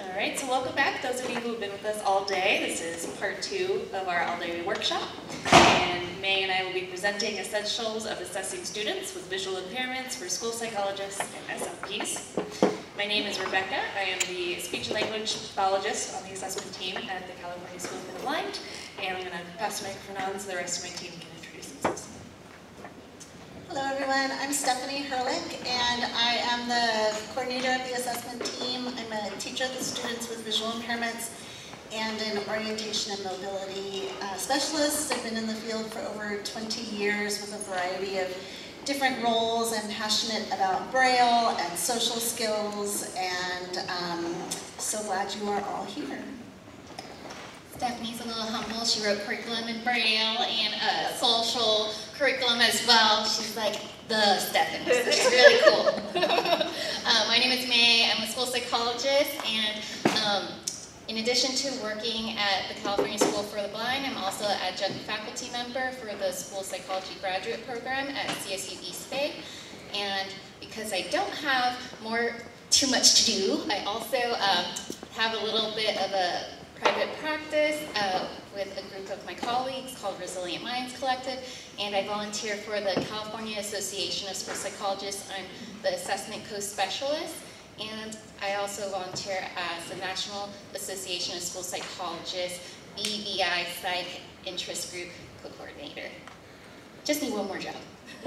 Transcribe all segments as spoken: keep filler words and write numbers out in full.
All right, so welcome back, those of you who have been with us all day. This is part two of our all-day workshop, and May and I will be presenting essentials of assessing students with visual impairments for school psychologists and S L Ps. My name is Rebecca. I am the speech and language pathologist on the assessment team at the California School for the Blind, and I'm going to pass the microphone on so the rest of my team can introduce themselves. Hello everyone, I'm Stephanie Herlick, and I am the coordinator of the assessment team. I'm a teacher of the students with visual impairments and an orientation and mobility uh, specialist. I've been in the field for over twenty years with a variety of different roles. I'm passionate about Braille and social skills, and um, so glad you are all here. Stephanie's a little humble. She wrote curriculum in Braille and a social curriculum as well. She's like the Stephanie, so she's really cool. uh, my name is May. I'm a school psychologist, and um, in addition to working at the California School for the Blind, I'm also an adjunct faculty member for the School Psychology Graduate Program at C S U East Bay. And because I don't have more too much to do, I also um, have a little bit of a private practice uh, with a group of my colleagues called Resilient Minds Collective, and I volunteer for the California Association of School Psychologists. I'm the assessment co-specialist, and I also volunteer as the National Association of School Psychologists B V I Psych Interest Group co-coordinator. Just need one more job.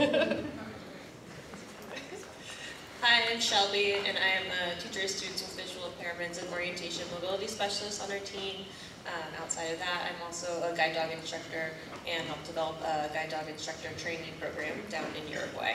Hi, I'm Shelby, and I am a teacher of students with visual impairments and orientation mobility specialist on our team. Um, outside of that, I'm also a guide dog instructor and help develop a guide dog instructor training program down in Uruguay.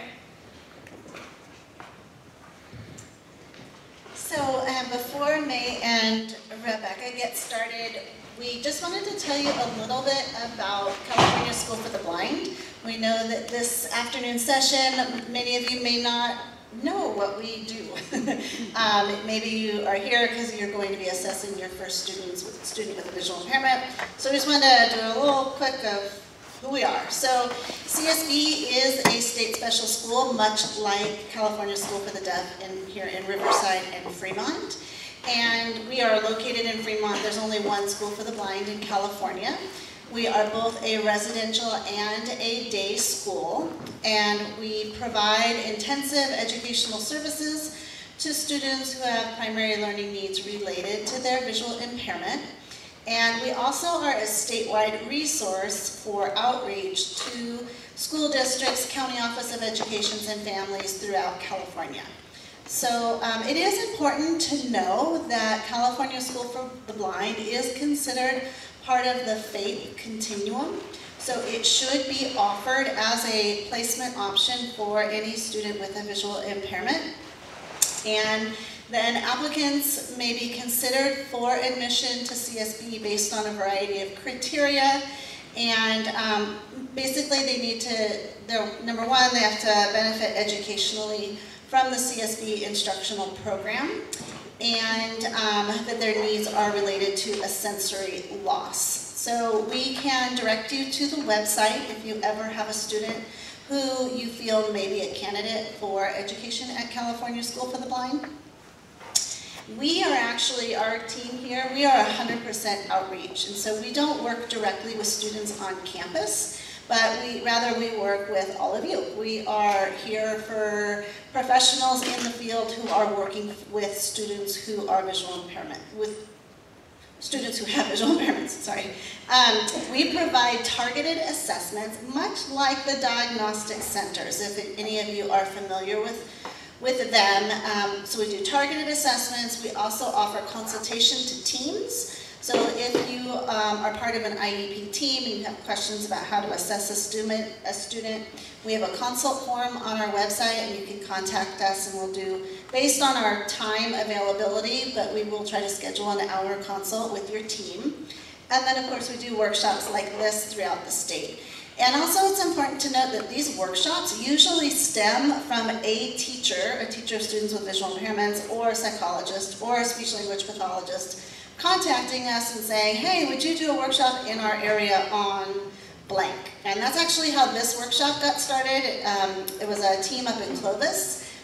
So um, before May and Rebecca get started, we just wanted to tell you a little bit about California School for the Blind. We know that this afternoon session, many of you may not know what we do. um, maybe you are here because you're going to be assessing your first students with student with a visual impairment. So we just wanted to do a little quick of who we are. So C S B is a state special school, much like California School for the Deaf in, here in Riverside and Fremont. And we are located in Fremont. There's only one school for the blind in California. We are both a residential and a day school, and we provide intensive educational services to students who have primary learning needs related to their visual impairment. And we also are a statewide resource for outreach to school districts, County Office of Education and families throughout California. So um, it is important to know that California School for the Blind is considered part of the FAPE continuum. So it should be offered as a placement option for any student with a visual impairment. And then applicants may be considered for admission to C S B based on a variety of criteria. And um, basically they need to, number one, they have to benefit educationally from the C S B instructional program, and um, that their needs are related to a sensory loss. So we can direct you to the website if you ever have a student who you feel may be a candidate for education at California School for the Blind. We are actually, our team here, we are one hundred percent outreach, and so we don't work directly with students on campus, but we, rather we work with all of you. We are here for professionals in the field who are working with students who are visual impairment, with students who have visual impairments, sorry. Um, we provide targeted assessments, much like the diagnostic centers, if any of you are familiar with, with them. Um, so we do targeted assessments. We also offer consultation to teams. So if you um, are part of an I E P team and you have questions about how to assess a student, a student, we have a consult form on our website, and you can contact us, and we'll do, based on our time availability, but we will try to schedule an hour consult with your team. And then of course we do workshops like this throughout the state. And also it's important to note that these workshops usually stem from a teacher, a teacher of students with visual impairments, or a psychologist, or a speech language pathologist, contacting us and saying, hey, would you do a workshop in our area on blank? And that's actually how this workshop got started. Um, it was a team up in Clovis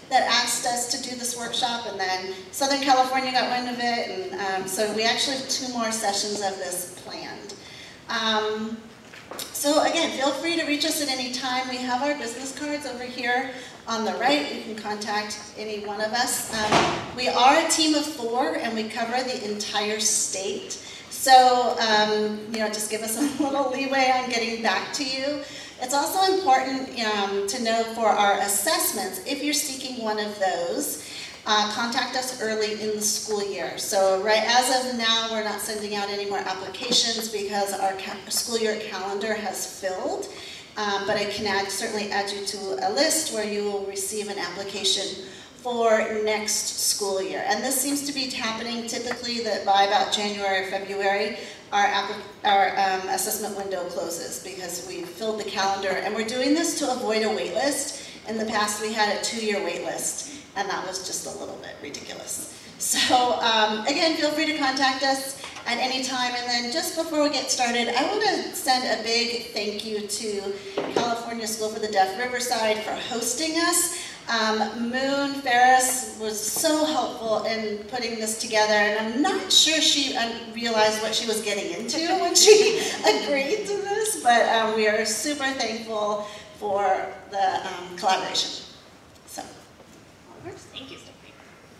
that asked us to do this workshop, and then Southern California got wind of it, and um, so we actually have two more sessions of this planned. Um, so again, feel free to reach us at any time. We have our business cards over here on the right. You can contact any one of us. Um, we are a team of four, and we cover the entire state. So, um, you know, just give us a little leeway on getting back to you. It's also important um, to know for our assessments, if you're seeking one of those, uh, contact us early in the school year. So right as of now, we're not sending out any more applications because our school year calendar has filled. Um, but I can add, certainly add you to a list where you will receive an application for next school year. And this seems to be happening typically that by about January or February, our, our um, assessment window closes because we've filled the calendar, and we're doing this to avoid a wait list. In the past, we had a two-year wait list, and that was just a little bit ridiculous. So um, again, feel free to contact us at any time. And then just before we get started, I want to send a big thank you to California School for the Deaf Riverside for hosting us. Um, Moon Ferris was so helpful in putting this together, and I'm not sure she um, realized what she was getting into when she agreed to this, but um, we are super thankful for the um, collaboration. So, thank you, Stephanie.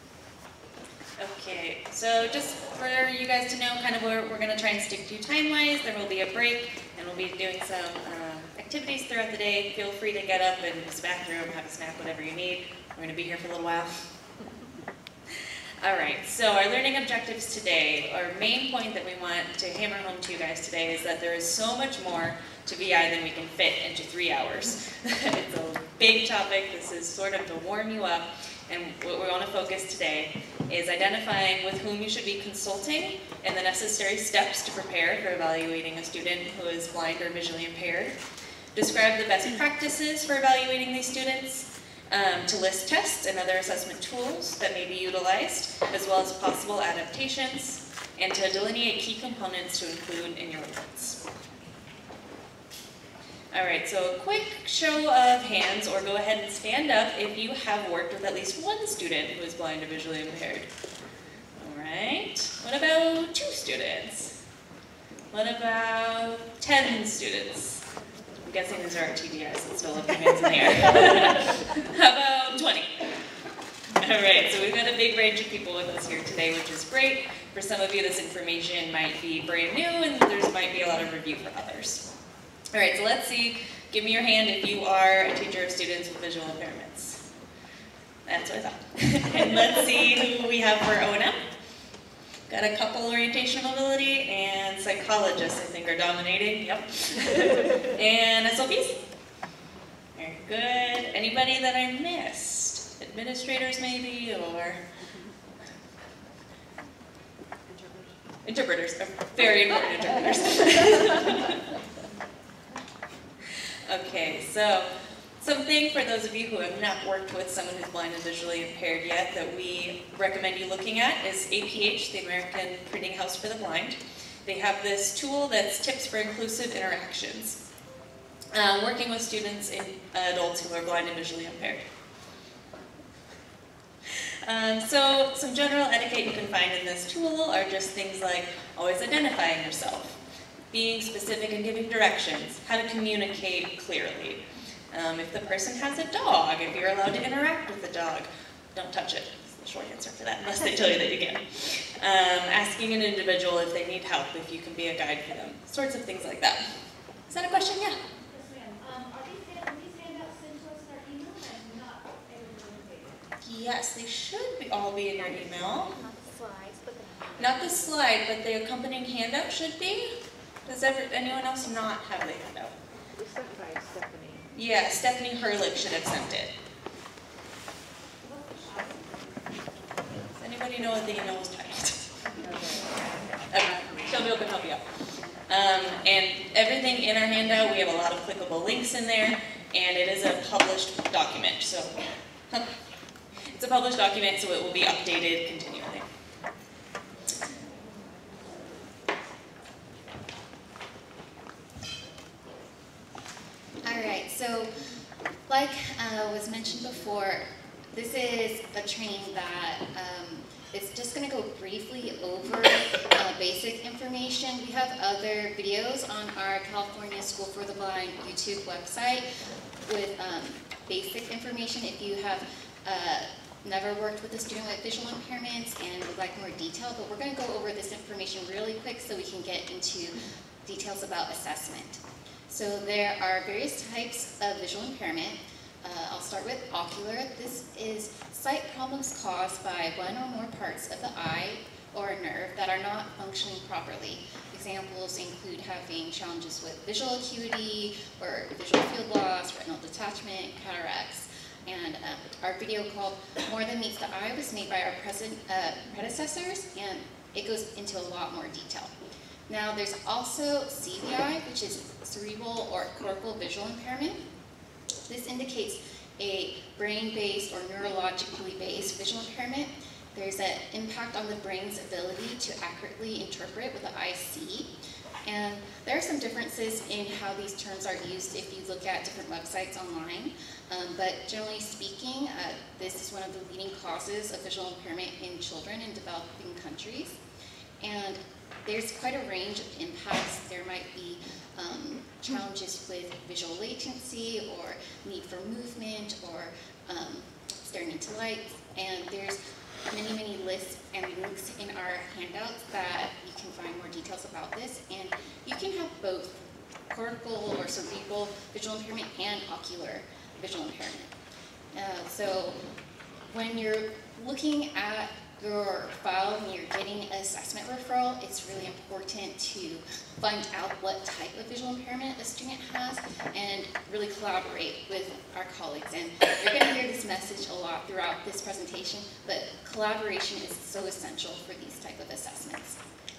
Okay, so just for you guys to know kind of where we're going to try and stick to time-wise, there will be a break, and we'll be doing some um, activities throughout the day. Feel free to get up and use the bathroom, have a snack, whatever you need. We're going to be here for a little while. All right, so our learning objectives today, our main point that we want to hammer home to you guys today is that there is so much more to V I than we can fit into three hours. It's a big topic. This is sort of to warm you up. And what we want to focus today is identifying with whom you should be consulting and the necessary steps to prepare for evaluating a student who is blind or visually impaired. Describe the best practices for evaluating these students, um, to list tests and other assessment tools that may be utilized, as well as possible adaptations, and to delineate key components to include in your reports. All right, so a quick show of hands, or go ahead and stand up if you have worked with at least one student who is blind or visually impaired. All right, what about two students? What about ten students? I'm guessing these are our T D Is that still have their hands in the air. How about twenty? All right, so we've got a big range of people with us here today, which is great. For some of you, this information might be brand new, and there might be a lot of review for others. All right, so let's see. Give me your hand if you are a teacher of students with visual impairments. That's what I thought. And let's see who we have for O and M. Got a couple orientation mobility, and psychologists, I think, are dominating. Yep. And S L Ps. Very good. Anybody that I missed? Administrators, maybe, or interpreters. Interpreters. Very important interpreters. Okay, so something for those of you who have not worked with someone who's blind and visually impaired yet that we recommend you looking at is A P H, the American Printing House for the Blind. They have this tool that's tips for inclusive interactions, uh, working with students and adults who are blind and visually impaired. Um, so some general etiquette you can find in this tool are just things like always identifying yourself, being specific and giving directions, how to communicate clearly. Um, if the person has a dog, if you're allowed to interact with the dog, don't touch it. That's the short answer for that, unless they tell you that you can. Um, asking an individual if they need help, if you can be a guide for them, sorts of things like that. Is that a question? Yeah? Yes, ma'am. Um, are these, are these handouts sent to us in our email? I'm not able to locate it. Yes, they should be, all be in your email. Not the slides, but the Not the slide, but the accompanying handout should be. Does ever, anyone else not have the handout? It was sent by Stephanie. Yeah, Stephanie Hurlick should have sent it. Does anybody know what the email was titled? Okay, Shelby can help you out. Um, and everything in our handout, we have a lot of clickable links in there, and it is a published document. So it's a published document, so it will be updated continually. All right, so like uh, was mentioned before, this is a training that um, is just going to go briefly over uh, basic information. We have other videos on our California School for the Blind YouTube website with um, basic information if you have uh, never worked with a student with visual impairments and would like more detail, but we're going to go over this information really quick so we can get into details about assessment. So there are various types of visual impairment. Uh, I'll start with ocular. This is sight problems caused by one or more parts of the eye or a nerve that are not functioning properly. Examples include having challenges with visual acuity or visual field loss, retinal detachment, cataracts. And uh, our video called More Than Meets the Eye was made by our present, uh, predecessors, and it goes into a lot more detail. Now there's also C V I, which is cerebral or cortical visual impairment. This indicates a brain-based or neurologically based visual impairment. There's an impact on the brain's ability to accurately interpret what the eyes see. And there are some differences in how these terms are used if you look at different websites online. Um, but generally speaking, uh, this is one of the leading causes of visual impairment in children in developing countries. And there's quite a range of impacts. There might be um, challenges with visual latency or need for movement or um, staring into lights. And there's many, many lists and links in our handouts that you can find more details about this. And you can have both cortical or cerebral visual impairment and ocular visual impairment. Uh, so when you're looking at your file and you're getting an assessment referral, it's really important to find out what type of visual impairment a student has and really collaborate with our colleagues. And you're going to hear this message a lot throughout this presentation, but collaboration is so essential for these type of assessments.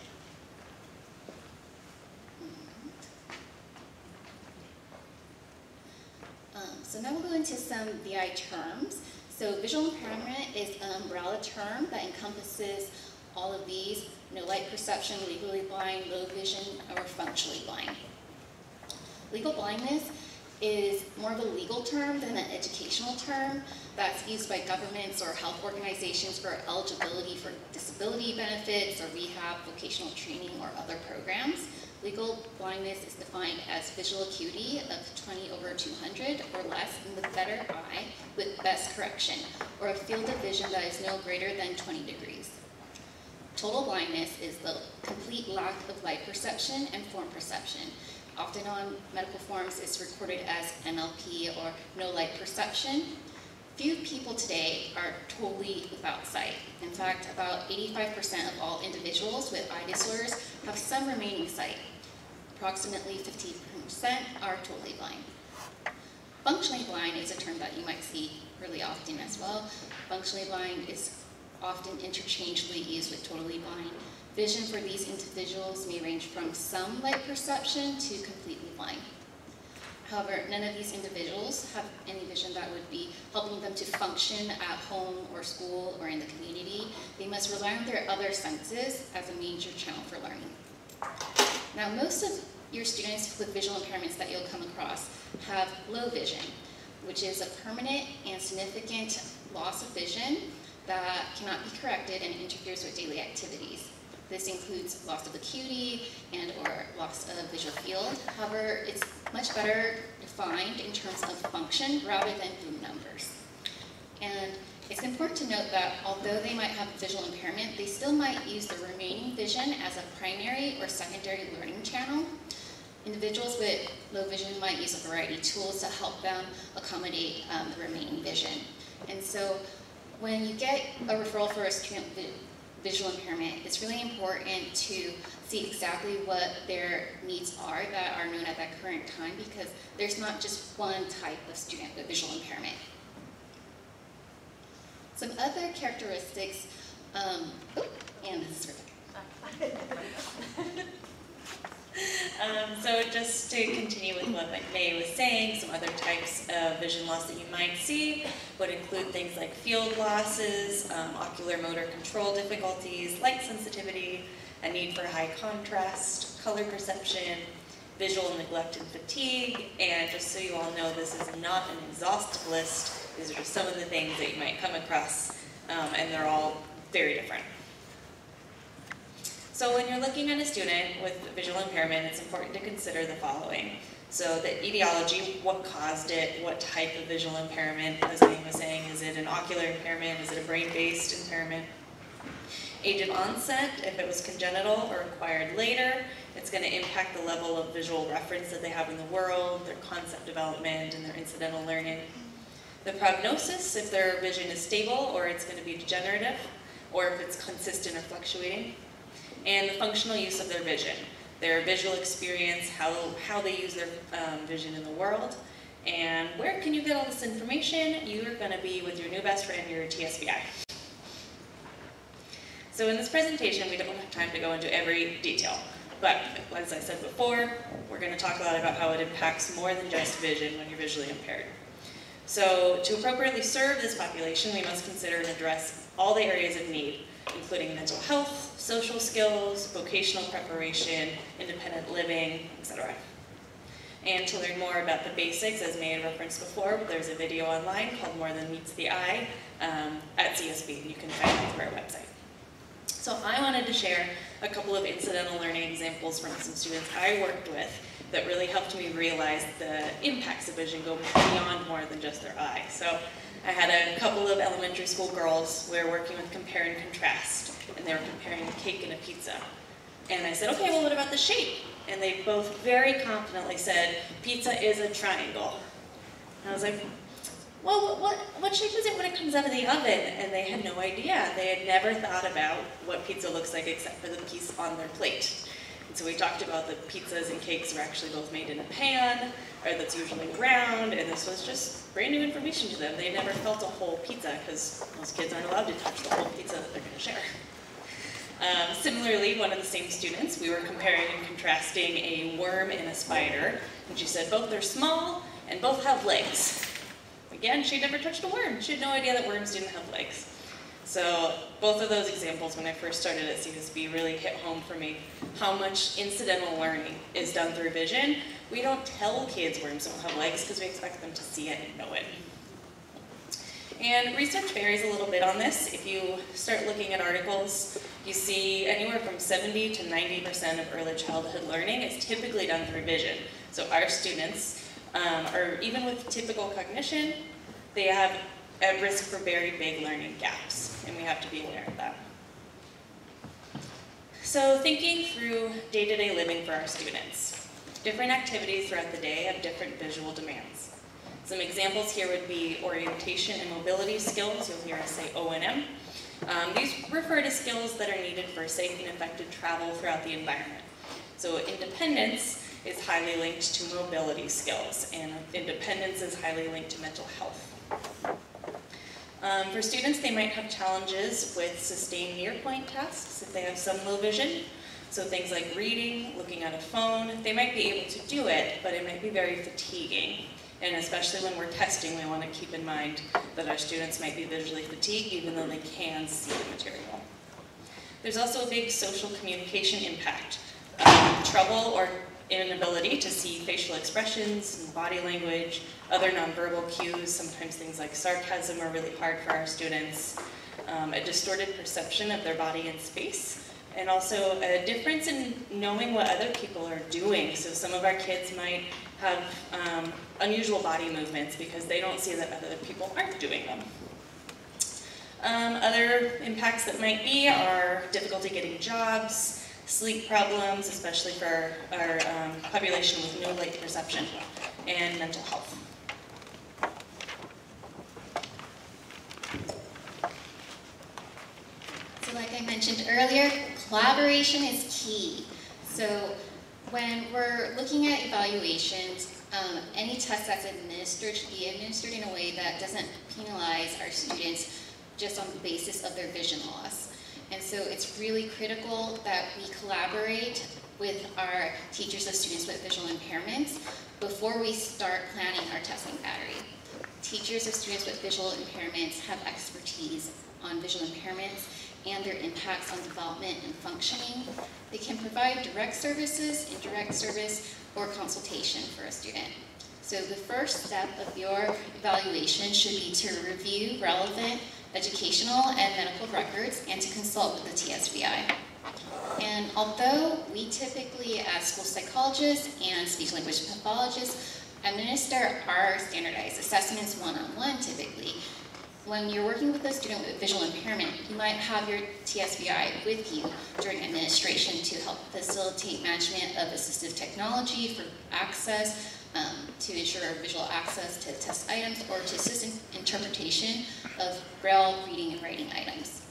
Um, so now we'll go into some V I terms. So visual impairment is an umbrella term that encompasses all of these: no light perception, legally blind, low vision, or functionally blind. Legal blindness is more of a legal term than an educational term that's used by governments or health organizations for eligibility for disability benefits or rehab, vocational training, or other programs. Legal blindness is defined as visual acuity of twenty over two hundred or less in the better eye with best correction, or a field of vision that is no greater than twenty degrees. Total blindness is the complete lack of light perception and form perception. Often on medical forms, it's recorded as N L P or no light perception. Few people today are totally without sight. In fact, about eighty-five percent of all individuals with eye disorders have some remaining sight. Approximately fifteen percent are totally blind. Functionally blind is a term that you might see really often as well. Functionally blind is often interchangeably used with totally blind. Vision for these individuals may range from some light perception to completely blind. However, none of these individuals have any vision that would be helping them to function at home or school or in the community. They must rely on their other senses as a major channel for learning. Now, most of your students with visual impairments that you'll come across have low vision, which is a permanent and significant loss of vision that cannot be corrected and interferes with daily activities. This includes loss of acuity and or loss of visual field. However, it's much better defined in terms of function rather than through numbers. And it's important to note that although they might have visual impairment, they still might use the remaining vision as a primary or secondary learning channel. Individuals with low vision might use a variety of tools to help them accommodate um, the remaining vision. And so when you get a referral for a student with visual impairment, it's really important to see exactly what their needs are that are known at that current time, because there's not just one type of student with visual impairment. Some other characteristics, um, oh, and this is Rebecca. Um, so just to continue with what May was saying, some other types of vision loss that you might see would include things like field losses, um, ocular motor control difficulties, light sensitivity, a need for high contrast, color perception, visual neglect and fatigue, and just so you all know, this is not an exhaustive list. These are just some of the things that you might come across, um, and they're all very different. So when you're looking at a student with visual impairment, it's important to consider the following. So the etiology, what caused it, what type of visual impairment, as Amy was saying, is it an ocular impairment, is it a brain-based impairment? Age of onset, if it was congenital or acquired later, it's going to impact the level of visual reference that they have in the world, their concept development, and their incidental learning. The prognosis, if their vision is stable or it's going to be degenerative, or if it's consistent or fluctuating. And the functional use of their vision, their visual experience, how, how they use their um, vision in the world. And where can you get all this information? You're going to be with your new best friend, your T S B I. So in this presentation, we don't have time to go into every detail, but as I said before, we're going to talk a lot about how it impacts more than just vision when you're visually impaired. So to appropriately serve this population, we must consider and address all the areas of need, including mental health, social skills, vocational preparation, independent living, et cetera. And to learn more about the basics, as May had referenced before, there's a video online called More Than Meets the Eye um, at C S B, and you can find it through our website. So I wanted to share a couple of incidental learning examples from some students I worked with that really helped me realize the impacts of vision go beyond more than just their eye. So I had a couple of elementary school girls. We were working with compare and contrast, and they were comparing a cake and a pizza. And I said, okay, well, what about the shape? And they both very confidently said, pizza is a triangle. And I was like, well, what, what shape is it when it comes out of the oven? And they had no idea. They had never thought about what pizza looks like except for the piece on their plate. And so we talked about that pizzas and cakes are actually both made in a pan, or that's usually round, and this was just brand new information to them. They never felt a whole pizza, because most kids aren't allowed to touch the whole pizza that they're going to share. Um, similarly, one of the same students, we were comparing and contrasting a worm and a spider, and she said both are small and both have legs. Again, she'd never touched a worm. She had no idea that worms didn't have legs. So both of those examples, when I first started at C S B, really hit home for me how much incidental learning is done through vision. We don't tell kids worms don't have legs because we expect them to see it and know it. And research varies a little bit on this. If you start looking at articles, you see anywhere from seventy to ninety percent of early childhood learning is typically done through vision. So our students, um, are even with typical cognition, they have at risk for very big learning gaps, and we have to be aware of that. So thinking through day-to-day living for our students. Different activities throughout the day have different visual demands. Some examples here would be orientation and mobility skills. You'll hear us say O and M. Um, these refer to skills that are needed for safe and effective travel throughout the environment. So independence is highly linked to mobility skills, and independence is highly linked to mental health. Um, for students, they might have challenges with sustained near-point tasks if they have some low vision. So things like reading, looking at a phone, they might be able to do it, but it might be very fatiguing. And especially when we're testing, we want to keep in mind that our students might be visually fatigued even though they can see the material. There's also a big social communication impact. Um, trouble or inability to see facial expressions and body language, other nonverbal cues, sometimes things like sarcasm are really hard for our students, um, a distorted perception of their body and space, and also a difference in knowing what other people are doing. So some of our kids might have um, unusual body movements because they don't see that other people aren't doing them. Um, other impacts that might be are difficulty getting jobs, sleep problems, especially for our um, population with no light perception, and mental health. So like I mentioned earlier, collaboration is key. So when we're looking at evaluations, um, any test that's administered should be administered in a way that doesn't penalize our students just on the basis of their vision loss. And so it's really critical that we collaborate with our teachers of students with visual impairments before we start planning our testing battery. Teachers of students with visual impairments have expertise on visual impairments, and their impacts on development and functioning. They can provide direct services, indirect service, or consultation for a student. So the first step of your evaluation should be to review relevant educational and medical records and to consult with the T S B I. And although we typically, as school psychologists and speech language pathologists, administer our standardized assessments one-on-one typically, when you're working with a student with visual impairment, you might have your T S B I with you during administration to help facilitate management of assistive technology for access, um, to ensure visual access to test items, or to assist in interpretation of Braille reading and writing items.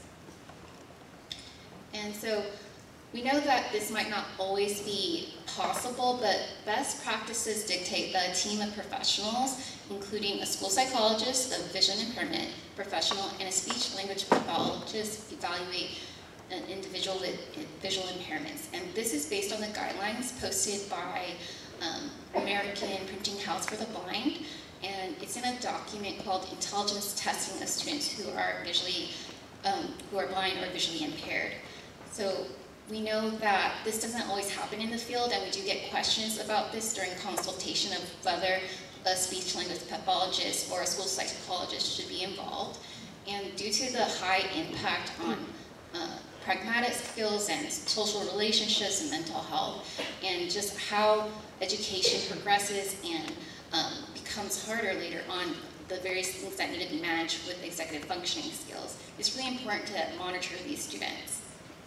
And so we know that this might not always be possible, but best practices dictate that a team of professionals, including a school psychologist, a vision impairment professional, and a speech language pathologist, evaluate an individual with visual impairments. And this is based on the guidelines posted by um, American Printing House for the Blind, and it's in a document called Intelligence Testing of Students who are visually, um, who are blind or visually impaired. So we know that this doesn't always happen in the field, and we do get questions about this during consultation of whether a speech language pathologist or a school psychologist should be involved. And due to the high impact on uh, pragmatic skills and social relationships and mental health, and just how education progresses and um, becomes harder later on, the various things that need to be managed with executive functioning skills, it's really important to monitor these students.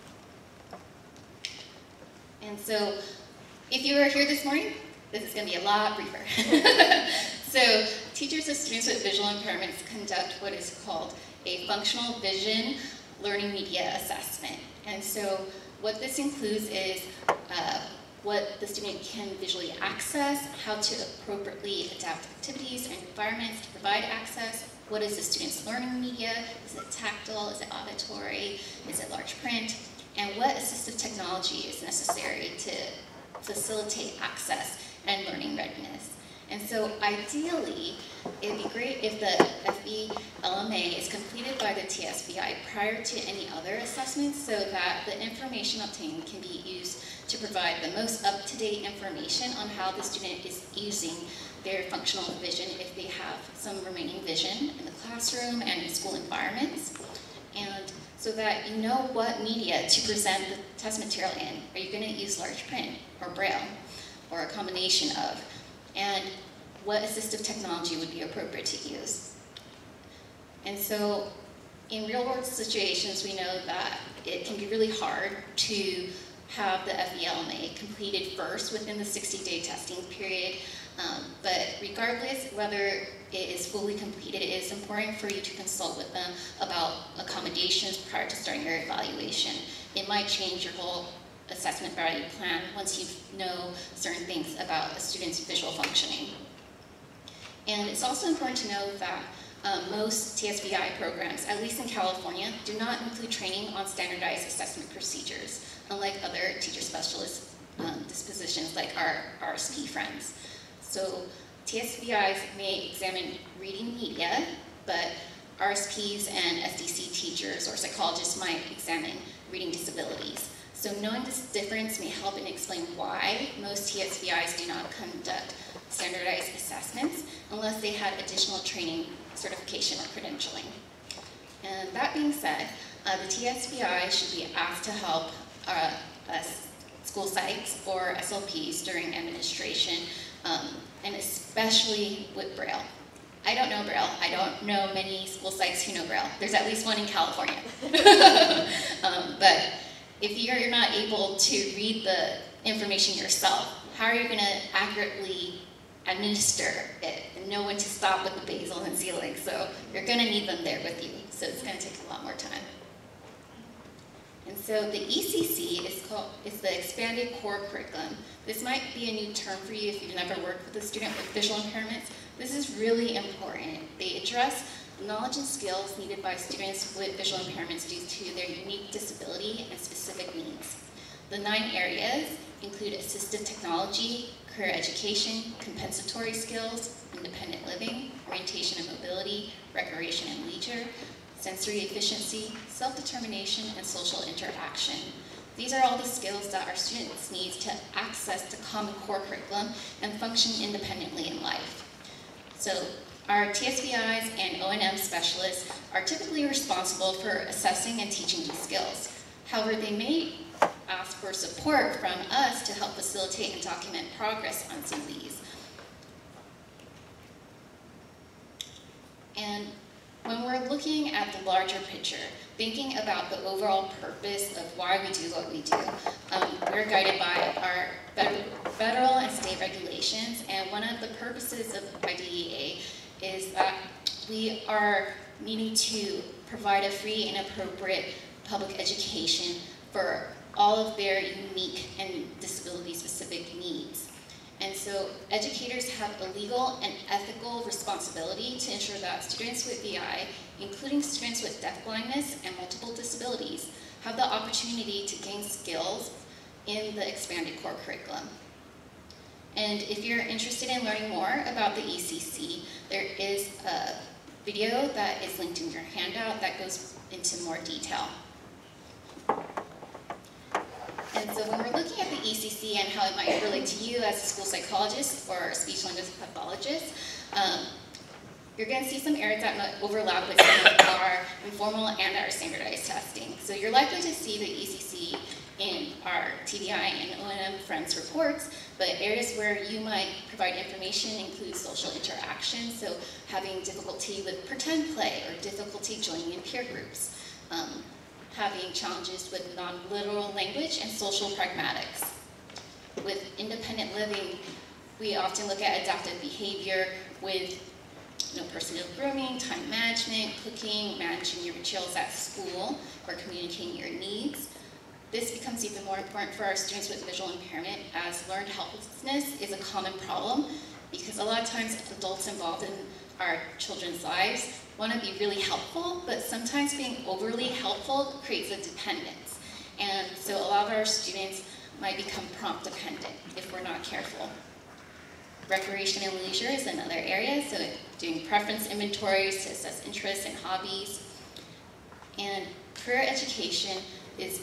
And so, if you are here this morning, this is going to be a lot briefer. So, teachers of students with visual impairments conduct what is called a functional vision learning media assessment. And so, what this includes is uh, what the student can visually access, how to appropriately adapt activities and environments to provide access, what is the student's learning media, is it tactile, is it auditory, is it large print, and what assistive technology is necessary to facilitate access and learning readiness. And so ideally, it'd be great if the F E L M A is completed by the T S B I prior to any other assessments so that the information obtained can be used to provide the most up-to-date information on how the student is using their functional vision if they have some remaining vision in the classroom and in school environments. And so that you know what media to present the test material in. Are you going to use large print or Braille or a combination of? And what assistive technology would be appropriate to use? And so in real world situations, we know that it can be really hard to have the F E L M A completed first within the sixty day testing period. Um, but regardless whether it is fully completed, it is important for you to consult with them about accommodations prior to starting your evaluation. It might change your whole assessment value plan once you know certain things about a student's visual functioning. And it's also important to know that um, most T S B I programs, at least in California, do not include training on standardized assessment procedures, unlike other teacher specialist um, dispositions like our R S P friends. So T S B Is may examine reading media, but R S Ps and S D C teachers or psychologists might examine reading disabilities. So knowing this difference may help and explain why most T S B Is do not conduct standardized assessments unless they had additional training, certification, or credentialing. And that being said, uh, the T S B I should be asked to help uh, us school psychs or S L Ps during administration, um, and especially with Braille. I don't know Braille. I don't know many school psychs who know Braille. There's at least one in California. um, but if you're not able to read the information yourself, how are you going to accurately administer it and know when to stop with the basal and ceiling? So you're going to need them there with you. So it's going to take a lot more time. And so the E C C is called is the Expanded Core Curriculum. This might be a new term for you if you've never worked with a student with visual impairments. This is really important. They address knowledge and skills needed by students with visual impairments due to their unique disability and specific needs. The nine areas include assistive technology, career education, compensatory skills, independent living, orientation and mobility, recreation and leisure, sensory efficiency, self-determination, and social interaction. These are all the skills that our students need to access the common core curriculum and function independently in life. So our T S B Is and O and M specialists are typically responsible for assessing and teaching these skills. However, they may ask for support from us to help facilitate and document progress on some of these. And when we're looking at the larger picture, thinking about the overall purpose of why we do what we do, um, we're guided by our federal and state regulations, and one of the purposes of I D E A is that we are needing to provide a free and appropriate public education for all of their unique and disability-specific needs. And so educators have a legal and ethical responsibility to ensure that students with V I, including students with deafblindness and multiple disabilities, have the opportunity to gain skills in the expanded core curriculum. And if you're interested in learning more about the E C C, there is a video that is linked in your handout that goes into more detail. And so when we're looking at the E C C and how it might relate to you as a school psychologist or a speech language pathologist, um, you're going to see some areas that might overlap with some of our informal and our standardized testing. So you're likely to see the E C C in our T B I and O and M Friends reports, but areas where you might provide information include social interaction, so having difficulty with pretend play or difficulty joining in peer groups. Um, having challenges with non-literal language and social pragmatics. With independent living, we often look at adaptive behavior with you know, personal grooming, time management, cooking, managing your materials at school, or communicating your needs. This becomes even more important for our students with visual impairment, as learned helplessness is a common problem because a lot of times adults involved in our children's lives want to be really helpful, but sometimes being overly helpful creates a dependence. And so a lot of our students might become prompt dependent if we're not careful. Recreation and leisure is another area, so doing preference inventories to assess interests and hobbies. And career education is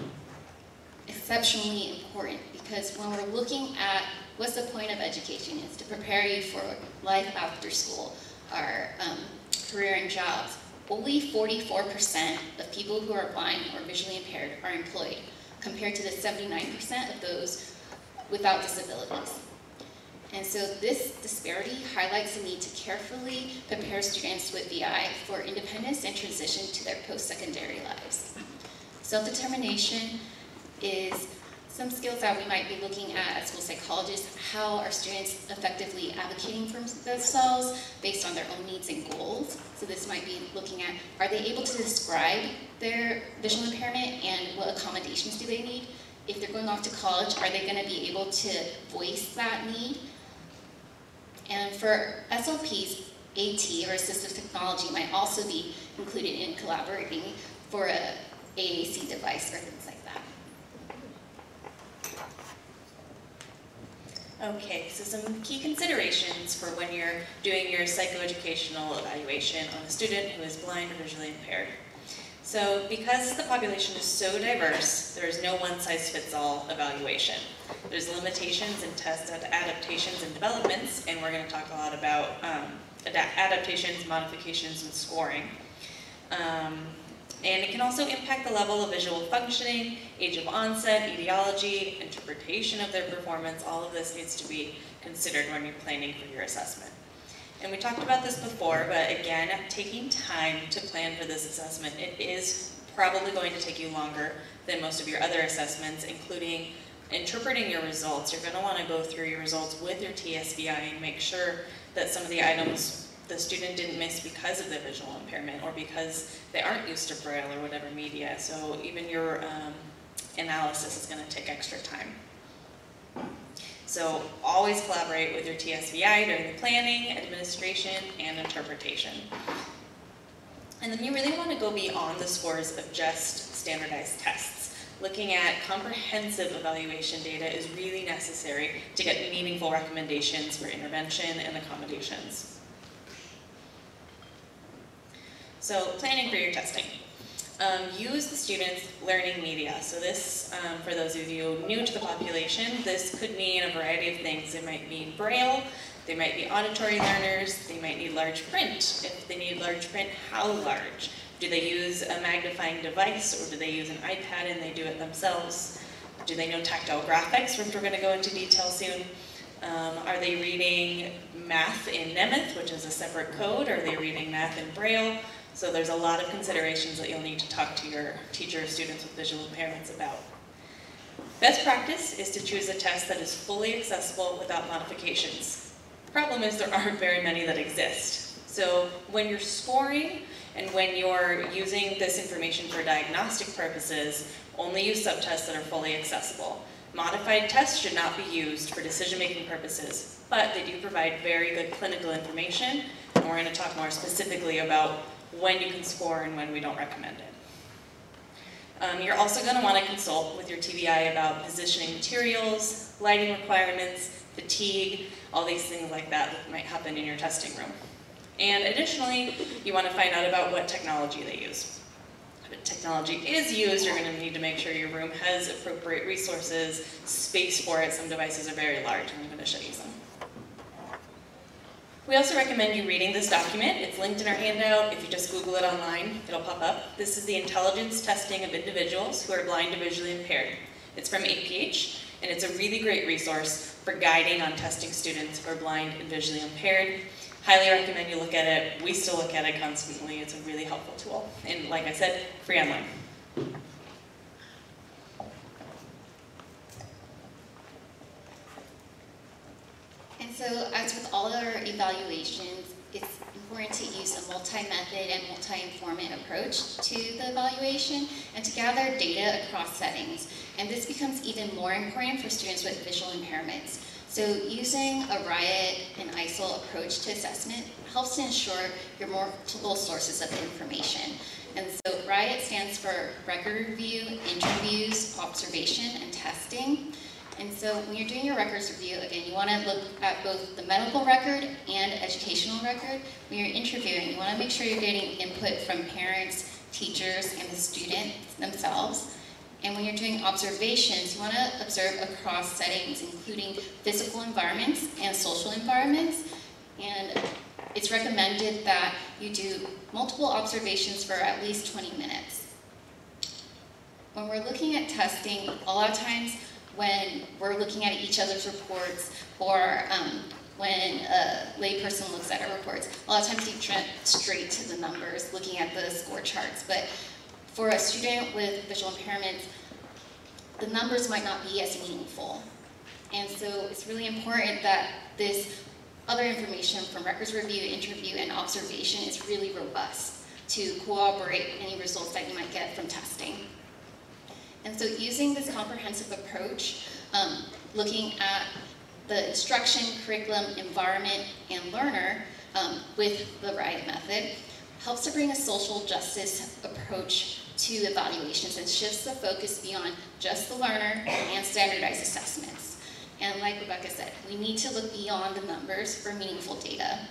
exceptionally important because when we're looking at what's the point of education, is to prepare you for life after school, or um, career and jobs. Only forty-four percent of people who are blind or visually impaired are employed, compared to the seventy-nine percent of those without disabilities. And so this disparity highlights the need to carefully prepare students with V I for independence and transition to their post-secondary lives. Self-determination is some skills that we might be looking at as school psychologists. How are students effectively advocating for themselves based on their own needs and goals? So this might be looking at, are they able to describe their visual impairment and what accommodations do they need? If they're going off to college, are they going to be able to voice that need? And for S L Ps, AT, or assistive technology, might also be included in collaborating for a A A C device or things like that. Okay, so some key considerations for when you're doing your psychoeducational evaluation on a student who is blind or visually impaired. So because the population is so diverse, there is no one-size-fits-all evaluation. There's limitations in test adaptations and developments, and we're going to talk a lot about um, adapt adaptations, modifications, and scoring. Um, And it can also impact the level of visual functioning, age of onset, etiology, interpretation of their performance. All of this needs to be considered when you're planning for your assessment. And we talked about this before, but again, taking time to plan for this assessment, it is probably going to take you longer than most of your other assessments, including interpreting your results. You're going to want to go through your results with your T S B I and make sure that some of the items the student didn't miss because of their visual impairment or because they aren't used to Braille or whatever media. So even your um, analysis is going to take extra time. So always collaborate with your T S B I during the planning, administration, and interpretation. And then you really want to go beyond the scores of just standardized tests. Looking at comprehensive evaluation data is really necessary to get meaningful recommendations for intervention and accommodations. So planning for your testing. Um, use the students' learning media. So this, um, for those of you new to the population, this could mean a variety of things. It might mean Braille, they might be auditory learners, they might need large print. If they need large print, how large? Do they use a magnifying device, or do they use an iPad and they do it themselves? Do they know tactile graphics, which we're going to go into detail soon? Um, are they reading math in Nemeth, which is a separate code? Are they reading math in Braille? So there's a lot of considerations that you'll need to talk to your teacher or students with visual impairments about. Best practice is to choose a test that is fully accessible without modifications. The problem is there aren't very many that exist. So when you're scoring and when you're using this information for diagnostic purposes, only use subtests that are fully accessible. Modified tests should not be used for decision-making purposes, but they do provide very good clinical information, and we're going to talk more specifically about when you can score and when we don't recommend it. Um, you're also going to want to consult with your T V I about positioning materials, lighting requirements, fatigue, all these things like that that might happen in your testing room. And additionally, you want to find out about what technology they use. If technology is used, you're going to need to make sure your room has appropriate resources, space for it. Some devices are very large, and I'm going to show you some. We also recommend you reading this document. It's linked in our handout. If you just Google it online, it'll pop up. This is the intelligence testing of individuals who are blind or visually impaired. It's from A P H, and it's a really great resource for guiding on testing students who are blind and visually impaired. Highly recommend you look at it. We still look at it constantly. It's a really helpful tool. And like I said, free online. And so, as with all our evaluations, it's important to use a multi-method and multi-informant approach to the evaluation and to gather data across settings. And this becomes even more important for students with visual impairments. So using a RIOT and I S O L approach to assessment helps to ensure your multiple sources of information. And so RIOT stands for record review, interviews, observation, and testing. And so when you're doing your records review, again, you want to look at both the medical record and educational record. When you're interviewing, you want to make sure you're getting input from parents, teachers, and the students themselves. And when you're doing observations, you want to observe across settings, including physical environments and social environments. And it's recommended that you do multiple observations for at least twenty minutes. When we're looking at testing, a lot of times when we're looking at each other's reports, or um, when a layperson looks at our reports, a lot of times you jump straight to the numbers, looking at the score charts. But for a student with visual impairments, the numbers might not be as meaningful. And so it's really important that this other information from records review, interview, and observation is really robust to corroborate any results that you might get from testing. And so using this comprehensive approach, um, looking at the instruction, curriculum, environment, and learner um, with the RIOT method, helps to bring a social justice approach to evaluations and shifts the focus beyond just the learner and standardized assessments. And like Rebecca said, we need to look beyond the numbers for meaningful data.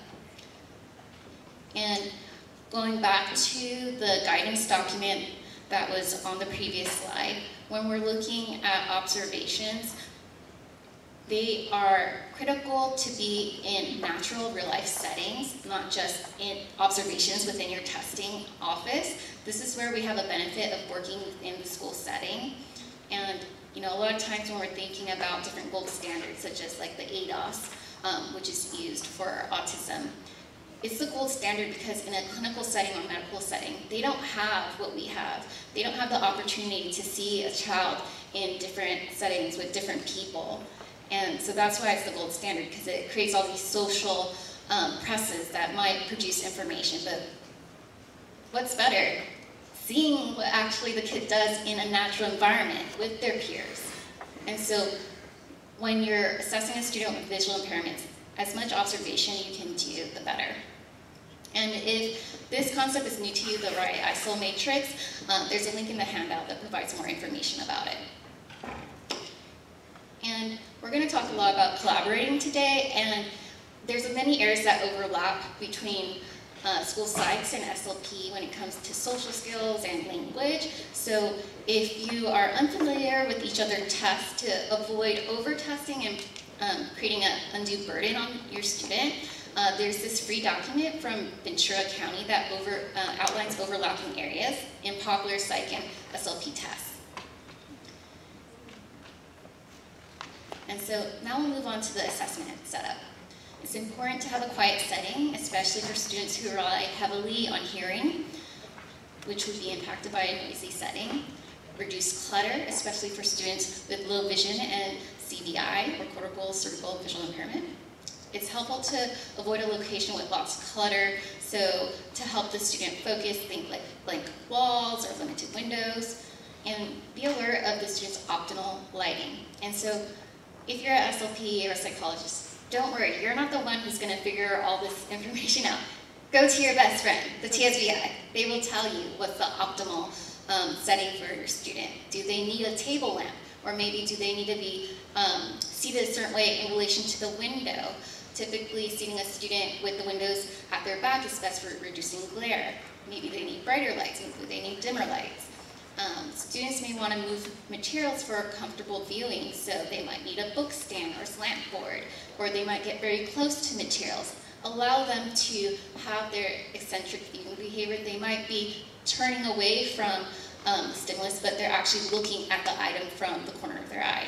And going back to the guidance document that was on the previous slide, when we're looking at observations, they are critical to be in natural real-life settings, not just in observations within your testing office. This is where we have a benefit of working within the school setting. And you know, a lot of times when we're thinking about different gold standards, such as like the A D O S, um, which is used for autism, it's the gold standard because in a clinical setting or medical setting, they don't have what we have. They don't have the opportunity to see a child in different settings with different people. And so that's why it's the gold standard, because it creates all these social um, presses that might produce information. But what's better? Seeing what actually the kid does in a natural environment with their peers. And so when you're assessing a student with visual impairments, as much observation you can do, the better. And if this concept is new to you, the RIOT I S O L matrix, um, there's a link in the handout that provides more information about it. And we're going to talk a lot about collaborating today, and there's many areas that overlap between uh, school psychs and S L P when it comes to social skills and language. So if you are unfamiliar with each other tests, to avoid over-testing and um, creating an undue burden on your student, uh, there's this free document from Ventura County that over, uh, outlines overlapping areas in popular psych and S L P tests. And so now we'll move on to the assessment setup. It's important to have a quiet setting, especially for students who rely heavily on hearing, which would be impacted by a noisy setting. Reduce clutter, especially for students with low vision and C V I, or cortical cervical visual impairment. It's helpful to avoid a location with lots of clutter, so to help the student focus, think like blank walls or limited windows, and be aware of the student's optimal lighting. And so if you're an S L P or a psychologist, don't worry, you're not the one who's going to figure all this information out. Go to your best friend, the T S V I. They will tell you what's the optimal um, setting for your student. Do they need a table lamp? Or maybe do they need to be um, seated a certain way in relation to the window? Typically, seating a student with the windows at their back is best for reducing glare. Maybe they need brighter lights, maybe they need dimmer lights. Um, students may want to move materials for comfortable viewing, so they might need a book stand or slant board, or they might get very close to materials. Allow them to have their eccentric viewing behavior. They might be turning away from um, stimulus, but they're actually looking at the item from the corner of their eye.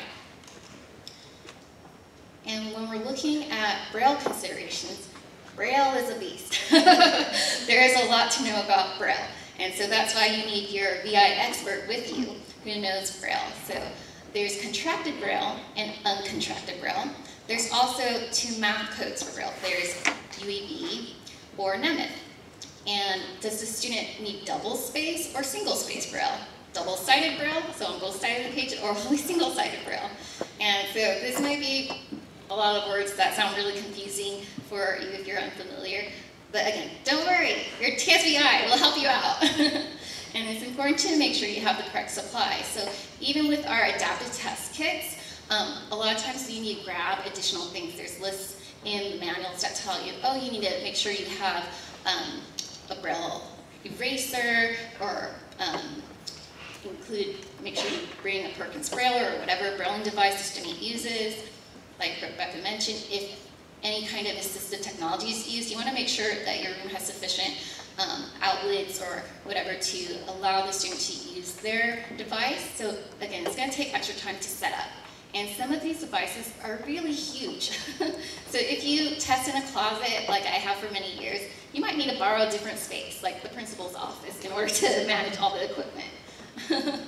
And when we're looking at Braille considerations, Braille is a beast. There is a lot to know about Braille. And so that's why you need your V I expert with you who knows Braille. So there's contracted Braille and uncontracted Braille. There's also two math codes for Braille. There's U E B or Nemeth. And does the student need double space or single space Braille? Double-sided Braille, so on both sides of the page, or only single-sided Braille. And so this might be a lot of words that sound really confusing for you if you're unfamiliar. But again, don't worry, your T S V I will help you out. And it's important to make sure you have the correct supply. So even with our adaptive test kits, um, a lot of times you need to grab additional things. There's lists in the manuals that tell you, oh, you need to make sure you have um, a Braille eraser, or um, include, make sure you bring a Perkins Brailler or whatever Brailling device the student uses. Like Rebecca mentioned, if any kind of assistive technology is used, you want to make sure that your room has sufficient um, outlets or whatever to allow the student to use their device. So again, it's going to take extra time to set up. And some of these devices are really huge. So if you test in a closet, like I have for many years, you might need to borrow a different space, like the principal's office, in order to manage all the equipment.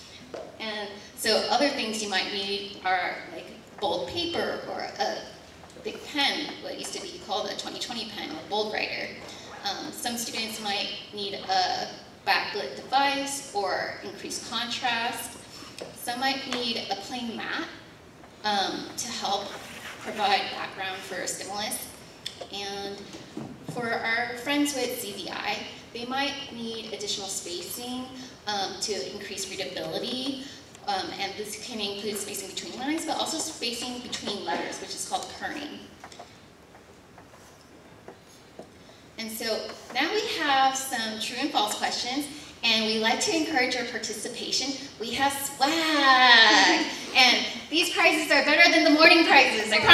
And so other things you might need are like bold paper or a big pen, what used to be called a twenty twenty pen or bold writer. Um, some students might need a backlit device or increased contrast. Some might need a plain mat um, to help provide background for a stimulus. And for our friends with C V I, they might need additional spacing um, to increase readability. Um, and this can include spacing between lines, but also spacing between letters, which is called kerning. And so now we have some true and false questions, and we like to encourage your participation. We have swag, and these prizes are better than the morning prizes, I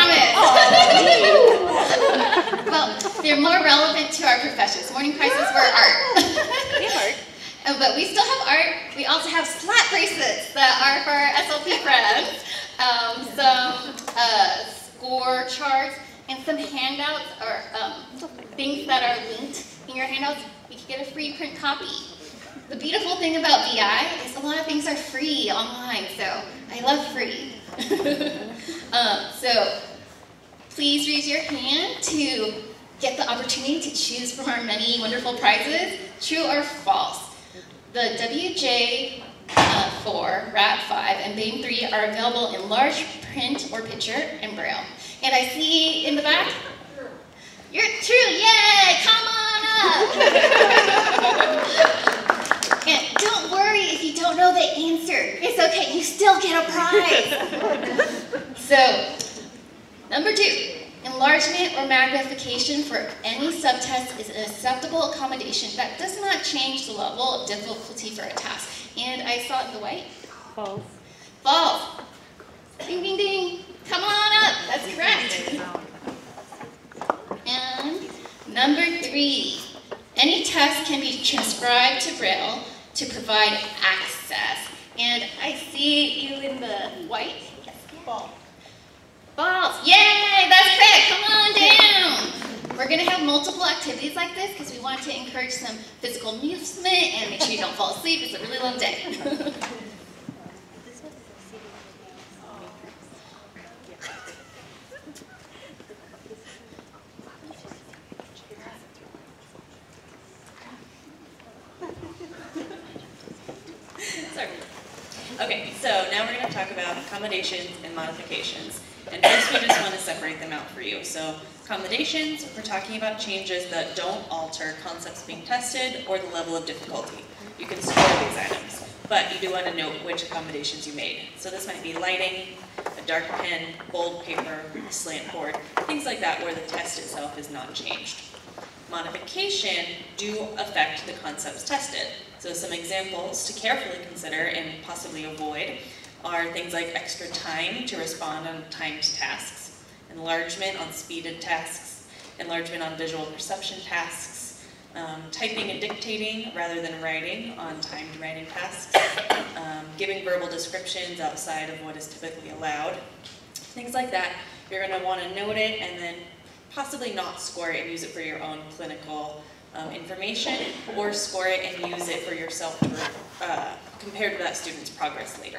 promise. Well, they're more relevant to our professions. Morning prizes were art. art. Uh, but we still have art. We also have slap bracelets that are for our S L P friends, um, some uh, score charts, and some handouts or um, things that are linked in your handouts. You can get a free print copy. The beautiful thing about V I is a lot of things are free online, so I love free. um, so please raise your hand to get the opportunity to choose from our many wonderful prizes, true or false. The W J four, uh, R A T five, and B A M three are available in large print or picture and Braille. And I see in the back, you're true, yay, come on up. And don't worry if you don't know the answer. It's okay, you still get a prize. So, number two, Enlargement or magnification for any subtest is an acceptable accommodation that does not change the level of difficulty for a task. And I saw it in the white. False. False. Ding, ding, ding. Come on up. That's correct. And number three, any test can be transcribed to Braille to provide access. And I see you in the white. Yes. Ball. Balls. Yay! That's correct. Come on down. We're going to have multiple activities like this because we want to encourage some physical movement and make sure you don't fall asleep. It's a really long day. Sorry. Okay, so now we're going to talk about accommodations and modifications. And first we just want to separate them out for you. So accommodations, we're talking about changes that don't alter concepts being tested or the level of difficulty. You can score these items, but you do want to note which accommodations you made. So this might be lighting, a dark pen, bold paper, a slant board, things like that where the test itself is not changed. Modification do affect the concepts tested. So some examples to carefully consider and possibly avoid are things like extra time to respond on timed tasks, enlargement on speeded tasks, enlargement on visual perception tasks, um, typing and dictating rather than writing on timed writing tasks, um, giving verbal descriptions outside of what is typically allowed, things like that. You're going to want to note it and then possibly not score it and use it for your own clinical um, information, or score it and use it for yourself to uh, compare to that student's progress later.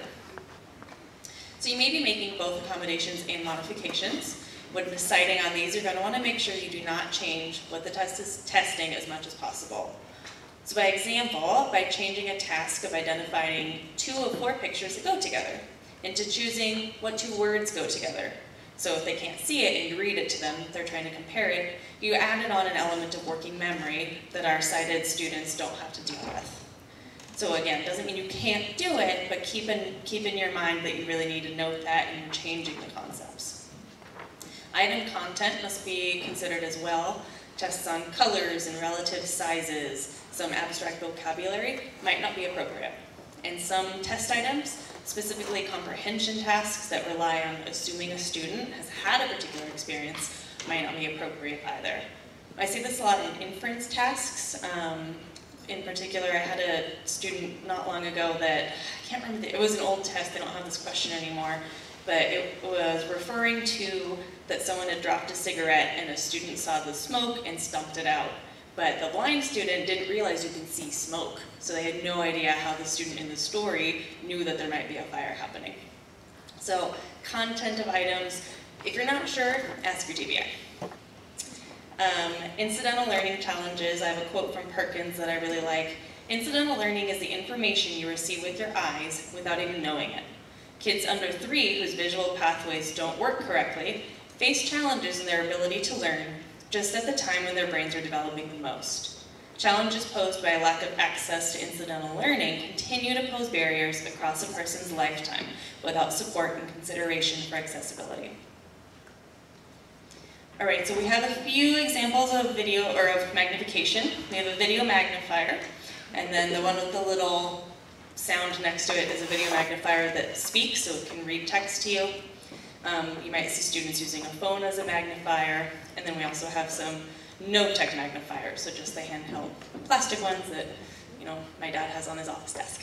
So you may be making both accommodations and modifications. When deciding on these, you're going to want to make sure you do not change what the test is testing as much as possible. So by example, by changing a task of identifying two of four pictures that go together, into choosing what two words go together. So if they can't see it and you read it to them, they're trying to compare it, you added on an element of working memory that our sighted students don't have to deal with. So again, doesn't mean you can't do it, but keep in, keep in your mind that you really need to note that and you're changing the concepts. Item content must be considered as well. Tests on colors and relative sizes, some abstract vocabulary might not be appropriate. And some test items, specifically comprehension tasks that rely on assuming a student has had a particular experience, might not be appropriate either. I see this a lot in inference tasks. Um, in particular, I had a student not long ago that, I can't remember, the, it was an old test, they don't have this question anymore, but it was referring to that someone had dropped a cigarette and a student saw the smoke and stumped it out. But the blind student didn't realize you can see smoke, so they had no idea how the student in the story knew that there might be a fire happening. So, content of items, if you're not sure, ask your T B I. Um, incidental learning challenges, I have a quote from Perkins that I really like. Incidental learning is the information you receive with your eyes without even knowing it. Kids under three whose visual pathways don't work correctly face challenges in their ability to learn just at the time when their brains are developing the most. Challenges posed by a lack of access to incidental learning continue to pose barriers across a person's lifetime without support and consideration for accessibility. All right, so we have a few examples of video or of magnification. We have a video magnifier, and then the one with the little sound next to it is a video magnifier that speaks, so it can read text to you. Um, you might see students using a phone as a magnifier, and then we also have some no-tech magnifiers, so just the handheld plastic ones that, you know, my dad has on his office desk.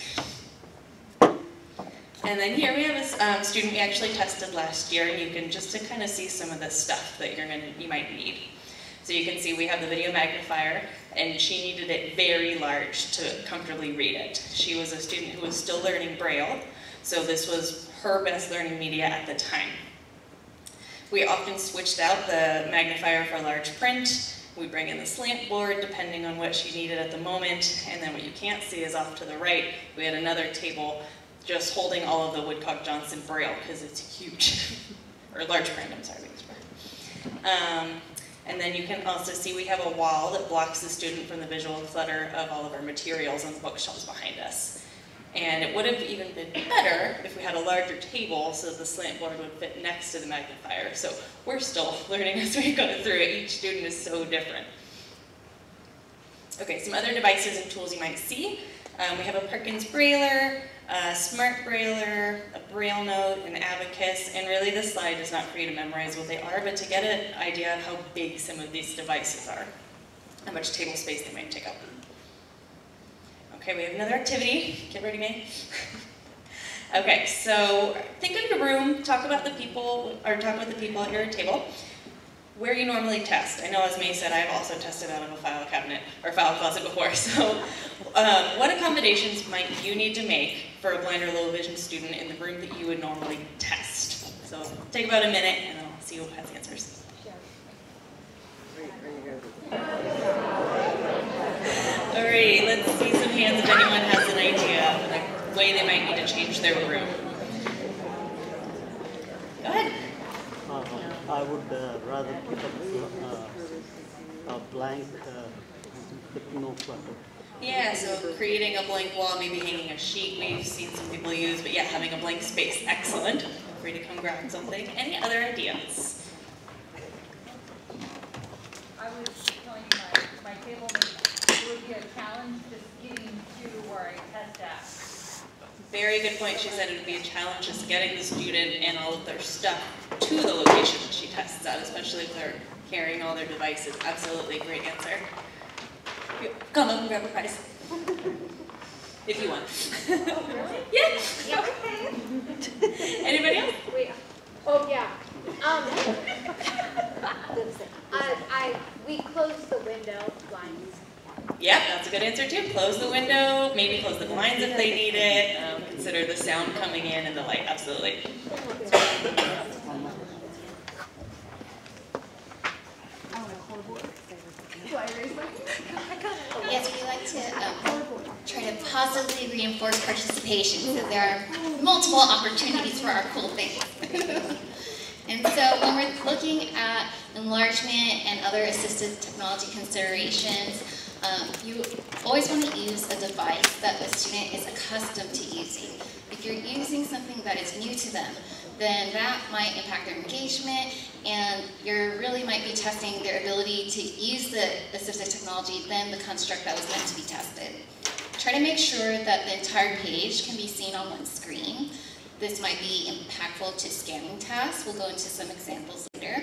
And then here we have a um, student we actually tested last year, and you can just to kind of see some of the stuff that you're gonna, you might need. So you can see we have the video magnifier, and she needed it very large to comfortably read it. She was a student who was still learning Braille, so this was her best learning media at the time. We often switched out the magnifier for large print. We bring in the slant board depending on what she needed at the moment, and then what you can't see is off to the right. We had another table just holding all of the Woodcock-Johnson Braille because it's huge, or large print, I'm sorry. Um, and then you can also see we have a wall that blocks the student from the visual clutter of all of our materials on the bookshelves behind us. And it would have even been better if we had a larger table so that the slant board would fit next to the magnifier. So we're still learning as we go through it. Each student is so different. Okay, some other devices and tools you might see. Um, we have a Perkins Brailler, a Smart Brailler, a Braille Note, an Abacus, and really this slide is not for you to memorize what they are, but to get an idea of how big some of these devices are, how much table space they might take up. Okay, we have another activity. Get ready, May. Okay, so think of your room, talk about the people, or talk with the people at your table. Where you normally test. I know, as May said, I've also tested out of a file cabinet or file closet before. So, um, what accommodations might you need to make for a blind or low vision student in the room that you would normally test? So, take about a minute, and I'll see who has answers. All right, let's see some hands if anyone has an idea of the way they might need to change their room. Go ahead. Uh, I would uh, rather keep a, uh, a blank uh, with no clutter. Yeah, so creating a blank wall, maybe hanging a sheet we've seen some people use, but yeah, having a blank space, excellent. Feel free to come grab something. Any other ideas? I was telling you my, my table, it would be a challenge just getting to where I test at. Very good point. She said it would be a challenge just getting the student and all of their stuff to the location that she tests at, especially if they're carrying all their devices. Absolutely, great answer. Come up and grab a prize. If you want. Oh, really? Yeah. Yeah, okay. Anybody else? Wait, oh yeah. Um, I, I, we closed the window blinds. Yep, that's a good answer too. Close the window, maybe close the blinds if they need it. Um, consider the sound coming in and the light, absolutely. Yes, we like to um, try to positively reinforce participation, so there are multiple opportunities for our cool things. And so when we're looking at enlargement and other assistive technology considerations, um, you always want to use a device that the student is accustomed to using. If you're using something that is new to them, then that might impact their engagement, and you really might be testing their ability to use the assistive technology than the construct that was meant to be tested. Try to make sure that the entire page can be seen on one screen. This might be impactful to scanning tasks. We'll go into some examples later.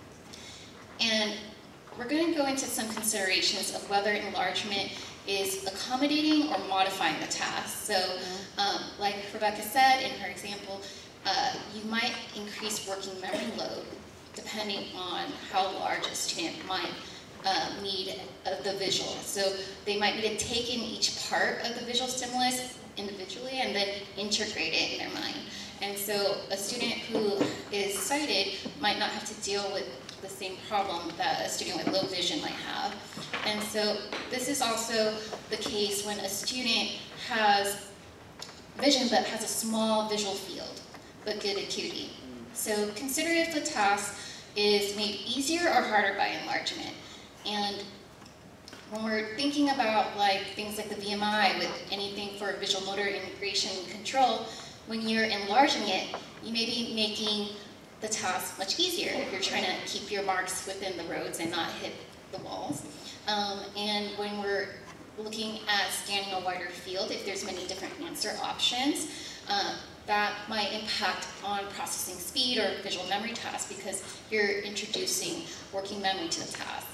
And we're going to go into some considerations of whether enlargement is accommodating or modifying the task. So, um, like Rebecca said in her example, uh, you might increase working memory load depending on how large a student might uh, need uh, the visual. So they might need to take in each part of the visual stimulus individually and then integrate it in their mind. And so a student who is sighted might not have to deal with the same problem that a student with low vision might have. And so this is also the case when a student has vision but has a small visual field, but good acuity. So consider if the task is made easier or harder by enlargement. And when we're thinking about like things like the V M I with anything for visual motor integration and control, when you're enlarging it, you may be making the task much easier if you're trying to keep your marks within the roads and not hit the walls. Um, and when we're looking at scanning a wider field, if there's many different answer options, uh, that might impact on processing speed or visual memory tasks because you're introducing working memory to the task.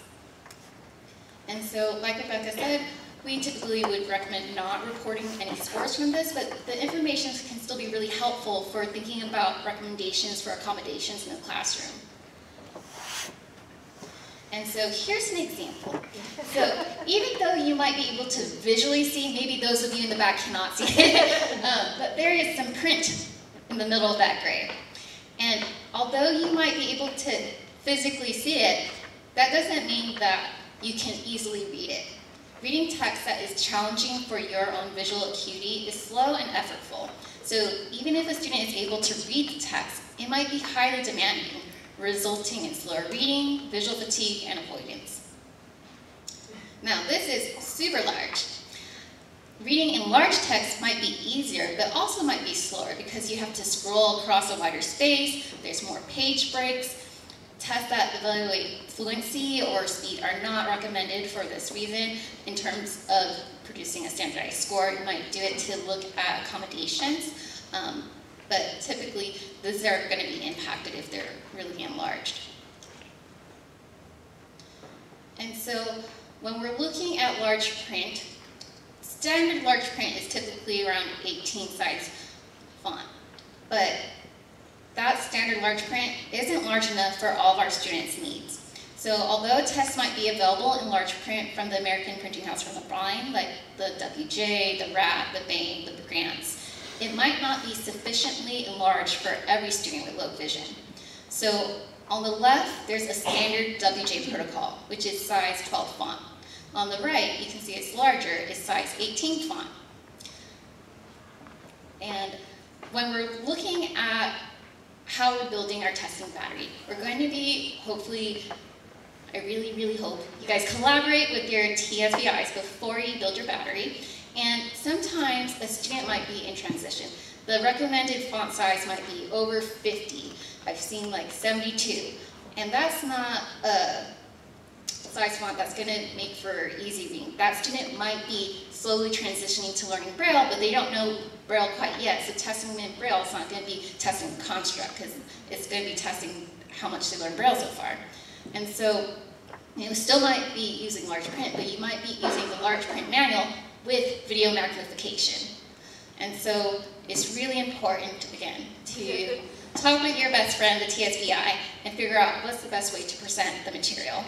And so, like Rebecca said, we typically would recommend not reporting any scores from this, but the information can still be really helpful for thinking about recommendations for accommodations in the classroom. And so here's an example. So even though you might be able to visually see, maybe those of you in the back cannot see it, um, but there is some print in the middle of that grade. And although you might be able to physically see it, that doesn't mean that you can easily read it. Reading text that is challenging for your own visual acuity is slow and effortful. So even if a student is able to read the text, it might be highly demanding, resulting in slower reading, visual fatigue, and avoidance. Now this is super large. reading in large text might be easier, but also might be slower because you have to scroll across a wider space, there's more page breaks. Tests that evaluate fluency or speed are not recommended for this reason. In terms of producing a standardized score, you might do it to look at accommodations, um, but typically these are going to be impacted if they're really enlarged. And so when we're looking at large print, standard large print is typically around eighteen size font, but that standard large print isn't large enough for all of our students' needs. So although tests might be available in large print from the American Printing House for the Blind, like the W J, the R A T, the Bain, the Grants, it might not be sufficiently enlarged for every student with low vision. So on the left, there's a standard W J protocol, which is size twelve font. On the right, you can see it's larger, it's size eighteen font. And when we're looking at how we're building our testing battery, we're going to be, hopefully, I really, really hope you guys collaborate with your T S B Is before you build your battery. And sometimes a student might be in transition. The recommended font size might be over fifty. I've seen like seventy-two. And that's not a size font that's going to make for easy reading. That student might be slowly transitioning to learning Braille, but they don't know Braille quite yet. So testing them in Braille is not going to be testing construct, because it's going to be testing how much they learn Braille so far. And so you still might be using large print, but you might be using the large print manual with video magnification. And so it's really important, again, to talk with your best friend, the T S B I, and figure out what's the best way to present the material.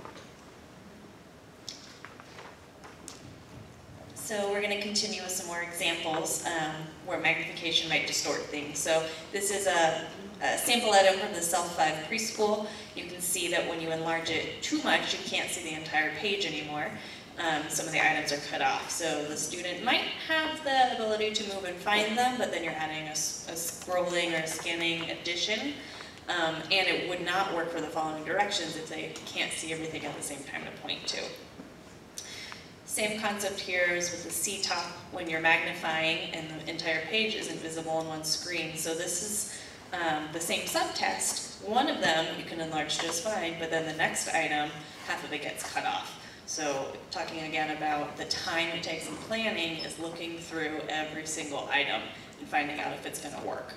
So we're going to continue with some more examples um, where magnification might distort things. So this is a, a sample item from the Self five preschool. You can see that when you enlarge it too much, you can't see the entire page anymore. Um, some of the items are cut off. So the student might have the ability to move and find them, but then you're adding a, a scrolling or a scanning addition. Um, and it would not work for the following directions if they can't see everything at the same time to point to. Same concept here as with the C-top when you're magnifying and the entire page isn't visible on one screen. So this is um, the same subtest. One of them you can enlarge just fine, but then the next item, half of it gets cut off. So talking again about the time it takes in planning is looking through every single item and finding out if it's going to work.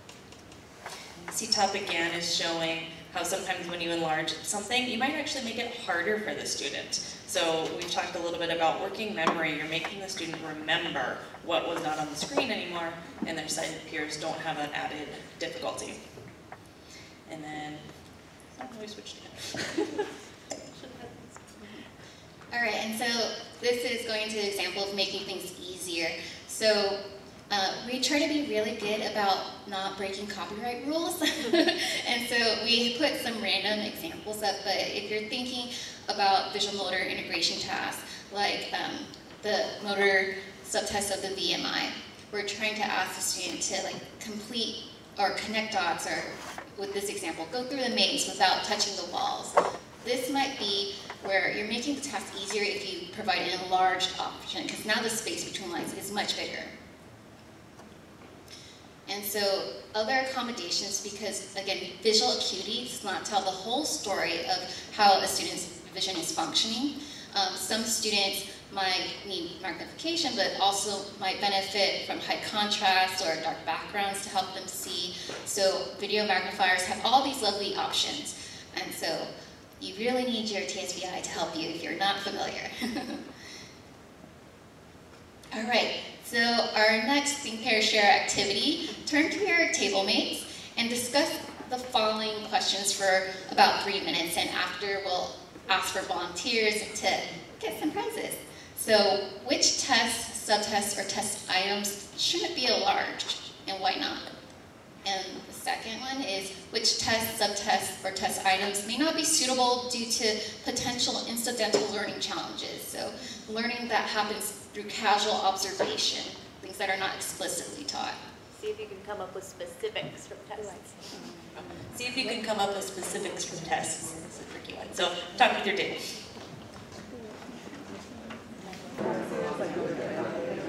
C-top again is showing how sometimes when you enlarge something, you might actually make it harder for the student. So we've talked a little bit about working memory. You're making the student remember what was not on the screen anymore, and their sighted peers don't have that added difficulty. And then, oh, we switched again. All right, and so this is going to an example of making things easier. So uh, we try to be really good about not breaking copyright rules. And so we put some random examples up, but if you're thinking about visual motor integration tasks, like um, the motor subtest of the V M I, we're trying to ask the student to like complete or connect dots, or with this example, go through the maze without touching the walls. This might be where you're making the task easier if you provide an enlarged option, because now the space between lines is much bigger. And so other accommodations, because again, visual acuity does not tell the whole story of how a student's vision is functioning. Um, some students might need magnification, but also might benefit from high contrast or dark backgrounds to help them see. So video magnifiers have all these lovely options. And so you really need your T S B I to help you if you're not familiar. All right, so our next Think, Pair, Share activity, turn to your table mates and discuss the following questions for about three minutes, and after we'll ask for volunteers to get some prizes. So which tests, subtests, or test items shouldn't be enlarged, and why not? And the second one is, which tests, subtests, or test items may not be suitable due to potential incidental learning challenges. So learning that happens through casual observation, things that are not explicitly taught. See if you can come up with specifics from tests. See if you can come up with specifics from tests. This is a tricky one. So talk with your table.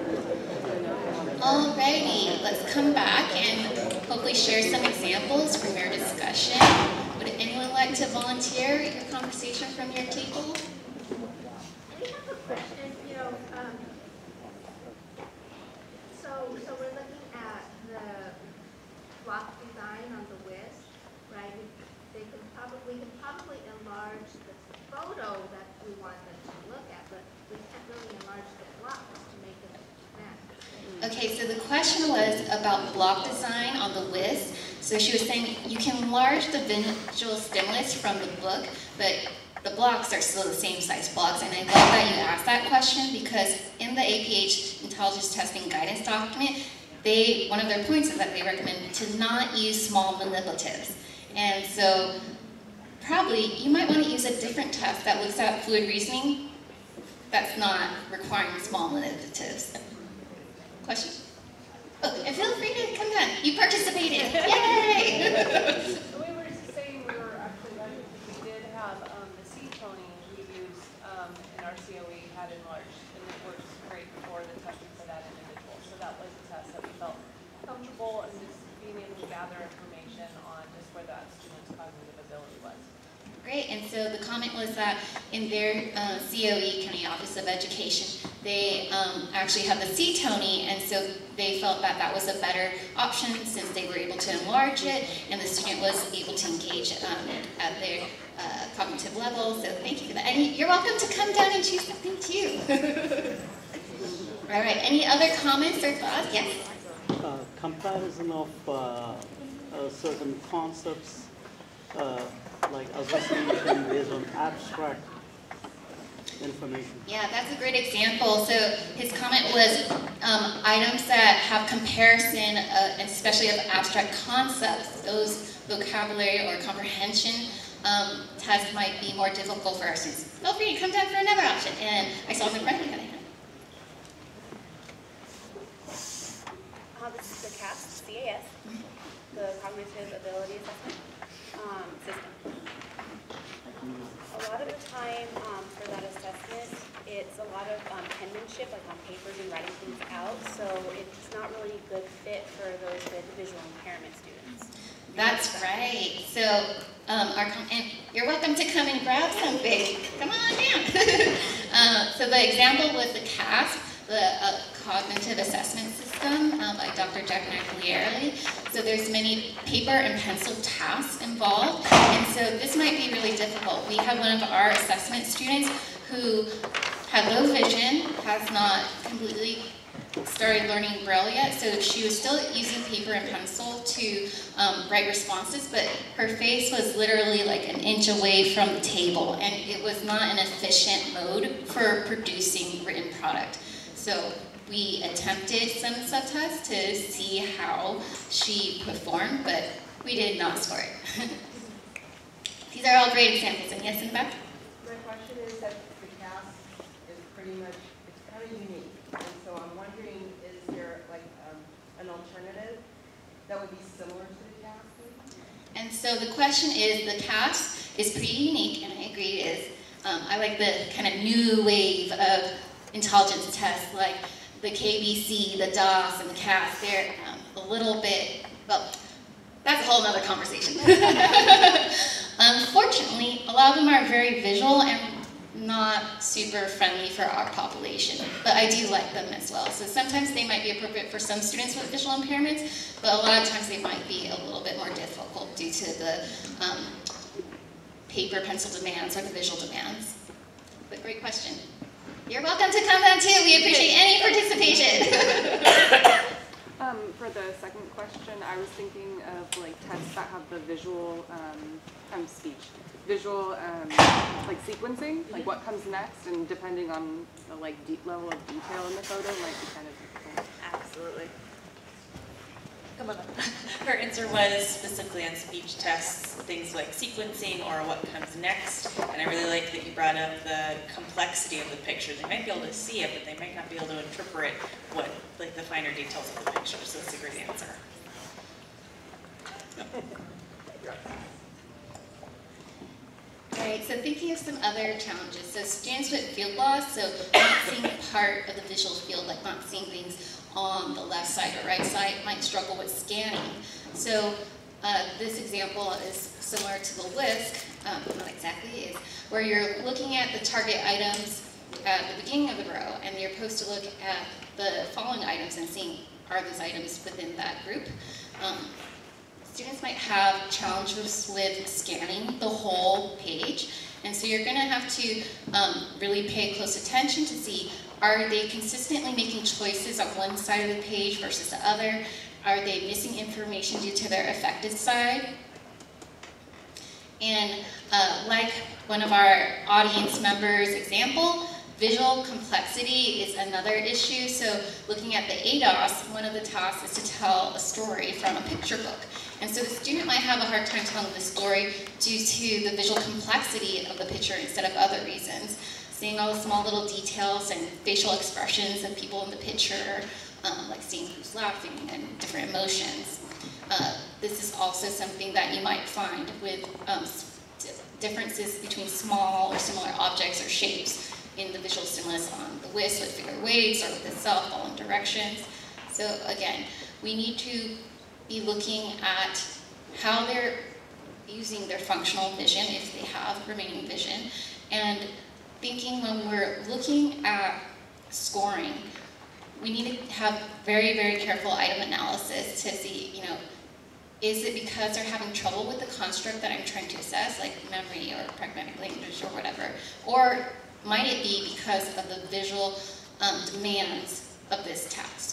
let's come back and hopefully share some examples from your discussion. Would anyone like to volunteer your conversation from your table? I have a question, you know, um, so, so we're looking at the block design on the W I S, right? They can probably, we can probably enlarge the photo that we want them to look at, but we can't really enlarge the blocks to make them match. Okay, so the question was about block design on the W I S. So she was saying you can enlarge the visual stimulus from the book, but the blocks are still the same size blocks. And I love that you asked that question because in the A P H Intelligence Testing Guidance document, they, one of their points is that they recommend to not use small manipulatives. And so probably you might want to use a different test that looks at fluid reasoning that's not requiring small manipulatives. Question? Oh, and feel free to come down. You participated. Yay! So we were just saying we were actually running, we did have um, the seed toning we used um, in our C O E had enlarged, and it works great for the testing for that individual. So that was a test that we felt comfortable and just being able to gather information on just where that student's cognitive ability was. Great, and so the comment was that in their uh, C O E, County Office of Education, they um, actually have the C-Tony, and so they felt that that was a better option since they were able to enlarge it, and the student was able to engage um, at their uh, cognitive level, so thank you for that. And you're welcome to come down and choose something too. All right, any other comments or thoughts? Yes? Uh, comparison of uh, uh, certain concepts, uh, like association based on abstract information. Yeah, that's a great example. So his comment was um, items that have comparison, uh, especially of abstract concepts, those vocabulary or comprehension um, tests might be more difficult for our students. Feel free to come down for another option. And I saw in the front, you had a hand. Uh, this is the C A S, C A S, the Cognitive Ability Assessment um, System. A lot of the time um, for that assessment, it's a lot of um, penmanship, like on papers and writing things out, so it's not really a good fit for those with visual impairment students. That's right. So um, our and you're welcome to come and grab something. Come on down. uh, so the example was the C A S, the uh, Cognitive Assessment System um, by Doctor Jack Naglieri. So there's many paper and pencil tasks involved, and so this might be really difficult. We have one of our assessment students who had low vision, has not completely started learning Braille yet, so she was still using paper and pencil to um, write responses, but her face was literally like an inch away from the table, and it was not an efficient mode for producing written product. So we attempted some subtests to see how she performed, but we did not score it. These are all great examples, and yes, in the back? My question is that the C A S is pretty much, it's kind of unique, and so I'm wondering, is there like um, an alternative that would be similar to the C A S? And so the question is, the C A S is pretty unique, and I agree it is. Um, I like the kind of new wave of intelligence tests, like the K B C, the DOS, and the C A S. They're um, a little bit, well, that's a whole other conversation. Unfortunately, a lot of them are very visual and not super friendly for our population, but I do like them as well. So sometimes they might be appropriate for some students with visual impairments, but a lot of times they might be a little bit more difficult due to the um, paper pencil demands or the visual demands. But great question. You're welcome to come down too. We appreciate any participation. Um, for the second question, I was thinking of like tests that have the visual um, um, speech, visual um, like sequencing, like what comes next, and depending on the like deep level of detail in the photo, might be kind of difficult. Absolutely. Come on up. Her answer was specifically on speech tests, things like sequencing or what comes next. And I really like that you brought up the complexity of the picture. They might be able to see it, but they might not be able to interpret what, like the finer details of the picture. So that's a great answer. All right, so thinking of some other challenges. So students with field loss, so not seeing part of the visual field, like not seeing things on the left side or right side might struggle with scanning. So uh, this example is similar to the list, um, not exactly, is where you're looking at the target items at the beginning of the row, and you're supposed to look at the following items and seeing are those items within that group. Um, students might have challenges with scanning the whole page, and so you're going to have to um, really pay close attention to see, are they consistently making choices on one side of the page versus the other? Are they missing information due to their affected side? And uh, like one of our audience members' example, visual complexity is another issue. So looking at the A D O S, one of the tasks is to tell a story from a picture book. And so the student might have a hard time telling the story due to the visual complexity of the picture instead of other reasons. Seeing all the small little details and facial expressions of people in the picture, um, like seeing who's laughing and different emotions. Uh, this is also something that you might find with um, differences between small or similar objects or shapes in the visual stimulus on the W I S with figure weights or with itself, all in directions. So again, we need to be looking at how they're using their functional vision, if they have remaining vision, and thinking when we're looking at scoring, we need to have very, very careful item analysis to see, you know, is it because they're having trouble with the construct that I'm trying to assess, like memory or pragmatic language or whatever, or might it be because of the visual um, demands of this task?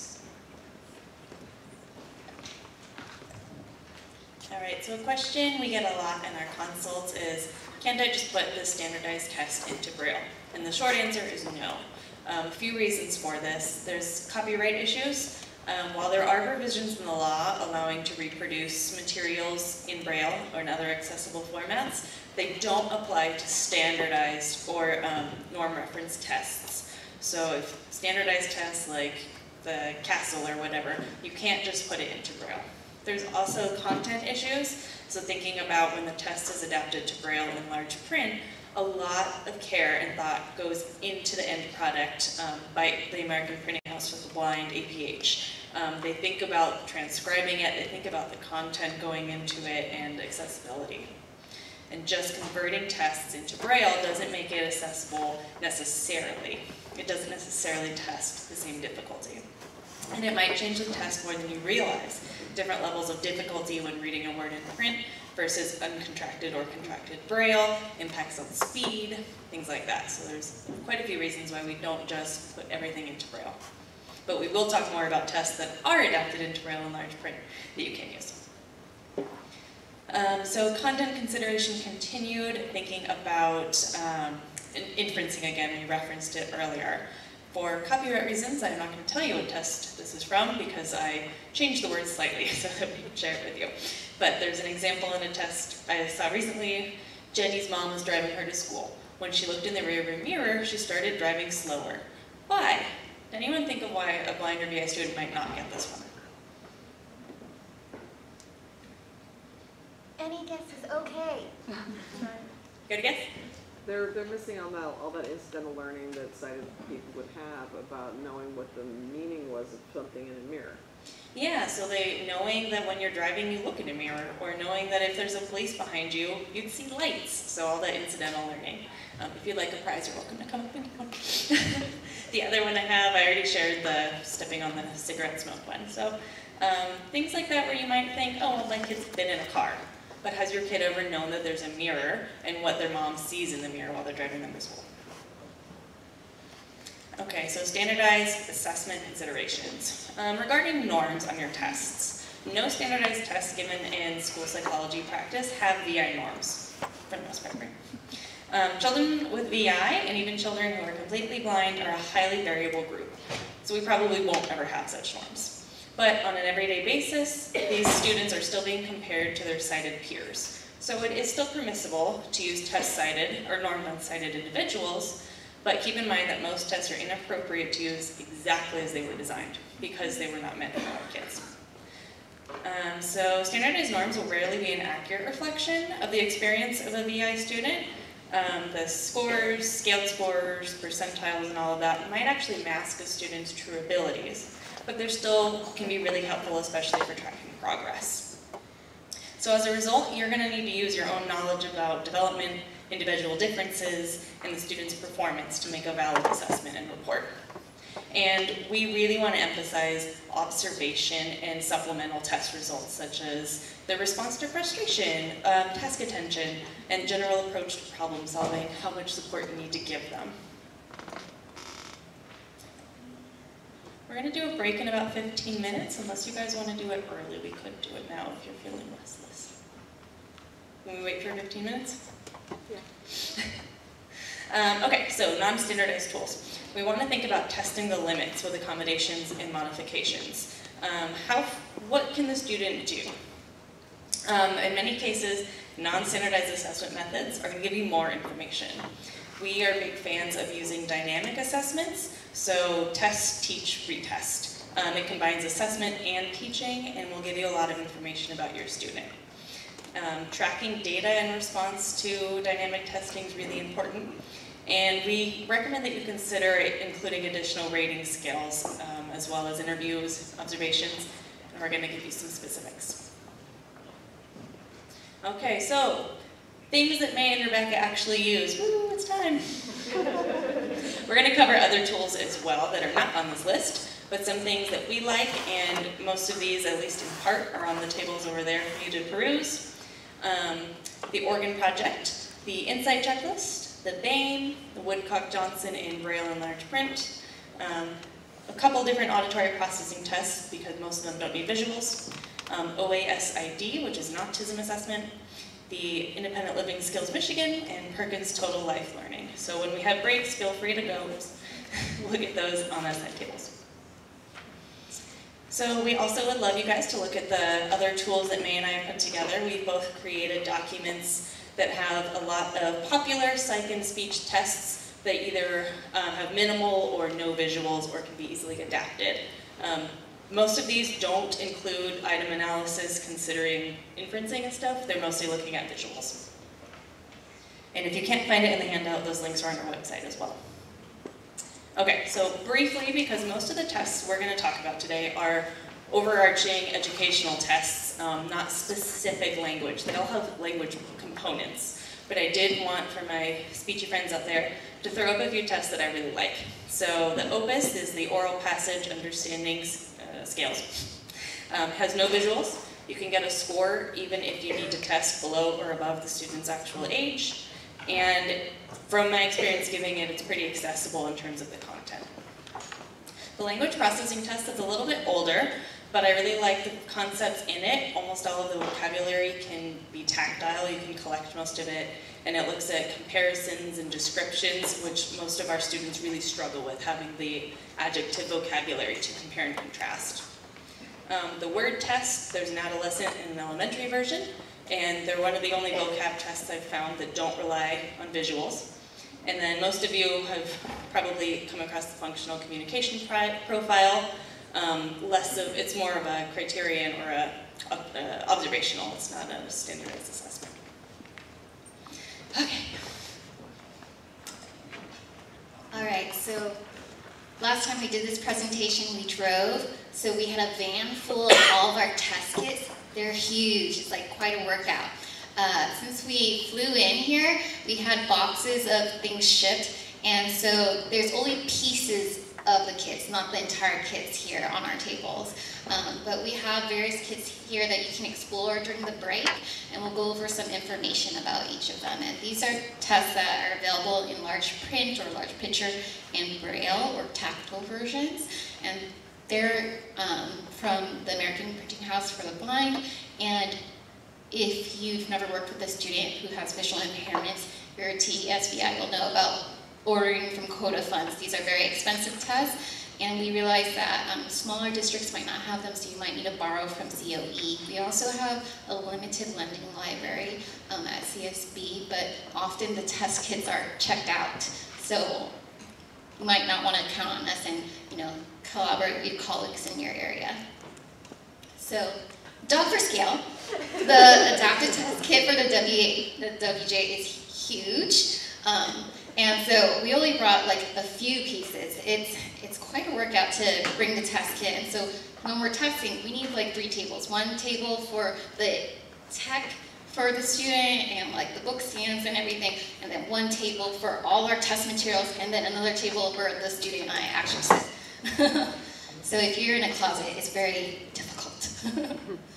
All right, so a question we get a lot in our consults is, can't I just put the standardized test into Braille? And the short answer is no. Um, a few reasons for this. There's copyright issues. Um, while there are provisions in the law allowing to reproduce materials in Braille or in other accessible formats, they don't apply to standardized or um, norm reference tests. So if standardized tests like the Castle or whatever, you can't just put it into Braille. There's also content issues. So thinking about when the test is adapted to Braille in large print, a lot of care and thought goes into the end product um, by the American Printing House for the Blind, A P H. Um, they think about transcribing it, they think about the content going into it and accessibility. And just converting tests into Braille doesn't make it accessible necessarily. It doesn't necessarily test the same difficulty. And it might change the test more than you realize. Different levels of difficulty when reading a word in print versus uncontracted or contracted Braille, impacts on speed, things like that. So there's quite a few reasons why we don't just put everything into Braille. But we will talk more about tests that are adapted into Braille in large print that you can use. Um, so content consideration continued, thinking about um, inferencing again, we referenced it earlier. For copyright reasons, I'm not going to tell you what test this is from because I changed the words slightly so that we can share it with you. But there's an example in a test I saw recently. Jenny's mom was driving her to school. When she looked in the rearview mirror, she started driving slower. Why? Did anyone think of why a blind or V I student might not get this one? Any guess is okay. Got a guess? They're, they're missing on that, all that incidental learning that sighted people would have about knowing what the meaning was of something in a mirror. Yeah, so they knowing that when you're driving you look in a mirror, or knowing that if there's a police behind you, you'd see lights. So all that incidental learning. Um, if you'd like a prize, you're welcome to come up and get one. The other one I have, I already shared the stepping on the cigarette smoke one. So um, things like that where you might think, oh, well, my kid's been in a car. But has your kid ever known that there's a mirror and what their mom sees in the mirror while they're driving them to school? Okay, so standardized assessment considerations. Um, regarding norms on your tests, no standardized tests given in school psychology practice have V I norms, for the most part. Um, children with V I and even children who are completely blind are a highly variable group, so we probably won't ever have such norms. But on an everyday basis, these students are still being compared to their sighted peers. So it is still permissible to use test-sighted or norm-unsighted individuals, but keep in mind that most tests are inappropriate to use exactly as they were designed because they were not meant for all kids. Um, so standardized norms will rarely be an accurate reflection of the experience of a V I student. Um, the scores, scaled scores, percentiles, and all of that might actually mask a student's true abilities. but they still can be really helpful, especially for tracking progress. So as a result, you're going to need to use your own knowledge about development, individual differences, and the student's performance to make a valid assessment and report. And we really want to emphasize observation and supplemental test results, such as the response to frustration, um, task attention, and general approach to problem solving, how much support you need to give them. We're going to do a break in about fifteen minutes. Unless you guys want to do it early, we could do it now if you're feeling restless. Can we wait for fifteen minutes? Yeah. um, okay, so non-standardized tools. We want to think about testing the limits with accommodations and modifications. Um, how, what can the student do? Um, in many cases, non-standardized assessment methods are going to give you more information. We are big fans of using dynamic assessments, so test, teach, retest. Um, it combines assessment and teaching and will give you a lot of information about your student. Um, tracking data in response to dynamic testing is really important. And we recommend that you consider including additional rating scales, um, as well as interviews, observations, and we're going to give you some specifics. Okay, so things that May and Rebecca actually use. Woo, it's time. We're going to cover other tools as well that are not on this list, but some things that we like, and most of these, at least in part, are on the tables over there for you to peruse. Um, the Organ Project, the Insight Checklist, the BAME, the Woodcock-Johnson in Braille and large print, um, a couple different auditory processing tests because most of them don't need visuals, um, O A S I D, which is an autism assessment, the Independent Living Skills Michigan, and Perkins Total Life Learning. So when we have breaks, feel free to go look at those on the side tables. So we also would love you guys to look at the other tools that May and I have put together. We've both created documents that have a lot of popular psych and speech tests that either um, have minimal or no visuals or can be easily adapted. Um, most of these don't include item analysis considering inferencing and stuff. They're mostly looking at visuals. And if you can't find it in the handout, those links are on our website as well. Okay, so briefly, because most of the tests we're going to talk about today are overarching educational tests, um, not specific language. They all have language components. But I did want, for my speechy friends out there, to throw up a few tests that I really like. So the OPUS is the Oral Passage Understanding uh, Scales. Um, has no visuals. You can get a score even if you need to test below or above the student's actual age. And from my experience giving it, it's pretty accessible in terms of the content. The language processing test is a little bit older, but I really like the concepts in it. Almost all of the vocabulary can be tactile. You can collect most of it. And it looks at comparisons and descriptions, which most of our students really struggle with, having the adjective vocabulary to compare and contrast. Um, the word test, there's an adolescent and an elementary version, and they're one of the only vocab tests I've found that don't rely on visuals. And then most of you have probably come across the functional communication profile. Um, less of, it's more of a criterion or a, a, a observational. It's not a standardized assessment. Okay. All right, so last time we did this presentation, we drove. So we had a van full of all of our test kits. They're huge. It's like quite a workout. Uh, since we flew in here, we had boxes of things shipped, and so there's only pieces of the kits, not the entire kits here on our tables. Um, but we have various kits here that you can explore during the break, and we'll go over some information about each of them. And these are tests that are available in large print or large picture and Braille or tactile versions. And they're um, from the American Printing House for the Blind. And if you've never worked with a student who has visual impairments, you're a T E S V I, you'll know about ordering from quota funds. These are very expensive tests, and we realize that um, smaller districts might not have them, so you might need to borrow from C O E. We also have a limited lending library um, at C S B, but often the test kits are checked out, so you might not want to count on us and, you know, collaborate with your colleagues in your area. So, dog for scale. The adapted test kit for the W A, the W J is huge. Um, And so we only brought like a few pieces. It's, it's quite a workout to bring the test kit. And so when we're testing, we need like three tables. One table for the tech for the student and like the book stands and everything, and then one table for all our test materials, and then another table where the student and I actually sit. So if you're in a closet, it's very difficult.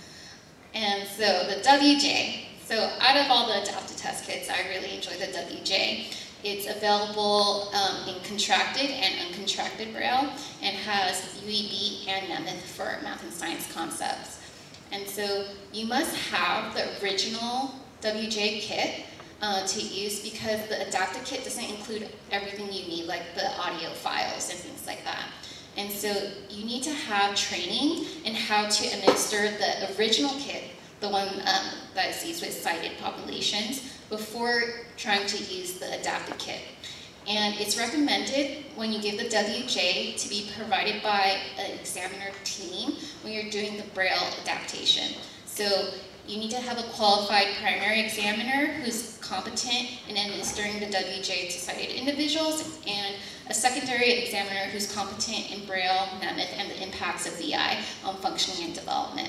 And so the W J, so out of all the adapted test kits, I really enjoy the W J. It's available um, in contracted and uncontracted Braille, and has U E B and Nemeth for math and science concepts. And so you must have the original W J kit uh, to use, because the adapted kit doesn't include everything you need, like the audio files and things like that. And so you need to have training in how to administer the original kit, the one um, that is used with sighted populations, before trying to use the adapted kit. And it's recommended when you give the W J to be provided by an examiner team when you're doing the Braille adaptation. So you need to have a qualified primary examiner who's competent in administering the W J to sighted individuals, and a secondary examiner who's competent in Braille, Nemeth, and the impacts of V I on functioning and development.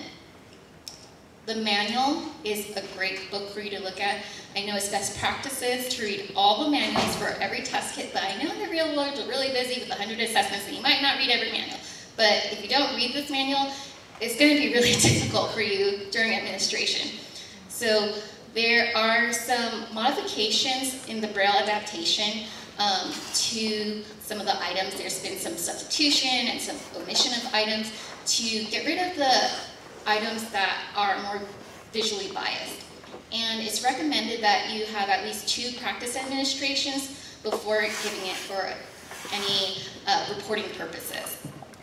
The manual is a great book for you to look at. I know it's best practices to read all the manuals for every test kit, but I know in the real world we're really busy with one hundred assessments and you might not read every manual. But if you don't read this manual, it's going to be really difficult for you during administration. So there are some modifications in the Braille adaptation um, to some of the items. There's been some substitution and some omission of items to get rid of the items that are more visually biased. And it's recommended that you have at least two practice administrations before giving it for any uh, reporting purposes.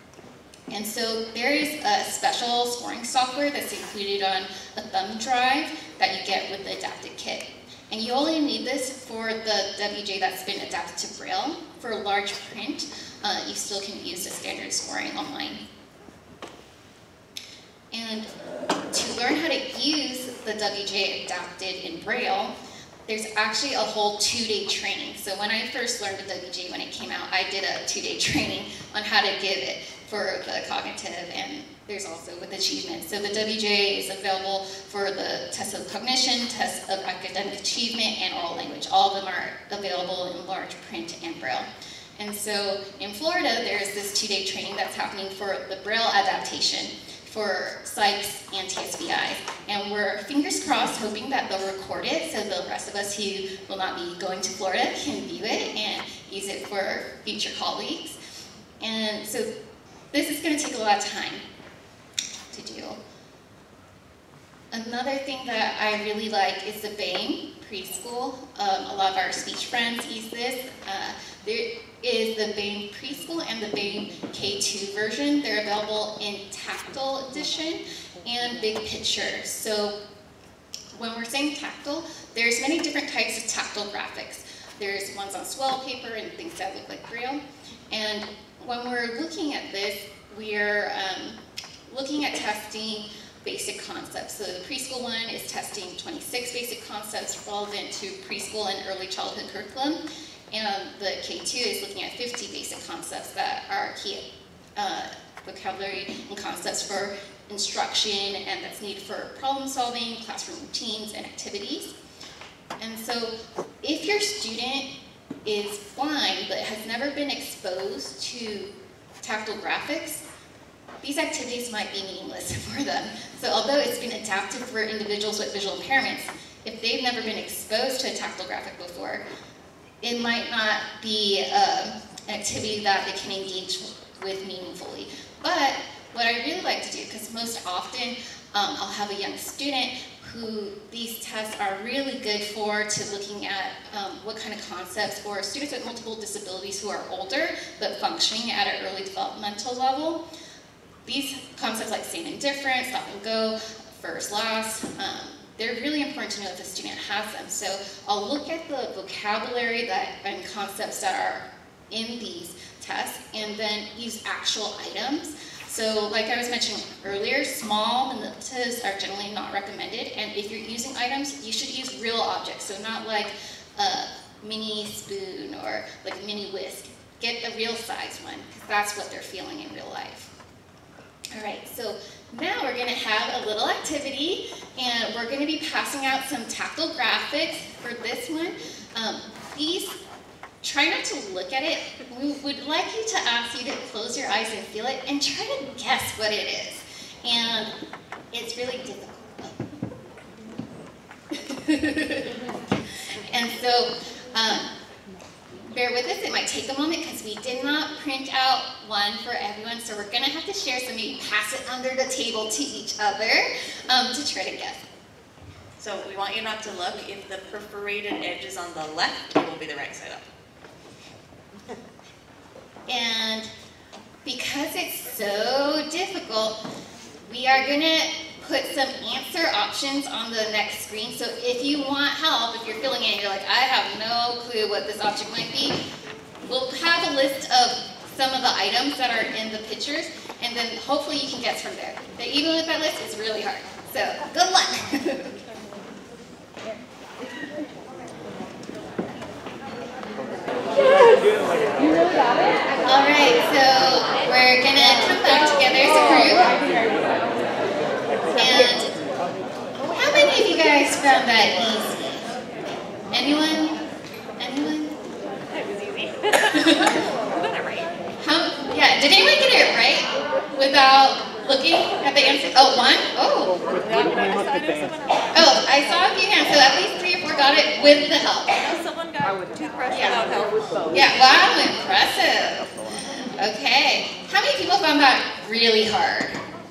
And so there is a special scoring software that's included on a thumb drive that you get with the adapted kit. And you only need this for the W J that's been adapted to Braille. For large print, uh, you still can use the standard scoring online. And to learn how to use the W J adapted in Braille, there's actually a whole two-day training. So when I first learned the W J when it came out, I did a two-day training on how to give it for the cognitive, and there's also with achievement. So the W J is available for the test of cognition, test of academic achievement, and oral language. All of them are available in large print and Braille. And so in Florida, there's this two-day training that's happening for the Braille adaptation for psychs and T S V Is. And we're fingers crossed hoping that they'll record it so the rest of us who will not be going to Florida can view it and use it for future colleagues. And so this is going to take a lot of time to do. Another thing that I really like is the B A M E preschool. Um, a lot of our speech friends use this. Uh, there is the B A M E preschool and the B A M E K two version. They're available in tactile edition and big picture. So when we're saying tactile, there's many different types of tactile graphics. There's ones on swell paper and things that look like Braille. And when we're looking at this, we're um, looking at testing basic concepts. So the preschool one is testing twenty-six basic concepts relevant to preschool and early childhood curriculum. And the K two is looking at fifty basic concepts that are key uh, vocabulary and concepts for instruction and that's needed for problem solving, classroom routines, and activities. And so if your student is blind but has never been exposed to tactile graphics, these activities might be meaningless for them. So although it's been adapted for individuals with visual impairments, if they've never been exposed to a tactile graphic before, it might not be uh, an activity that they can engage with meaningfully. But what I really like to do, because most often um, I'll have a young student who these tests are really good for, to looking at um, what kind of concepts, or students with multiple disabilities who are older but functioning at an early developmental level. These concepts like same and different, stop and go, first, last, um, they're really important to know if the student has them. So I'll look at the vocabulary that and concepts that are in these tests and then use actual items. So like I was mentioning earlier, small manipulatives are generally not recommended, and if you're using items, you should use real objects. So not like a mini spoon or like a mini whisk. Get the real size one, because that's what they're feeling in real life. All right, so now we're going to have a little activity, and we're going to be passing out some tactile graphics for this one. Um, please try not to look at it. We would like you to ask you to close your eyes and feel it, and try to guess what it is. And it's really difficult. And so, um, bear with us, it might take a moment because we did not print out one for everyone, so we're gonna have to share some, maybe pass it under the table to each other um, to try to guess. So we want you not to look. If the perforated edge is on the left, it will be the right side up. And because it's so difficult, we are gonna put some answer options on the next screen. So if you want help, if you're filling in, you're like, I have no clue what this object might be, we'll have a list of some of the items that are in the pictures, and then hopefully you can guess from there. But even with that list, it's really hard. So good luck. All right, so we're gonna come back together as a group. And how many of you guys found that easy? Anyone? Anyone? That was easy. How, yeah, did anyone get it right without looking at the answer? Oh, one? Oh. Oh, I saw a few hands, so at least three or four got it with the help. Someone got toothbrush Yeah. without help. Yeah, wow, impressive. Okay, how many people found that really hard?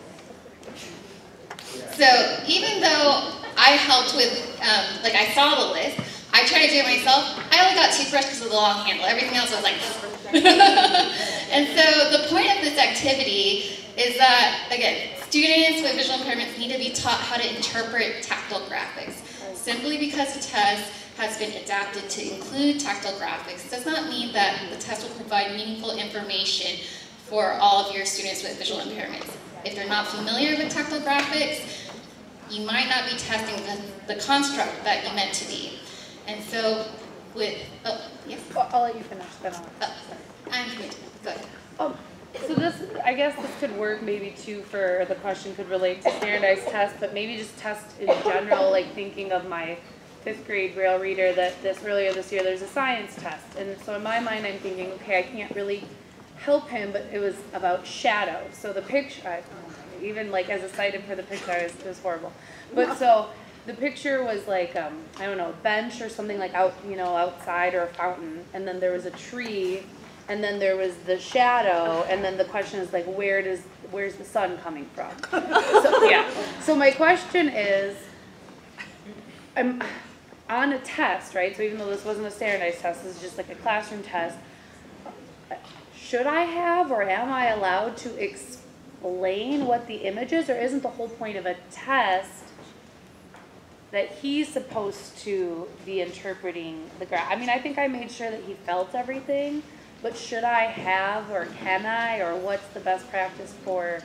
So even though I helped with, um, like I saw the list, I tried to do it myself. I only got toothbrush because of the long handle. Everything else I was like, and so the point of this activity is that, again, students with visual impairments need to be taught how to interpret tactile graphics. Simply because a test has been adapted to include tactile graphics does not mean that the test will provide meaningful information for all of your students with visual impairments. If they're not familiar with tactile graphics, you might not be testing the, the construct that you meant to be. And so with, oh, yes? Well, I'll let you finish, then I'll. Oh, I'm good, go ahead. Um, so this, I guess this could work maybe too for, the question could relate to standardized tests, but maybe just test in general, like thinking of my fifth grade Braille reader that this earlier this year, there's a science test. And so in my mind, I'm thinking, okay, I can't really help him, but it was about shadow. So the picture, I, even like as a cited for the picture, it was, it was horrible. But so the picture was like, um, I don't know, a bench or something like out, you know, outside, or a fountain, and then there was a tree, and then there was the shadow, and then the question is like, where does, where's the sun coming from? So, yeah. So my question is, I'm on a test, right? So even though this wasn't a standardized test, this is just like a classroom test, should I have, or am I allowed to explain what the image is, or isn't the whole point of a test that he's supposed to be interpreting the graph? I mean, I think I made sure that he felt everything, but should I have, or can I, or what's the best practice for?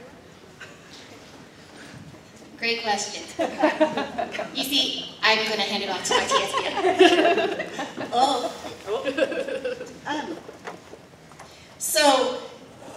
Great question. You see, I'm going to hand it off to my T S P. Oh. um, so,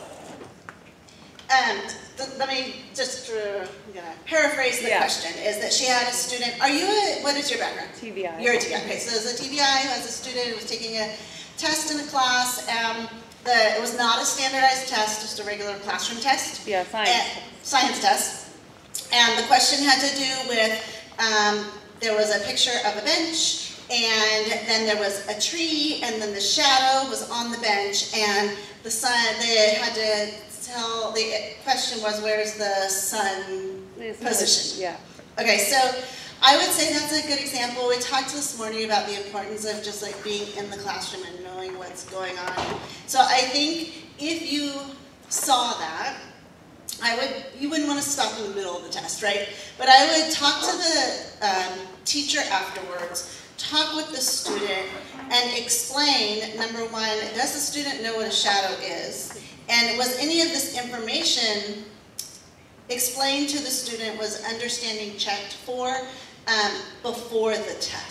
um, th let me just uh, I'm gonna paraphrase the yeah. question. Is that she had a student? Are you a? What is your background? T B I. You're a T B I. Okay, so there's a T B I who has a student who was taking a test in a class. Um, the it was not a standardized test, just a regular classroom test. Yeah, science. And, science test. And the question had to do with, um, there was a picture of a bench, and then there was a tree, and then the shadow was on the bench, and the sun, they had to tell, the question was, where's the sun position? Yeah. Okay, so I would say that's a good example. We talked this morning about the importance of just like being in the classroom and knowing what's going on. So I think if you saw that, I would, you wouldn't want to stop in the middle of the test, right? But I would talk to the um, teacher afterwards, talk with the student, and explain, number one, does the student know what a shadow is? And was any of this information explained to the student, was understanding checked for um, before the test?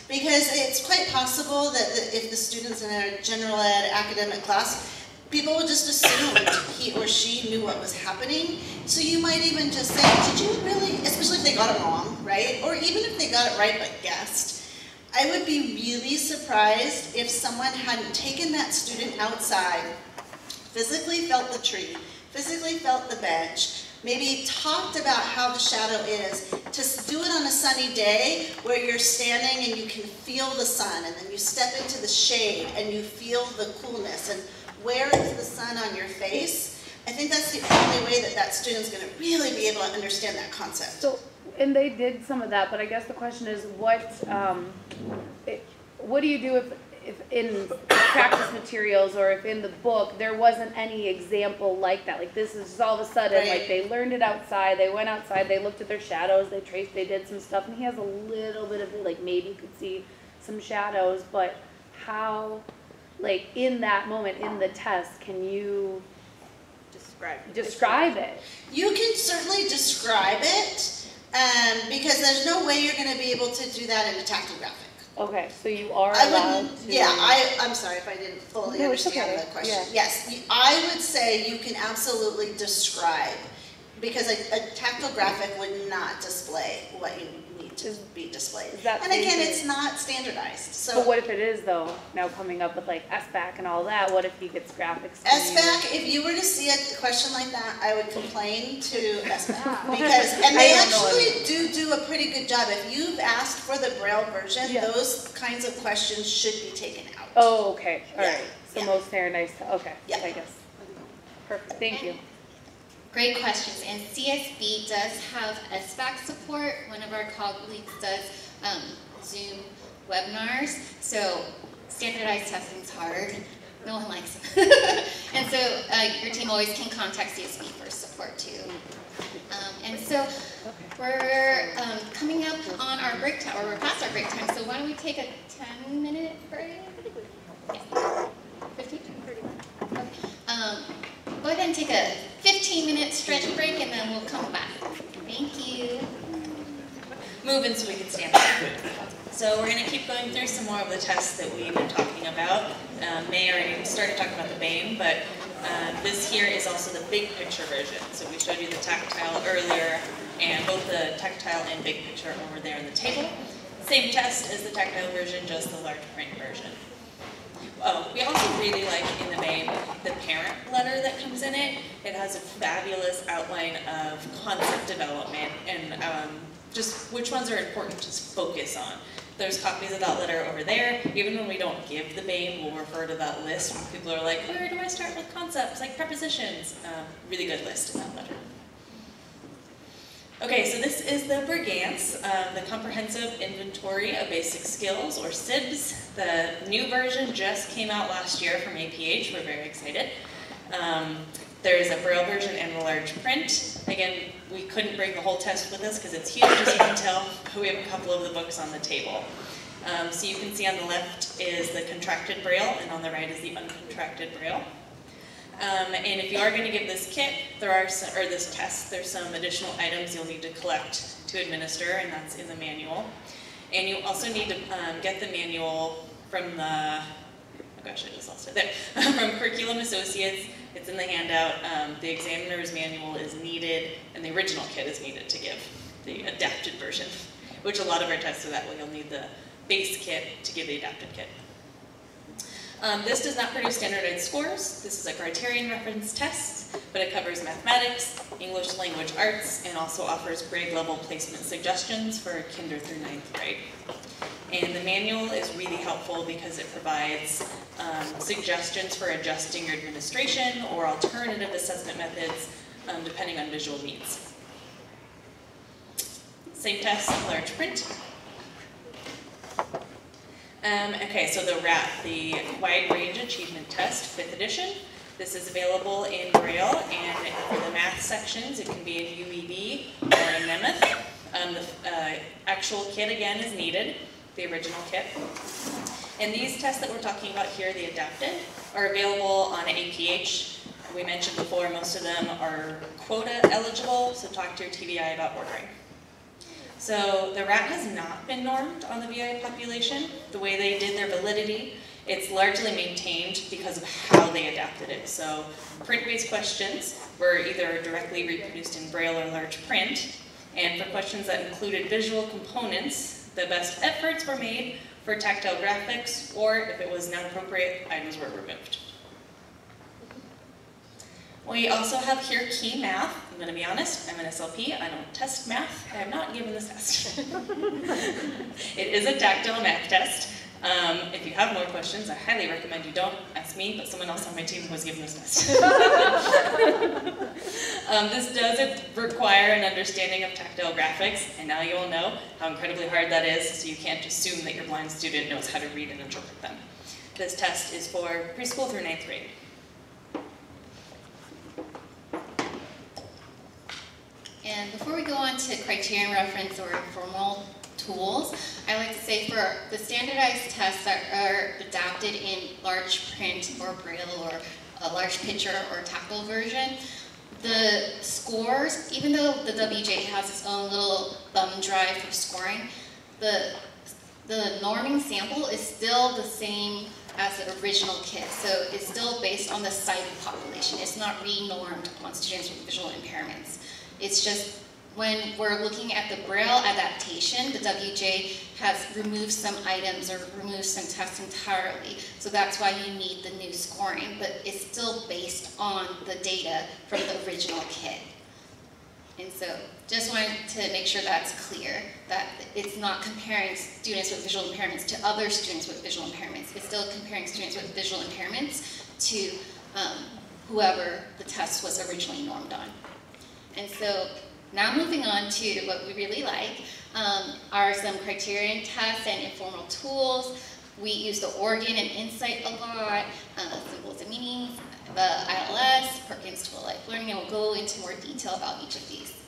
Because it's quite possible that the, if the students in a general ed academic class, people would just assume he or she knew what was happening. So you might even just say, did you really, especially if they got it wrong, right? Or even if they got it right but guessed. I would be really surprised if someone hadn't taken that student outside, physically felt the tree, physically felt the bench, maybe talked about how the shadow is, to do it on a sunny day where you're standing and you can feel the sun, and then you step into the shade and you feel the coolness, and where is the sun on your face? I think that's the only way that that student's going to really be able to understand that concept. So, and they did some of that, but I guess the question is, what um, it, what do you do if, if in practice materials or if in the book there wasn't any example like that? Like this is just all of a sudden, Right. like they learned it outside, they went outside, they looked at their shadows, they traced, they did some stuff, and he has a little bit of, like maybe you could see some shadows, but how, like in that moment, in the test, can you Describe. describe it? You can certainly describe it, um, because there's no way you're going to be able to do that in a tactographic. Okay, so you are I allowed wouldn't, to. yeah, I, I'm sorry if I didn't fully No, it's understand okay. the question. Yeah. Yes, you- I would say you can absolutely describe, because a, a tactographic would not display what you need to be displayed. Is that And again, same it's thing? not standardized, so. But what if it is though, now coming up with like S BAC and all that, what if he gets graphics? to S you? BAC, if you were to see a question like that, I would complain to S BAC. Because, and I they don't know actually do do a pretty good job. If you've asked for the Braille version, Yeah. those kinds of questions should be taken out. Oh, okay, all Yeah, right. So yeah. most standardized, okay, Yeah. I guess. Perfect, thank you. Great questions. And C S B does have S BAC support. One of our colleagues does um, Zoom webinars. So standardized testing is hard. No one likes it. And so uh, your team always can contact C S B for support too. Um, and so we're um, coming up on our break time, or we're past our break time. So why don't we take a ten minute break? Yeah. fifteen? Okay. Um, Go ahead and take a fifteen minute stretch break and then we'll come back. Thank you. Moving so we can stand up. So we're going to keep going through some more of the tests that we've been talking about. Um, May already started talking about the B A M E, but uh, this here is also the big picture version. So we showed you the tactile earlier, and both the tactile and big picture are over there in the table. Same test as the tactile version, just the large print version. Oh, we also really like in the B A M E the parent letter that comes in it. It has a fabulous outline of concept development and um, just which ones are important to focus on. There's copies of that letter over there. Even when we don't give the B A M E, we'll refer to that list. When people are like, where do I start with concepts, like prepositions? Um, really good list in that letter. Okay, so this is the Brigance, uh, the Comprehensive Inventory of Basic Skills, or S I B S. The new version just came out last year from A P H. We're very excited. Um, there's a Braille version and a large print. Again, we couldn't bring the whole test with us because it's huge, as you can tell. We have a couple of the books on the table. Um, so you can see on the left is the contracted Braille, and on the right is the uncontracted Braille. Um, and if you are going to give this kit, there are some, or this test, there's some additional items you'll need to collect to administer, and that's in the manual. And you also need to um, get the manual from the, oh gosh, I just lost it there, from Curriculum Associates. It's in the handout. Um, the examiner's manual is needed, and the original kit is needed to give, the adapted version, which a lot of our tests are that way. You'll need the base kit to give the adapted kit. Um, this does not produce standardized scores. This is a criterion reference test, but it covers mathematics, English language arts, and also offers grade level placement suggestions for kinder through ninth grade. And the manual is really helpful because it provides um, suggestions for adjusting your administration or alternative assessment methods um, depending on visual needs. Same test, large print. Um, okay, so the R A T, the Wide Range Achievement Test, fifth edition. This is available in Braille, and for the math sections, it can be in U E B or in Nemeth. Um, the uh, actual kit, again, is needed, the original kit. And these tests that we're talking about here, the adapted, are available on A P H. We mentioned before, most of them are quota eligible, so talk to your T V I about ordering. So the R A T has not been normed on the V I population. The way they did their validity, it's largely maintained because of how they adapted it. So print-based questions were either directly reproduced in Braille or large print, and for questions that included visual components, the best efforts were made for tactile graphics, or if it was not appropriate, items were removed. We also have here key math. I'm going to be honest, I'm an S L P, I don't test math, I have not given this test. It is a tactile math test. Um, if you have more questions, I highly recommend you don't ask me, but someone else on my team was given this test. um, this does require an understanding of tactile graphics, and now you all know how incredibly hard that is, so you can't assume that your blind student knows how to read and interpret them. This test is for preschool through ninth grade. And before we go on to criterion reference or informal tools, I like to say for the standardized tests that are adapted in large print or Braille or a large picture or tactile version, the scores, even though the W J has its own little thumb drive for scoring, the, the norming sample is still the same as the original kit. So it's still based on the sighted population. It's not re-normed on students with visual impairments. It's just when we're looking at the Braille adaptation, the W J has removed some items or removed some tests entirely. So that's why you need the new scoring, but it's still based on the data from the original kit. And so just wanted to make sure that's clear, that it's not comparing students with visual impairments to other students with visual impairments. It's still comparing students with visual impairments to um, whoever the test was originally normed on. And so now moving on to what we really like um, are some criterion tests and informal tools. We use the organ and insight a lot, uh, symbols and meanings, the I L S, Perkins Tool Life Learning, and we'll go into more detail about each of these.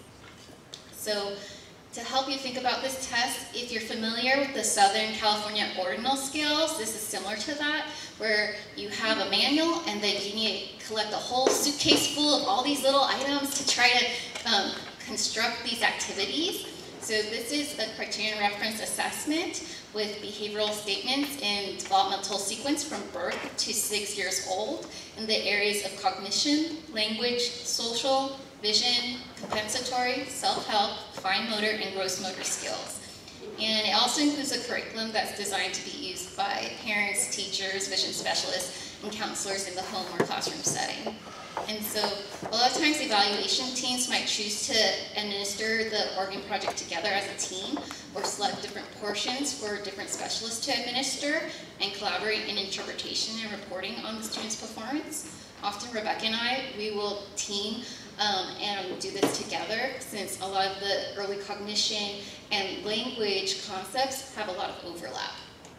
So to help you think about this test, if you're familiar with the Southern California ordinal scales, this is similar to that, where you have a manual and then you need to collect a whole suitcase full of all these little items to try to um, construct these activities. So this is a criterion reference assessment with behavioral statements in developmental sequence from birth to six years old in the areas of cognition, language, social, vision, compensatory, self-help, fine motor, and gross motor skills. And it also includes a curriculum that's designed to be used by parents, teachers, vision specialists, and counselors in the home or classroom setting. And so a lot of times evaluation teams might choose to administer the organ project together as a team or select different portions for different specialists to administer and collaborate in interpretation and reporting on the student's performance. Often Rebecca and I, we will team um, and do this together since a lot of the early cognition and language concepts have a lot of overlap.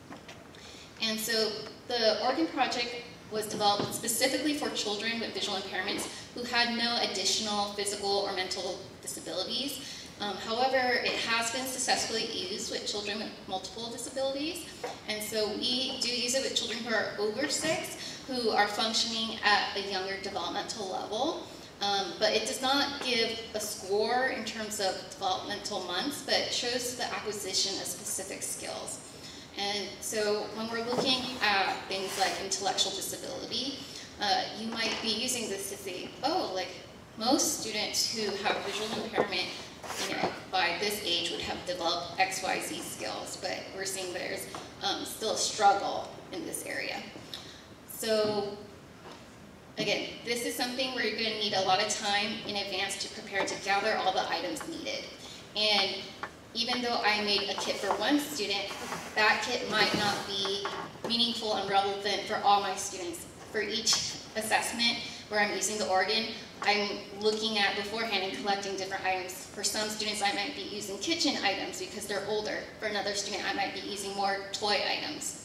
And so the organ project was developed specifically for children with visual impairments who had no additional physical or mental disabilities. Um, however, it has been successfully used with children with multiple disabilities. And so we do use it with children who are over six, who are functioning at a younger developmental level. Um, but it does not give a score in terms of developmental months, but it shows the acquisition of specific skills. And so when we're looking at things like intellectual disability, uh, you might be using this to say, oh, like most students who have visual impairment, you know, by this age would have developed X Y Z skills, but we're seeing there's um, still a struggle in this area. So again, this is something where you're going to need a lot of time in advance to prepare to gather all the items needed. And even though I made a kit for one student, that kit might not be meaningful and relevant for all my students. For each assessment where I'm using the organ, I'm looking at beforehand and collecting different items. For some students, I might be using kitchen items because they're older. For another student, I might be using more toy items.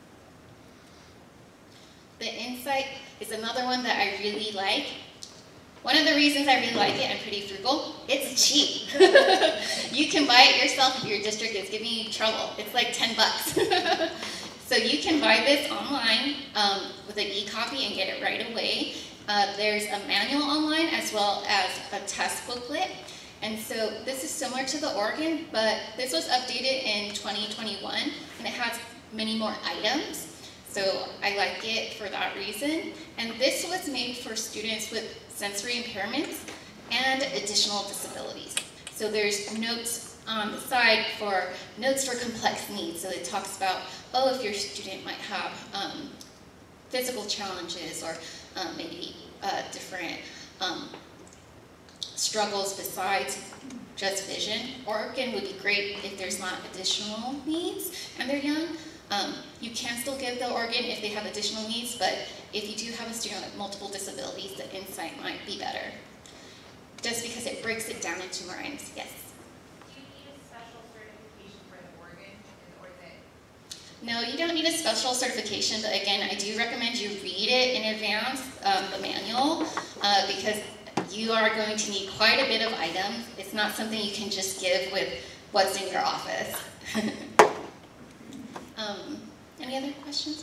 The Insight is another one that I really like. One of the reasons I really like it, I'm pretty frugal, it's cheap. You can buy it yourself if your district is giving you trouble. It's like ten bucks. So you can buy this online um, with an e-copy and get it right away. Uh, there's a manual online as well as a test booklet. And so this is similar to the Oregon, but this was updated in twenty twenty-one, and it has many more items. So I like it for that reason. And this was made for students with sensory impairments and additional disabilities. So there's notes on the side for notes for complex needs. So it talks about, oh, if your student might have um, physical challenges or um, maybe uh, different um, struggles besides just vision. Oregon would be great if there's not additional needs and they're young. Um, you can still give the Oregon if they have additional needs, but if you do have a student with multiple disabilities, the insight might be better. Just because it breaks it down into more items. Yes? Do you need a special certification for the Oregon, or is it? No, you don't need a special certification, but again, I do recommend you read it in advance, um, the manual, uh, because you are going to need quite a bit of items. It's not something you can just give with what's in your office. um, any other questions?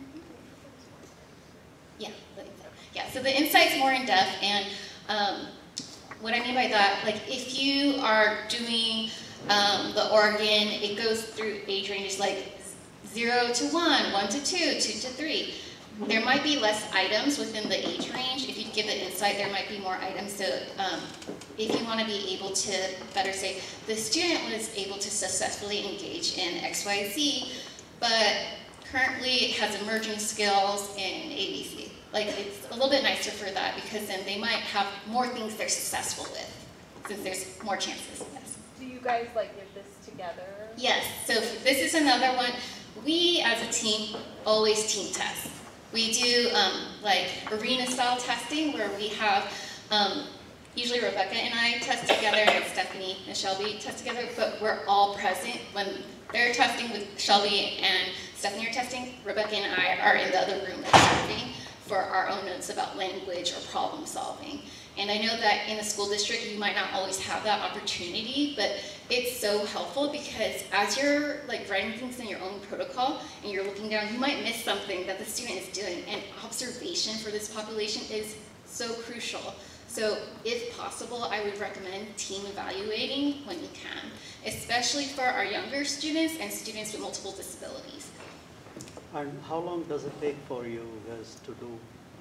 Yeah, yeah. So the insight's more in depth, and um, what I mean by that, like if you are doing um, the Oregon, it goes through age ranges like zero to one, one to two, two to three. There might be less items within the age range. If you give the insight, there might be more items. So um, if you want to be able to better say, the student was able to successfully engage in X Y Z, but currently has emerging skills in A B C. Like, it's a little bit nicer for that because then they might have more things they're successful with, since there's more chances. Yes. Do you guys like give this together? Yes, so this is another one. We as a team always team test. We do um, like arena style testing where we have, um, usually Rebecca and I test together and Stephanie and Shelby test together, but we're all present when they're testing with Shelby and Stephanie are testing. Rebecca and I are in the other room observing for our own notes about language or problem solving. And I know that in a school district, you might not always have that opportunity, but it's so helpful because as you're like writing things in your own protocol and you're looking down, you might miss something that the student is doing, and observation for this population is so crucial. So if possible, I would recommend team evaluating when you can, especially for our younger students and students with multiple disabilities. And how long does it take for you guys to do?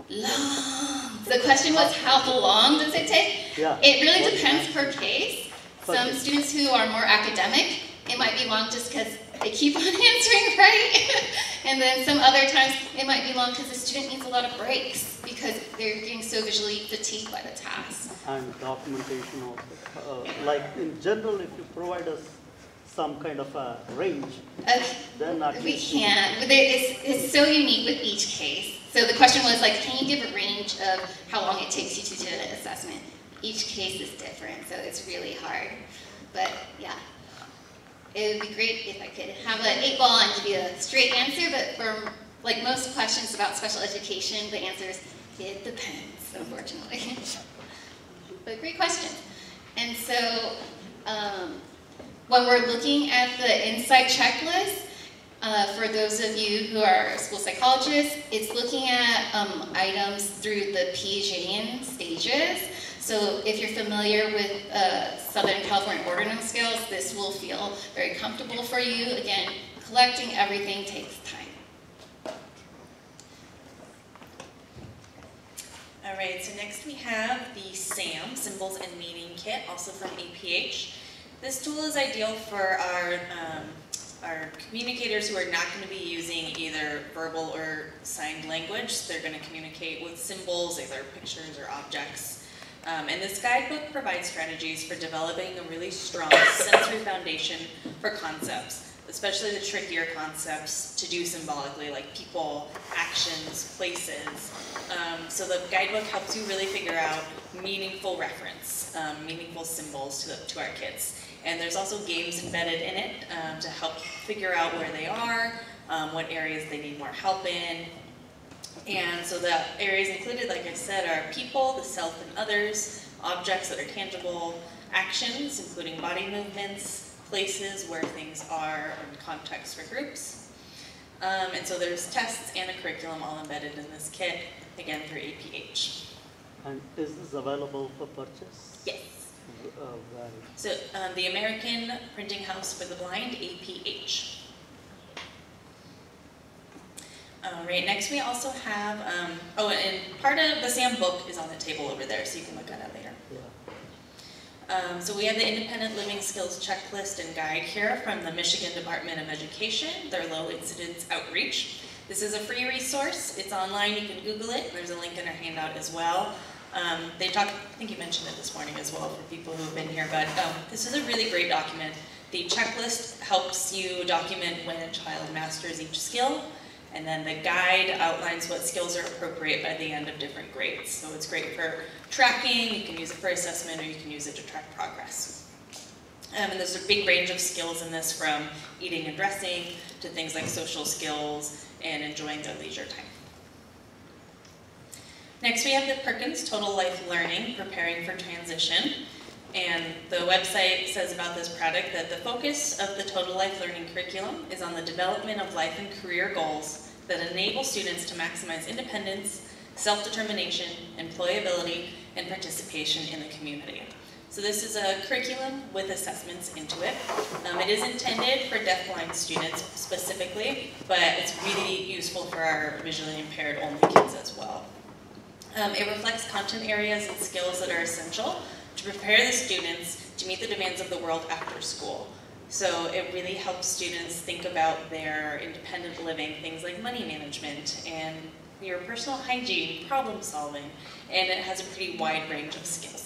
Long. The question was, how long does it take? Yeah. It really depends per case. Per Some case. students who are more academic, it might be long just because they keep on answering right. And then some other times, it might be long because the student needs a lot of breaks because they're getting so visually fatigued by the task. And documentation also. Uh, like in general, if you provide us some kind of a range, Okay. then at We least can't. But there- It's, it's so unique with each case. So the question was like, can you give a range of how long it takes you to do an assessment? Each case is different, so it's really hard. But yeah, it would be great if I could have an eight ball and give you a straight answer, but for like most questions about special education, the answer is, it depends, unfortunately. But great question. And so, um, when we're looking at the insight checklist, uh, for those of you who are school psychologists, it's looking at um, items through the Piagetian stages. So if you're familiar with uh, Southern California ordinal scales, this will feel very comfortable for you. Again, collecting everything takes time. All right, so next we have the SAM, Symbols and Meaning Kit, also from A P H. This tool is ideal for our, um, our communicators who are not going to be using either verbal or signed language. They're going to communicate with symbols, either pictures or objects. Um, and this guidebook provides strategies for developing a really strong sensory foundation for concepts, especially the trickier concepts to do symbolically, like people, actions, places. Um, so the guidebook helps you really figure out meaningful reference, um, meaningful symbols to, the, to our kids. And there's also games embedded in it um, to help figure out where they are, um, what areas they need more help in. And so the areas included, like I said, are people, the self and others, objects that are tangible, actions, including body movements, places where things are, and context for groups. Um, and so there's tests and a curriculum all embedded in this kit, again through A P H. And is this available for purchase? Yes. uh, vary? So um, the American Printing House for the Blind, A P H. All right, next we also have, um, oh, and part of the SAM book is on the table over there, so you can look at it later. Yeah. Um, so we have the Independent Living Skills Checklist and Guide here from the Michigan Department of Education, their low incidence outreach. This is a free resource. It's online, you can Google it. There's a link in our handout as well. Um, they talk, I think you mentioned it this morning as well for people who have been here, but um, this is a really great document. The checklist helps you document when a child masters each skill, and then the guide outlines what skills are appropriate by the end of different grades. So it's great for tracking, you can use it for assessment, or you can use it to track progress. Um, and there's a big range of skills in this, from eating and dressing to things like social skills and enjoying their leisure time. Next we have the Perkins Total Life Learning, Preparing for Transition. And the website says about this product that the focus of the Total Life Learning curriculum is on the development of life and career goals that enable students to maximize independence, self-determination, employability, and participation in the community. So this is a curriculum with assessments into it. Um, it is intended for deafblind students specifically, but it's really useful for our visually impaired only kids as well. Um, it reflects content areas and skills that are essential to prepare the students to meet the demands of the world after school. So it really helps students think about their independent living, things like money management and your personal hygiene, problem solving, and it has a pretty wide range of skills.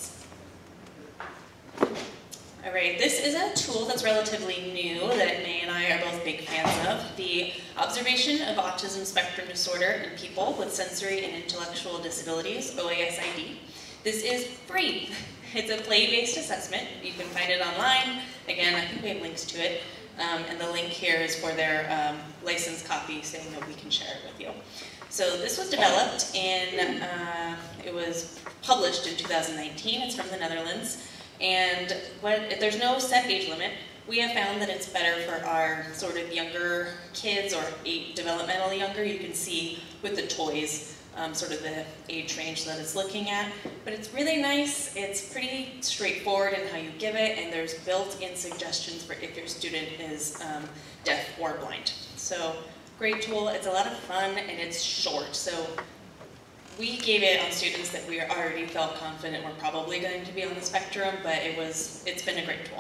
All right, this is a tool that's relatively new that May and I are both big fans of, the Observation of Autism Spectrum Disorder in People with Sensory and Intellectual Disabilities, O A S I D. This is free. It's a play-based assessment. You can find it online. Again, I think we have links to it. Um, and the link here is for their um, license copy saying that we can share it with you. So this was developed in, uh, it was published in two thousand nineteen. It's from the Netherlands. And what, there's no set age limit. We have found that it's better for our sort of younger kids or eight, developmentally younger. You can see with the toys, um, sort of the age range that it's looking at. But it's really nice. It's pretty straightforward in how you give it, and there's built-in suggestions for if your student is um, deaf or blind. So great tool. It's a lot of fun, and it's short. So we gave it on students that we already felt confident were probably going to be on the spectrum, but it was, it's been a great tool.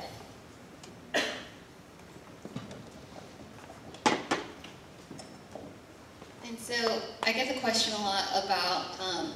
And so I get the question a lot about, um,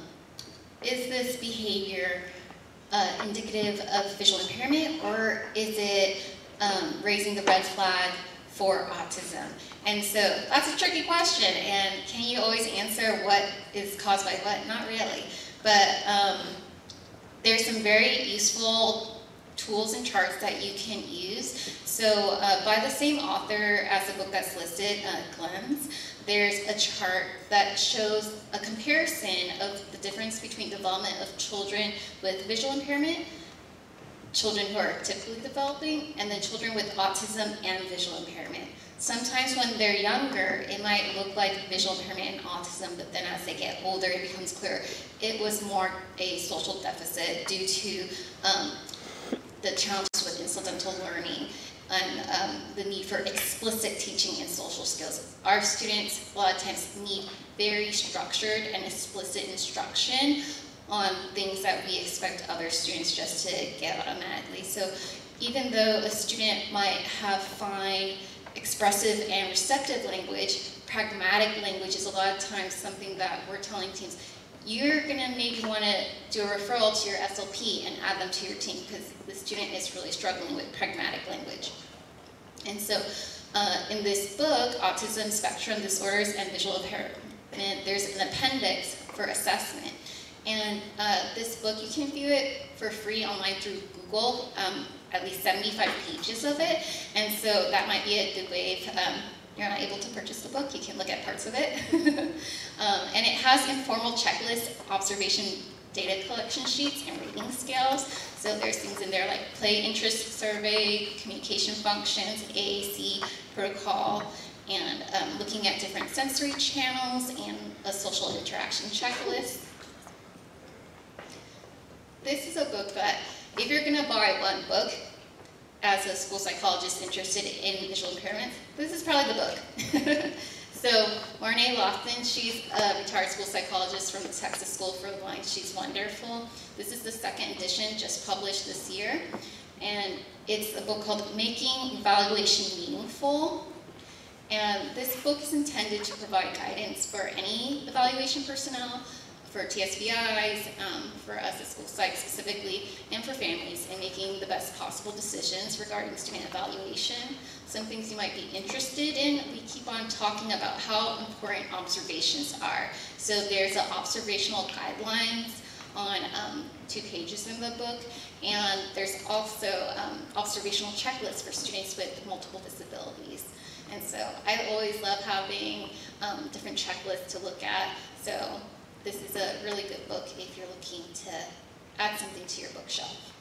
is this behavior uh, indicative of visual impairment, or is it um, raising the red flag for autism? And so that's a tricky question, and can you always answer what is caused by what? Not really. But um, there's some very useful tools and charts that you can use. So uh, by the same author as the book that's listed, uh, Glenn's, there's a chart that shows a comparison of the difference between development of children with visual impairment, children who are typically developing, and then children with autism and visual impairment. Sometimes when they're younger, it might look like visual impairment and autism, but then as they get older, it becomes clear it was more a social deficit due to um, the challenges with incidental learning and um, the need for explicit teaching and social skills. Our students a lot of times need very structured and explicit instruction on things that we expect other students just to get automatically. So even though a student might have fine expressive and receptive language, pragmatic language is a lot of times something that we're telling teams, you're gonna maybe wanna do a referral to your S L P and add them to your team because the student is really struggling with pragmatic language. And so uh, in this book, Autism Spectrum Disorders and Visual Impairment, there's an appendix for assessment. And uh, this book, you can view it for free online through Google, um, at least seventy-five pages of it. And so that might be a good way if um, you're not able to purchase the book, you can look at parts of it. um, and it has informal checklists, observation data collection sheets, and rating scales. So there's things in there like play interest survey, communication functions, A A C protocol, and um, looking at different sensory channels, and a social interaction checklist. This is a book that if you're going to buy one book as a school psychologist interested in visual impairments, this is probably the book. So Marnay Lofton, she's a retired school psychologist from the Texas School for the Blind. She's wonderful. This is the second edition, just published this year. And it's a book called Making Evaluation Meaningful. And this book is intended to provide guidance for any evaluation personnel, for T S B Is, um, for us at school psych specifically, and for families in making the best possible decisions regarding student evaluation. Some things you might be interested in, we keep on talking about how important observations are. So there's an observational guidelines on um, two pages in the book, and there's also um, observational checklists for students with multiple disabilities. And so I always love having um, different checklists to look at. So this is a really good book if you're looking to add something to your bookshelf.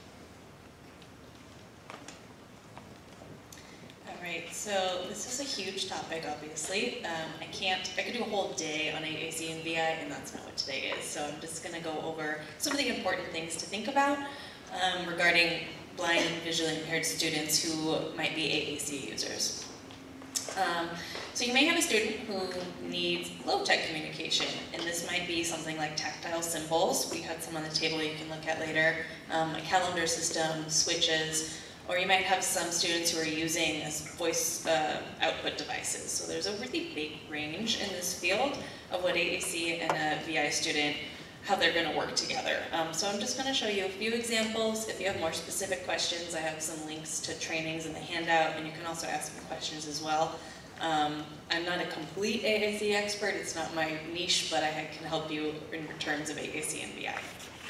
All right, so this is a huge topic, obviously. Um, I can't, I could do a whole day on A A C and V I, and that's not what today is. So I'm just gonna go over some of the important things to think about um, regarding blind and visually impaired students who might be A A C users. Um, so you may have a student who needs low-tech communication, and this might be something like tactile symbols. We had some on the table you can look at later, um, a calendar system, switches, or you might have some students who are using as voice uh, output devices. So there's a really big range in this field of what A A C and a V I student, how they're going to work together. Um, so I'm just going to show you a few examples. If you have more specific questions, I have some links to trainings in the handout, and you can also ask me questions as well. Um, I'm not a complete A A C expert, it's not my niche, but I can help you in terms of A A C and V I.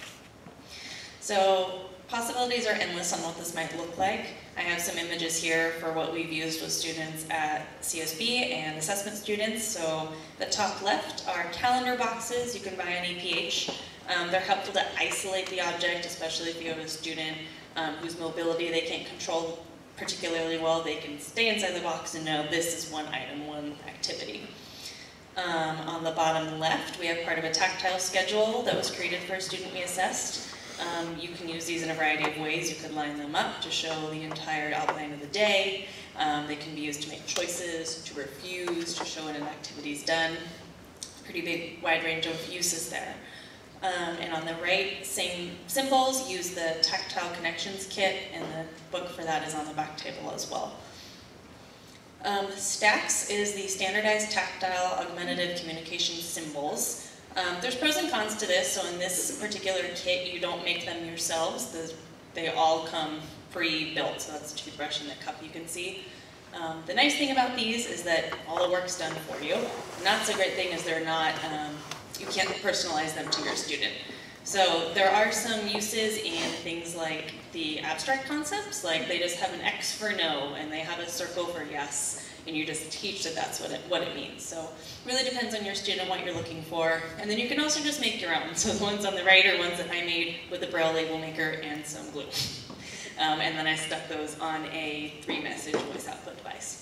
So possibilities are endless on what this might look like. I have some images here for what we've used with students at C S B and assessment students. So the top left are calendar boxes you can buy on E P H. Um, they're helpful to isolate the object, especially if you have a student um, whose mobility they can't control particularly well. They can stay inside the box and know this is one item, one activity. Um, on the bottom left, we have part of a tactile schedule that was created for a student we assessed. Um, you can use these in a variety of ways. You could line them up to show the entire outline of the day. Um, they can be used to make choices, to refuse, to show when an activity is done. Pretty big, wide range of uses there. Um, and on the right, same symbols, use the tactile connections kit, and the book for that is on the back table as well. Um, STACS is the standardized tactile augmentative communication symbols. Um, there's pros and cons to this. So in this particular kit, you don't make them yourselves. The, they all come pre-built. So that's the toothbrush and the cup you can see. Um, the nice thing about these is that all the work's done for you. Not so great thing is they're not, um, you can't personalize them to your student. So there are some uses in things like the abstract concepts, like they just have an X for no and they have a circle for yes, and you just teach that that's what it, what it means. So really depends on your student, what you're looking for. And then you can also just make your own. So the ones on the right are ones that I made with a Braille label maker and some glue. Um, and then I stuck those on a three-message voice output device.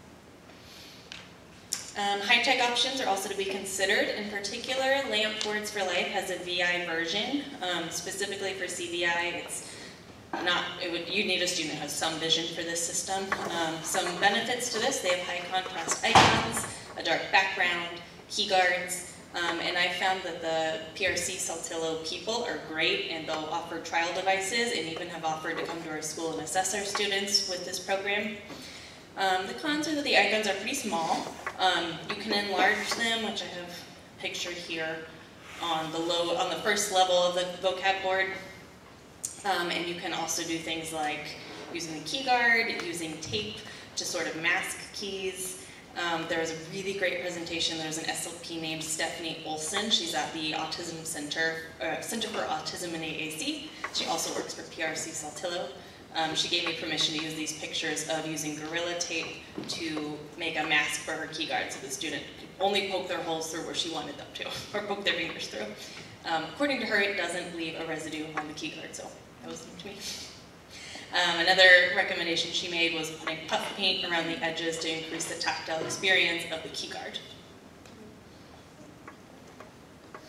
Um, high-tech options are also to be considered. In particular, Lamp Words for Life has a V I version. Um, specifically for C V I, it's not, it would, you need a student who has some vision for this system. Um, some benefits to this, they have high contrast icons, a dark background, key guards, um, and I found that the P R C Saltillo people are great, and they'll offer trial devices and even have offered to come to our school and assess our students with this program. Um, the cons are that the icons are pretty small. Um, you can enlarge them, which I have pictured here on the low, on the first level of the vocab board. Um, and you can also do things like using the key guard, using tape to sort of mask keys. Um, there was a really great presentation. There was an S L P named Stephanie Olson. She's at the Autism Center, uh, Center for Autism in A A C. She also works for P R C Saltillo. Um, she gave me permission to use these pictures of using Gorilla Tape to make a mask for her key guard, so the student could only poke their holes through where she wanted them to, or poke their fingers through. Um, according to her, it doesn't leave a residue on the key guard, so that was new to me. Um, another recommendation she made was putting puff paint around the edges to increase the tactile experience of the key guard.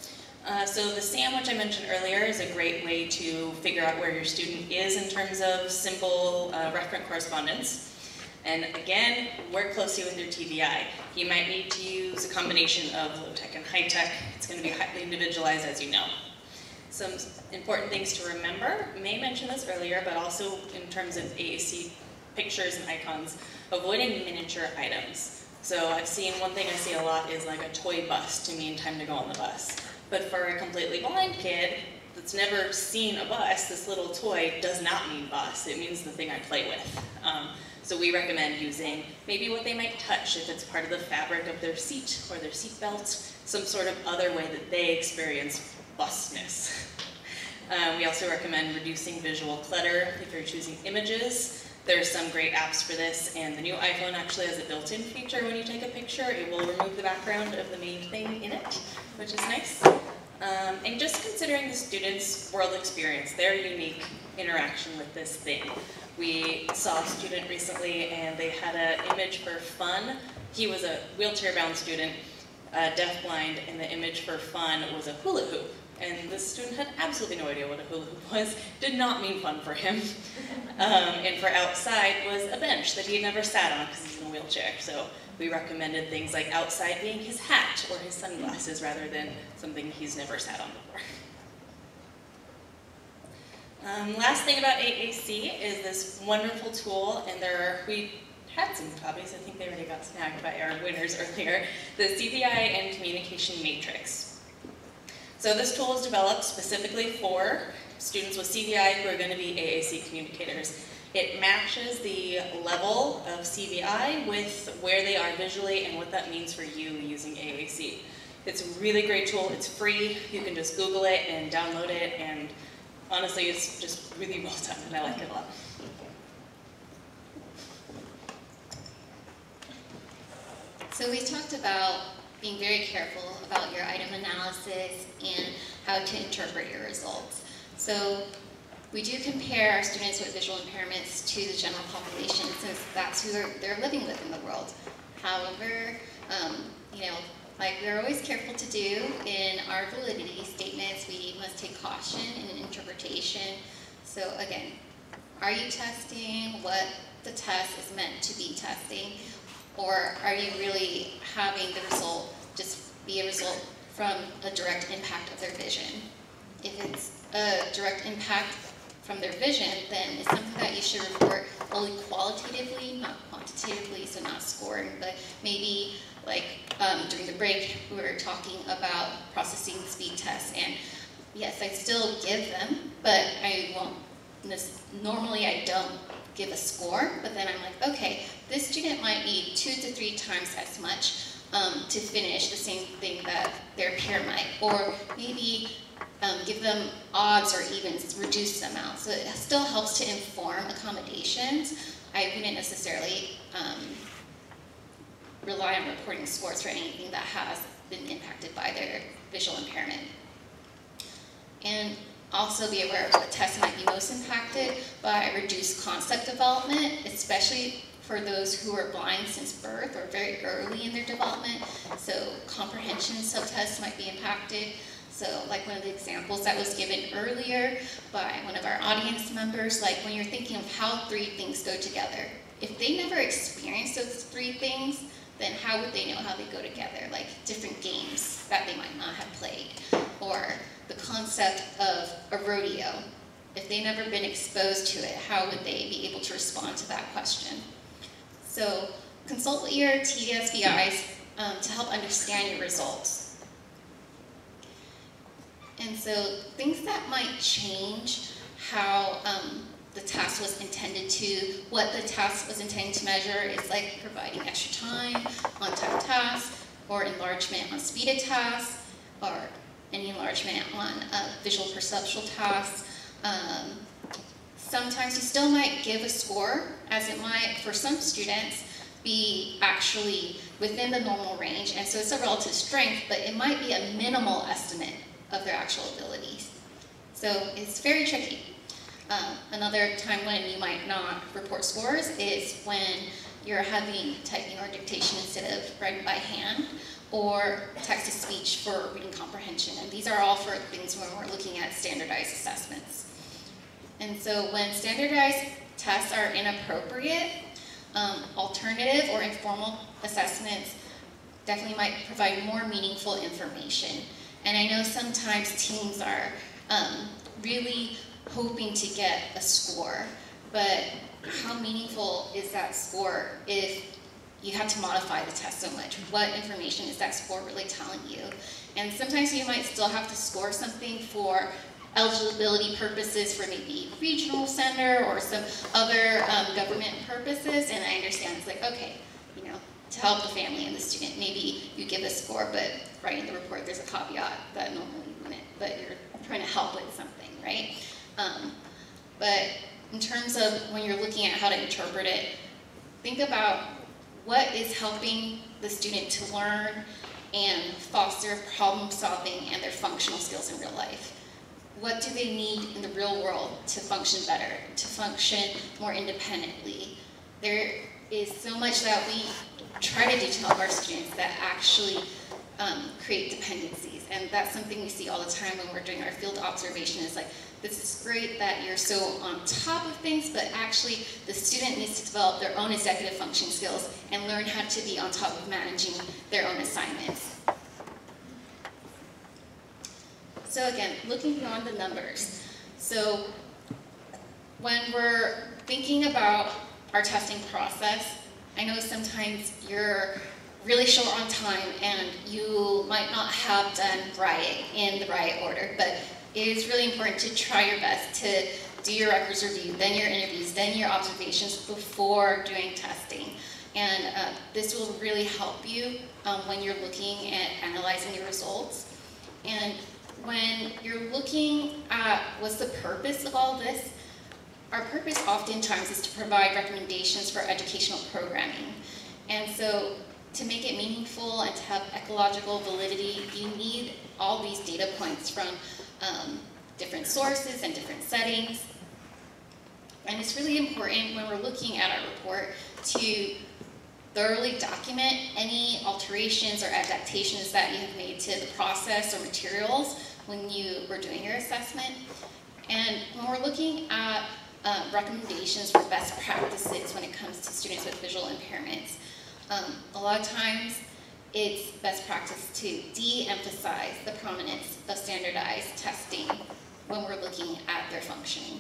Uh, so the sandwich I mentioned earlier is a great way to figure out where your student is in terms of simple uh, referent correspondence. And again, work closely with your T V I. You might need to use a combination of low-tech and high-tech. It's going to be highly individualized, as you know. Some important things to remember, May mentioned this earlier, but also in terms of A A C pictures and icons, avoiding miniature items. So I've seen, one thing I see a lot is like a toy bus to mean time to go on the bus. But for a completely blind kid that's never seen a bus, this little toy does not mean bus. It means the thing I play with. Um, so we recommend using maybe what they might touch if it's part of the fabric of their seat or their seat belt, some sort of other way that they experience busness. Um, we also recommend reducing visual clutter if you're choosing images. There's some great apps for this, and the new iPhone actually has a built-in feature when you take a picture. It will remove the background of the main thing in it, which is nice. Um, and just considering the student's world experience, their unique interaction with this thing. We saw a student recently, and they had an image for fun. He was a wheelchair-bound student, uh, deafblind, and the image for fun was a hula hoop. And this student had absolutely no idea what a hula hoop was, did not mean fun for him. Um, and for outside was a bench that he had never sat on because he's in a wheelchair. So we recommended things like outside being his hat or his sunglasses rather than something he's never sat on before. Um, last thing about A A C is this wonderful tool, and there are, we had some copies, I think they already got snagged by our winners earlier, the C V I and Communication Matrix. So this tool is developed specifically for students with C V I who are going to be A A C communicators. It matches the level of C V I with where they are visually and what that means for you using A A C. It's a really great tool. It's free. You can just Google it and download it, and honestly, it's just really well done, and I like it a lot. So we talked about being very careful about your item analysis and how to interpret your results. So we do compare our students with visual impairments to the general population since that's who they're, they're living with in the world. However, um, you know, like we're always careful to do in our validity statements, we must take caution in interpretation. So again, are you testing what the test is meant to be testing? Or are you really having the result just be a result from a direct impact of their vision? If it's a direct impact from their vision, then it's something that you should report only qualitatively, not quantitatively, so not scoring, but maybe like um, during the break, we were talking about processing speed tests, and yes, I still give them, but I won't, this, normally I don't give a score, but then I'm like, okay, this student might need two to three times as much um, to finish the same thing that their peer might, or maybe um, give them odds or evens, reduce the amount. So it still helps to inform accommodations. I wouldn't necessarily um, rely on reporting scores for anything that has been impacted by their visual impairment. And also be aware of what tests might be most impacted by reduced concept development, especially for those who are blind since birth or very early in their development. So comprehension subtests might be impacted. So like one of the examples that was given earlier by one of our audience members, like when you're thinking of how three things go together, if they never experienced those three things, then how would they know how they go together? Like different games that they might not have played, or the concept of a rodeo. If they've never been exposed to it, how would they be able to respond to that question? So consult with your T V S V Is um, to help understand your results. And so things that might change how um, the task was intended to, what the task was intended to measure is like providing extra time on time tasks, or enlargement on speeded tasks, or any enlargement on uh, visual perceptual tasks. Um, sometimes you still might give a score, as it might, for some students, be actually within the normal range, and so it's a relative strength, but it might be a minimal estimate of their actual abilities. So it's very tricky. Um, another time when you might not report scores is when you're having typing or dictation instead of writing by hand, or text-to-speech for reading comprehension. And these are all for things when we're looking at standardized assessments. And so when standardized tests are inappropriate, um, alternative or informal assessments definitely might provide more meaningful information. And I know sometimes teams are um, really hoping to get a score, but how meaningful is that score if you have to modify the test so much? What information is that score really telling you? And sometimes you might still have to score something for eligibility purposes for maybe regional center or some other um, government purposes, and I understand it's like, okay, you know, to help the family and the student, maybe you give a score, but writing the report, there's a caveat that normally you wouldn't, but you're trying to help with something, right? Um, but in terms of when you're looking at how to interpret it, think about what is helping the student to learn and foster problem solving and their functional skills in real life. What do they need in the real world to function better, to function more independently? There is so much that we try to do to help our students that actually um, create dependencies. And that's something we see all the time when we're doing our field observation. Is like, this is great that you're so on top of things, but actually the student needs to develop their own executive function skills and learn how to be on top of managing their own assignments. So again, looking beyond the numbers. So when we're thinking about our testing process, I know sometimes you're really short on time and you might not have done writing in the right order, but it is really important to try your best to do your records review, then your interviews, then your observations before doing testing. And uh, this will really help you um, when you're looking at analyzing your results. And when you're looking at what's the purpose of all this, our purpose oftentimes is to provide recommendations for educational programming. And so to make it meaningful and to have ecological validity, you need all these data points from um, different sources and different settings. And it's really important when we're looking at our report to thoroughly document any alterations or adaptations that you have made to the process or materials when you were doing your assessment. And when we're looking at uh, recommendations for best practices when it comes to students with visual impairments, um, a lot of times it's best practice to de-emphasize the prominence of standardized testing when we're looking at their functioning.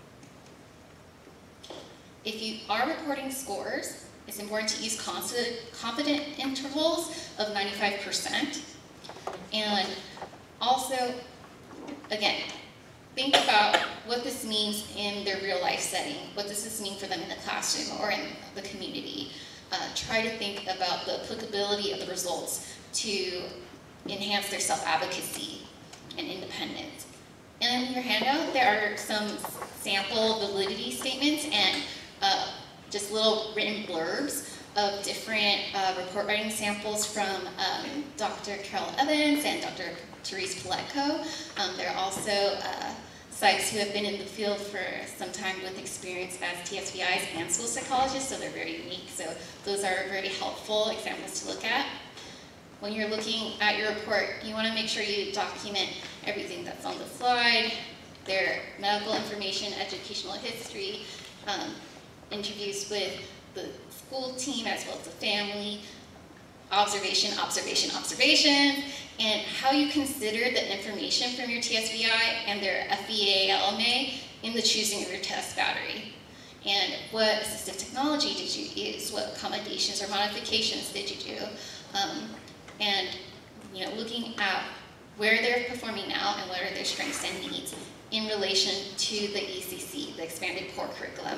If you are reporting scores, it's important to use constant, confident intervals of ninety-five percent. And also, again, think about what this means in their real life setting. What does this mean for them in the classroom or in the community? Uh, try to think about the applicability of the results to enhance their self-advocacy and independence. And in your handout, there are some sample validity statements and uh, just little written blurbs of different uh, report writing samples from um, Doctor Carol Evans and Doctor Therese Paletko. Um, there are also uh, psychs who have been in the field for some time with experience as T S V Is and school psychologists, so they're very unique. So those are very helpful examples to look at. When you're looking at your report, you want to make sure you document everything that's on the slide, their medical information, educational history, um, interviews with the school team as well as the family, observation, observation, observation, and how you consider the information from your T S V I and their F E A L M A in the choosing of your test battery. And what assistive technology did you use? What accommodations or modifications did you do? Um, and you know, looking at where they're performing now and what are their strengths and needs in relation to the E C C, the expanded core curriculum.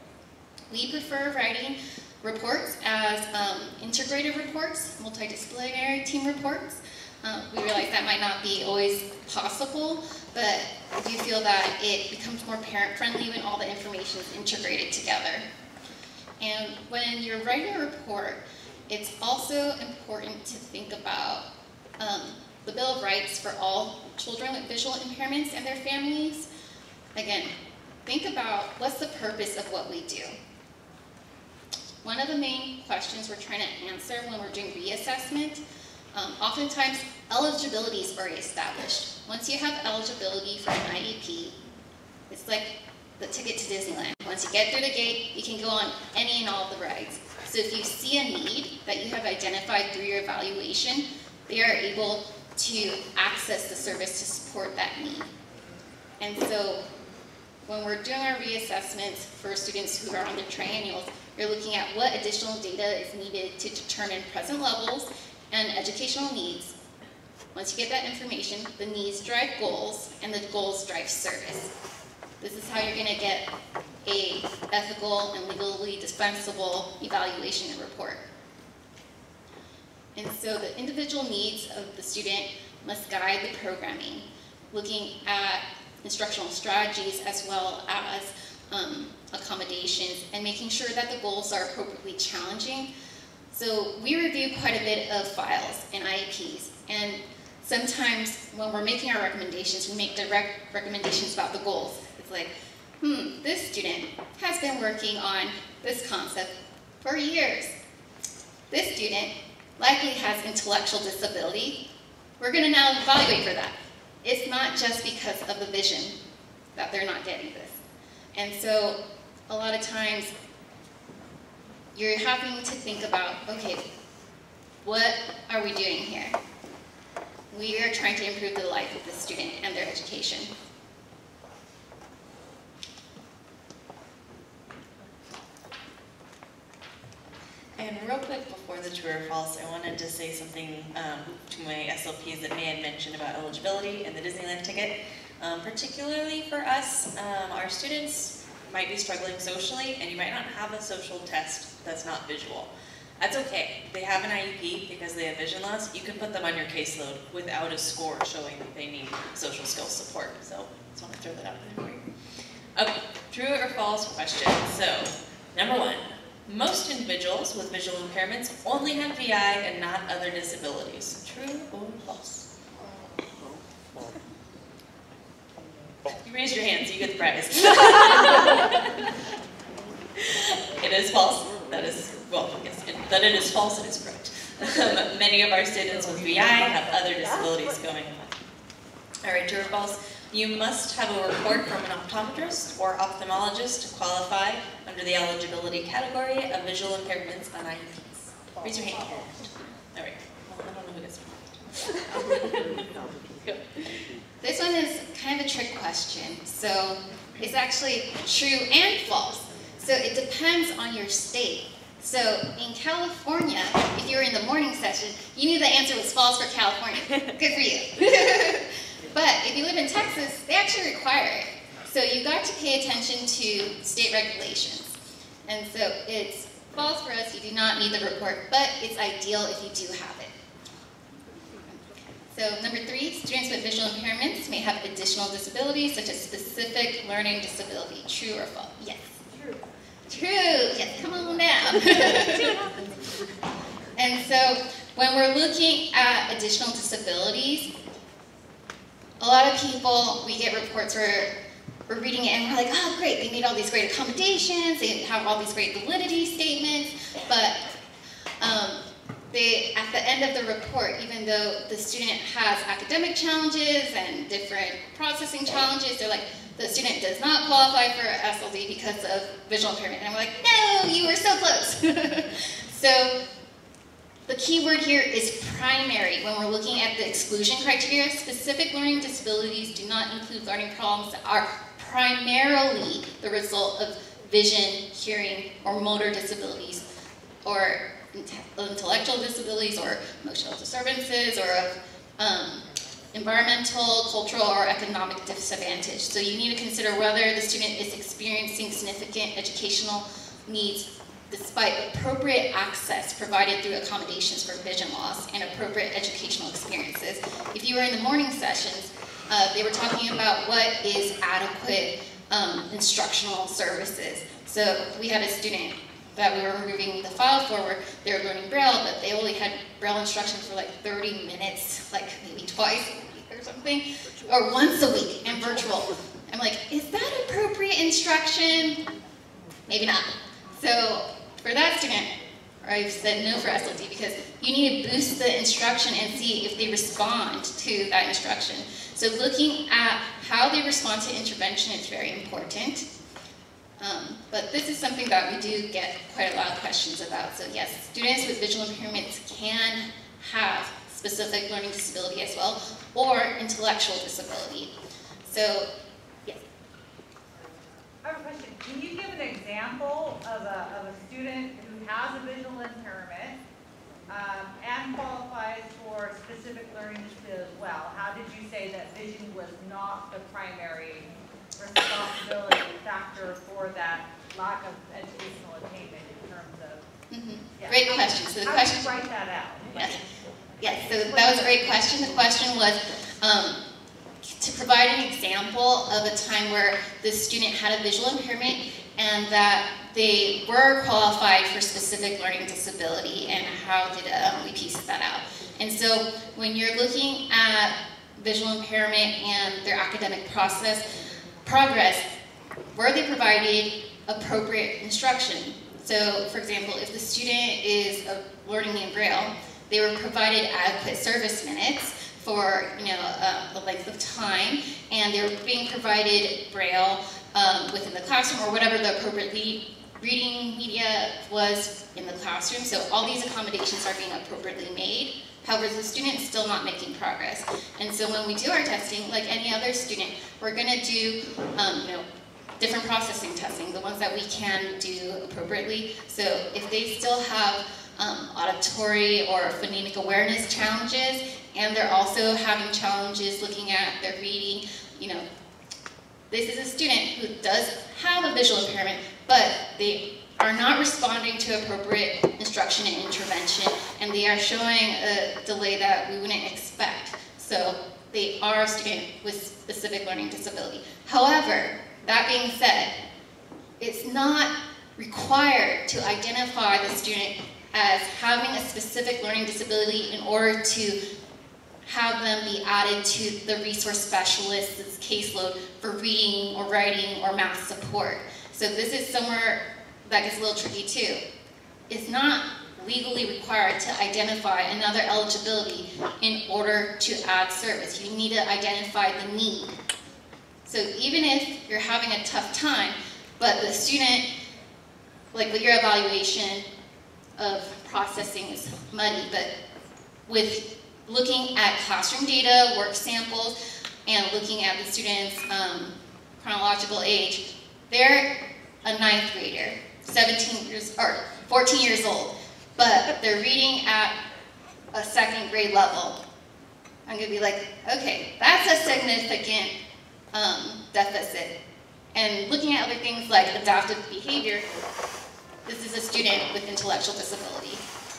We prefer writing reports as um, integrated reports, multidisciplinary team reports. Um, we realize that might not be always possible, but we do feel that it becomes more parent-friendly when all the information is integrated together. And when you're writing a report, it's also important to think about um, the Bill of Rights for all children with visual impairments and their families. Again, think about what's the purpose of what we do. one of the main questions we're trying to answer when we're doing reassessment, um, oftentimes eligibility is already established. Once you have eligibility for an I E P, it's like the ticket to Disneyland. Once you get through the gate, you can go on any and all of the rides. So if you see a need that you have identified through your evaluation, they are able to access the service to support that need. And so when we're doing our reassessments for students who are on their triennials, you're looking at what additional data is needed to determine present levels and educational needs. Once you get that information, the needs drive goals, and the goals drive service. This is how you're going to get a ethical and legally dispensable evaluation and report. And so the individual needs of the student must guide the programming, looking at instructional strategies as well as um, accommodations, and making sure that the goals are appropriately challenging. So we review quite a bit of files and I E Ps, and sometimes when we're making our recommendations, we make direct recommendations about the goals. It's like, hmm, this student has been working on this concept for years. This student likely has intellectual disability. We're going to now evaluate for that. It's not just because of the vision that they're not getting this. And so a lot of times you're having to think about, okay, what are we doing here? We are trying to improve the life of the student and their education. And real quick before the true or false, I wanted to say something um, to my S L Ps that May had mentioned about eligibility and the Disneyland ticket. Um, particularly for us, um, our students might be struggling socially, and you might not have a social test that's not visual. That's okay. They have an I E P because they have vision loss. You can put them on your caseload without a score showing that they need social skills support. So just want to throw that out there for you. Okay, true or false question. So, number one. Most individuals with visual impairments only have V I and not other disabilities. True or false? You raised your hand, so you get the prize. It is false. That is, well, yes, it, that it is false, it is correct. Um, many of our students with V I have other disabilities going on. All right, true or false? You must have a report from an optometrist or ophthalmologist to qualify under the eligibility category of visual impairments on I E Ps. Raise your hand. All right. Well, I don't know who gets one. This one is kind of a trick question. So it's actually true and false. So it depends on your state. So in California, if you were in the morning session, you knew the answer was false for California. Good for you. But if you live in Texas, they actually require it. So you got to pay attention to state regulations. And so it's false for us, you do not need the report, but it's ideal if you do have it. So number three, students with visual impairments may have additional disabilities, such as specific learning disability. True or false? Yes. True. True, yes, come on down. See what happens. And so when we're looking at additional disabilities, a lot of people, we get reports where we're reading it and we're like, oh great, they made all these great accommodations, they have all these great validity statements, but um, they, at the end of the report, even though the student has academic challenges and different processing challenges, they're like, the student does not qualify for S L D because of visual impairment. And we're like, no, you were so close. So the key word here is primary. When we're looking at the exclusion criteria, specific learning disabilities do not include learning problems that are primarily the result of vision, hearing, or motor disabilities, or intellectual disabilities, or emotional disturbances, or of um, environmental, cultural, or economic disadvantage. So you need to consider whether the student is experiencing significant educational needs despite appropriate access provided through accommodations for vision loss and appropriate educational experiences. If you were in the morning sessions, uh, they were talking about what is adequate um, instructional services. So we had a student that we were reviewing the file for where they were learning Braille, but they only had Braille instruction for like thirty minutes, like maybe twice a week or something, or once a week, and virtual. I'm like, is that appropriate instruction? Maybe not. So for that student, I've said no for S L T because you need to boost the instruction and see if they respond to that instruction. So looking at how they respond to intervention is very important. Um, but this is something that we do get quite a lot of questions about. So yes, students with visual impairments can have specific learning disability as well, or intellectual disability. So, yes. I have a question. Can you give an example of a, of a student who has a visual impairment um, and qualifies for specific learning disability as well? How did you say that vision was not the primary responsibility factor for that lack of educational attainment in terms of? Mm-hmm. Yeah. Great question. So the How question. did you write that out? Yes. Yes. So that was a great question. The question was um, to provide an example of a time where the student had a visual impairment and that they were qualified for specific learning disability, and how did um, we piece that out. And so when you're looking at visual impairment and their academic process progress, were they provided appropriate instruction? So for example, if the student is uh, learning in Braille, they were provided adequate service minutes for you know uh, the length of time, and they were being provided Braille um, within the classroom or whatever the appropriate lead, reading media was in the classroom. So all these accommodations are being appropriately made. However, the student is still not making progress. And so when we do our testing, like any other student, we're going to do um, you know different processing testing, the ones that we can do appropriately. So if they still have um, auditory or phonemic awareness challenges, and they're also having challenges looking at their reading, you know, this is a student who does have a visual impairment, but they are not responding to appropriate instruction and intervention, and they are showing a delay that we wouldn't expect. So they are a student with specific learning disability. However, that being said, it's not required to identify the student as having a specific learning disability in order to have them be added to the resource specialist's caseload for reading or writing or math support. So this is somewhere that gets a little tricky too. It's not legally required to identify another eligibility in order to add service. You need to identify the need. So even if you're having a tough time, but the student, like with your evaluation of processing is muddy, but with looking at classroom data, work samples, and looking at the student's um, chronological age, they're a ninth grader, seventeen years, or fourteen years old, but they're reading at a second grade level. I'm gonna be like, okay, that's a significant um, deficit. And looking at other things like adaptive behavior, this is a student with intellectual disability.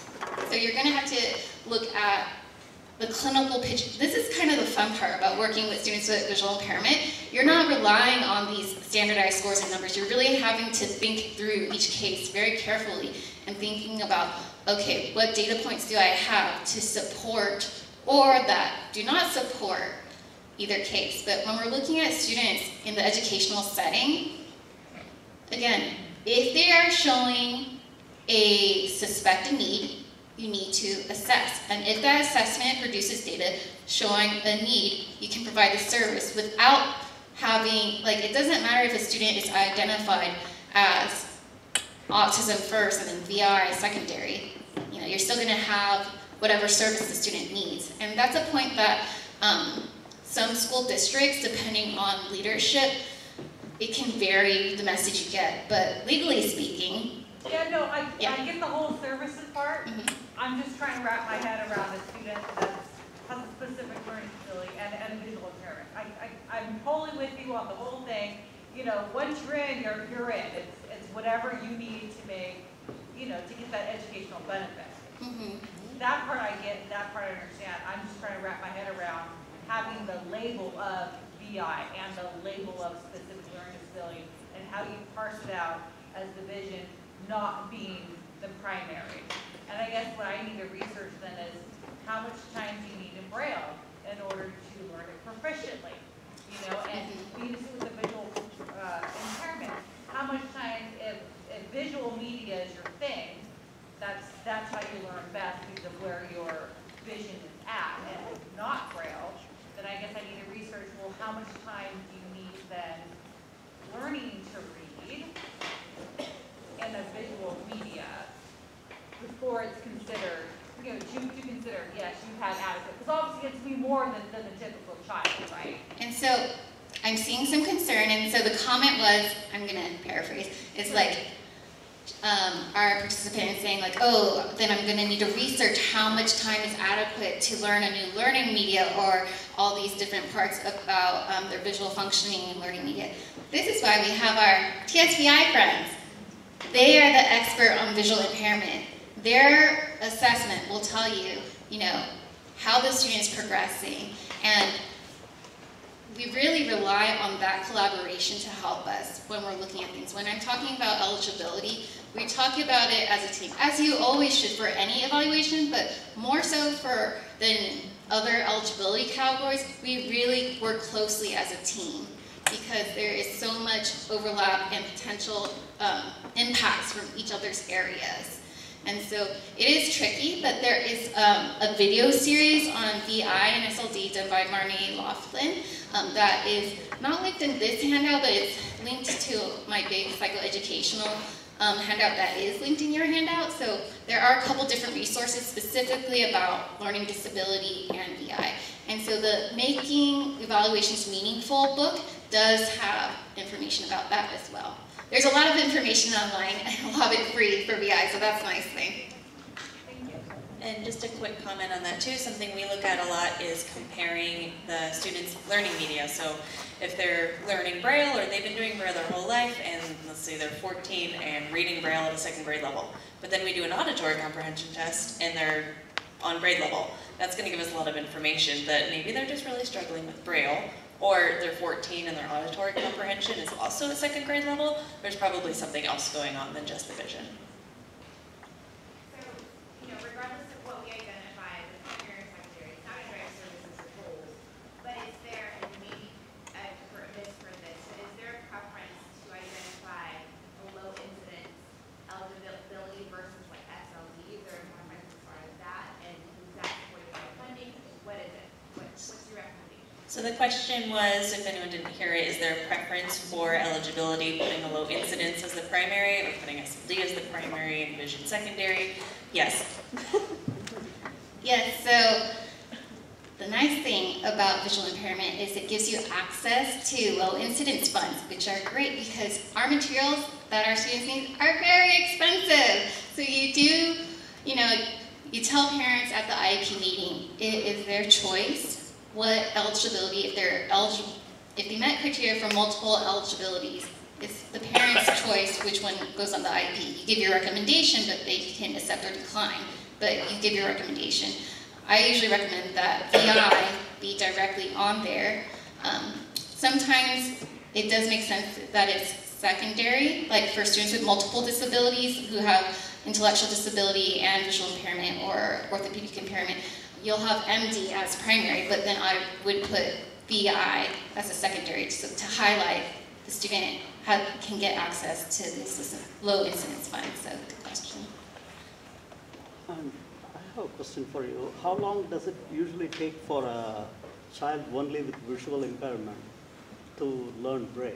So you're gonna have to look at the clinical picture. This is kind of the fun part about working with students with visual impairment. You're not relying on these standardized scores and numbers. You're really having to think through each case very carefully and thinking about, okay, what data points do I have to support or that do not support either case. But when we're looking at students in the educational setting, again, if they are showing a suspected need, you need to assess. And if that assessment produces data showing a need, you can provide the service without having, like, it doesn't matter if a student is identified as autism first and then V I secondary. You know, you're still gonna have whatever service the student needs. And that's a point that um, some school districts, depending on leadership, it can vary the message you get. But legally speaking, Yeah, no, I, Yeah. I get the whole services part. mhm. I'm just trying to wrap my head around a student that has a specific learning disability and, and visual impairment. I, I, I'm totally with you on the whole thing. You know, once you're in, you're, you're in. It's, it's whatever you need to make, you know, to get that educational benefit. Mhm. That part I get, that part I understand. I'm just trying to wrap my head around having the label of V I and the label of specific learning disability and how you parse it out as the vision not being the primary. And I guess what I need to research then is how much time do you need in Braille in order to learn it proficiently? You know, and being a student with a visual uh, impairment, how much time, if, if visual media is your thing, that's, that's how you learn best because of where your vision is at, and if not Braille, then I guess I need to research, well, how much time do you need then learning to read in a visual media before it's considered, you know, to, to consider, yes, you've had adequate, because obviously it's to be more than, than the typical child, right? And so I'm seeing some concern, and so the comment was, I'm going to paraphrase, it's like um, our participant is saying like, oh, then I'm going to need to research how much time is adequate to learn a new learning media or all these different parts about um, their visual functioning and learning media. This is why we have our T S P I friends. They are the expert on visual impairment. Their assessment will tell you, you know, how the student is progressing, and we really rely on that collaboration to help us when we're looking at things. When I'm talking about eligibility, we talk about it as a team, as you always should for any evaluation, but more so for than other eligibility categories, we really work closely as a team because there is so much overlap and potential um, impacts from each other's areas. And so it is tricky, but there is um, a video series on V I and S L D done by Marnie Laughlin um, that is not linked in this handout, but it's linked to my big psychoeducational um, handout that is linked in your handout. So there are a couple different resources specifically about learning disability and V I. And so the Making Evaluations Meaningful book does have information about that as well. There's a lot of information online, and a lot of it free for V I, so that's a nice thing. And just a quick comment on that too, something we look at a lot is comparing the students' learning media. So if they're learning Braille or they've been doing Braille their whole life, and let's say they're fourteen and reading Braille at a second grade level, but then we do an auditory comprehension test and they're on grade level, that's going to give us a lot of information that maybe they're just really struggling with Braille, or they're fourteen and their auditory comprehension is also at second grade level. There's probably something else going on than just the vision. So, you know, regardless of what we identify as primary and secondary, it's not a direct services or goals, but is there, and maybe uh, for this for this, but is there a preference to identify a low incidence eligibility versus like S L D? Is there a preference as far as that, and is that supported by funding? What is it? What, what's your recommendation? So the question was, if anyone didn't hear it, is there a preference for eligibility, putting a low incidence as the primary, or putting S L D as the primary and vision secondary? Yes. Yes, so the nice thing about visual impairment is it gives you access to low incidence funds, which are great because our materials that our students need are very expensive. So you do, you know, you tell parents at the I E P meeting, it is their choice what eligibility, if they're eligible, if they met criteria for multiple eligibilities, it's the parent's choice which one goes on the I E P. You give your recommendation, but they can accept or decline, but you give your recommendation. I usually recommend that V I be directly on there. Um, sometimes it does make sense that it's secondary, like for students with multiple disabilities who have intellectual disability and visual impairment or orthopedic impairment. You'll have M D as primary, but then I would put V I as a secondary to, to highlight the student have, can get access to this low incidence funds. So good question. Um, I have a question for you. How long does it usually take for a child only with visual impairment to learn Braille?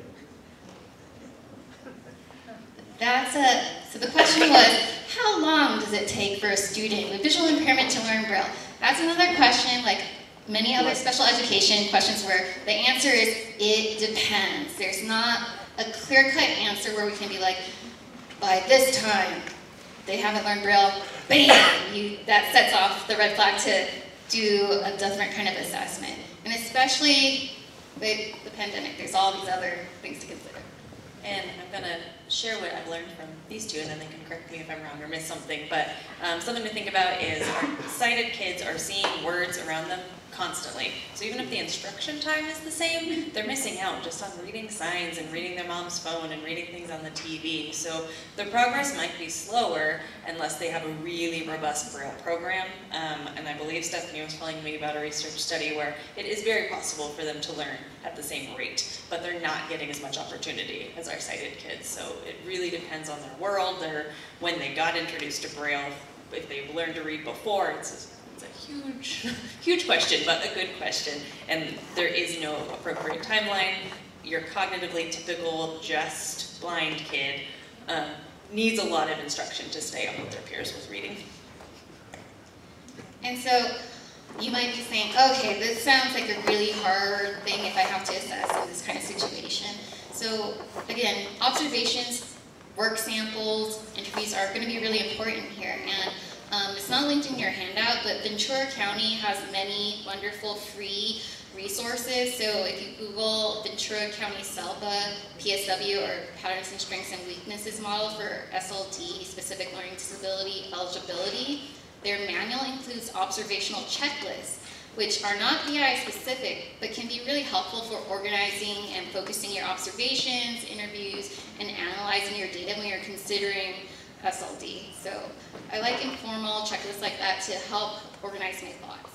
That's a, so the question was, how long does it take for a student with visual impairment to learn Braille? That's another question, like many other special education questions, where the answer is, it depends. There's not a clear-cut answer where we can be like, by this time, they haven't learned Braille, bam! You, that sets off the red flag to do a different kind of assessment. And especially with the pandemic, there's all these other things to consider. And I'm going to share what I've learned from these two, and then they can correct me if I'm wrong or miss something. But um, something to think about is our sighted kids are seeing words around them constantly. So even if the instruction time is the same, they're missing out just on reading signs and reading their mom's phone and reading things on the T V. So their progress might be slower unless they have a really robust Braille program. Um, and I believe Stephanie was telling me about a research study where it is very possible for them to learn at the same rate, but they're not getting as much opportunity as our sighted kids. So it really depends on their world, their, when they got introduced to Braille, if they've learned to read before. It's a, it's a huge, huge question, but a good question. And there is no appropriate timeline. Your cognitively typical, just blind kid um, needs a lot of instruction to stay up with their peers with reading. And so you might be saying, okay, this sounds like a really hard thing if I have to assess in this kind of situation. So again, observations, work samples, interviews are going to be really important here. And um, it's not linked in your handout, but Ventura County has many wonderful free resources. So if you Google Ventura County S E L P A, P S W, or Patterns and Strengths and Weaknesses Model for S L T, Specific Learning Disability Eligibility, their manual includes observational checklists, which are not V I specific, but can be really helpful for organizing and focusing your observations, interviews, and analyzing your data when you're considering S L D. So I like informal checklists like that to help organize my thoughts.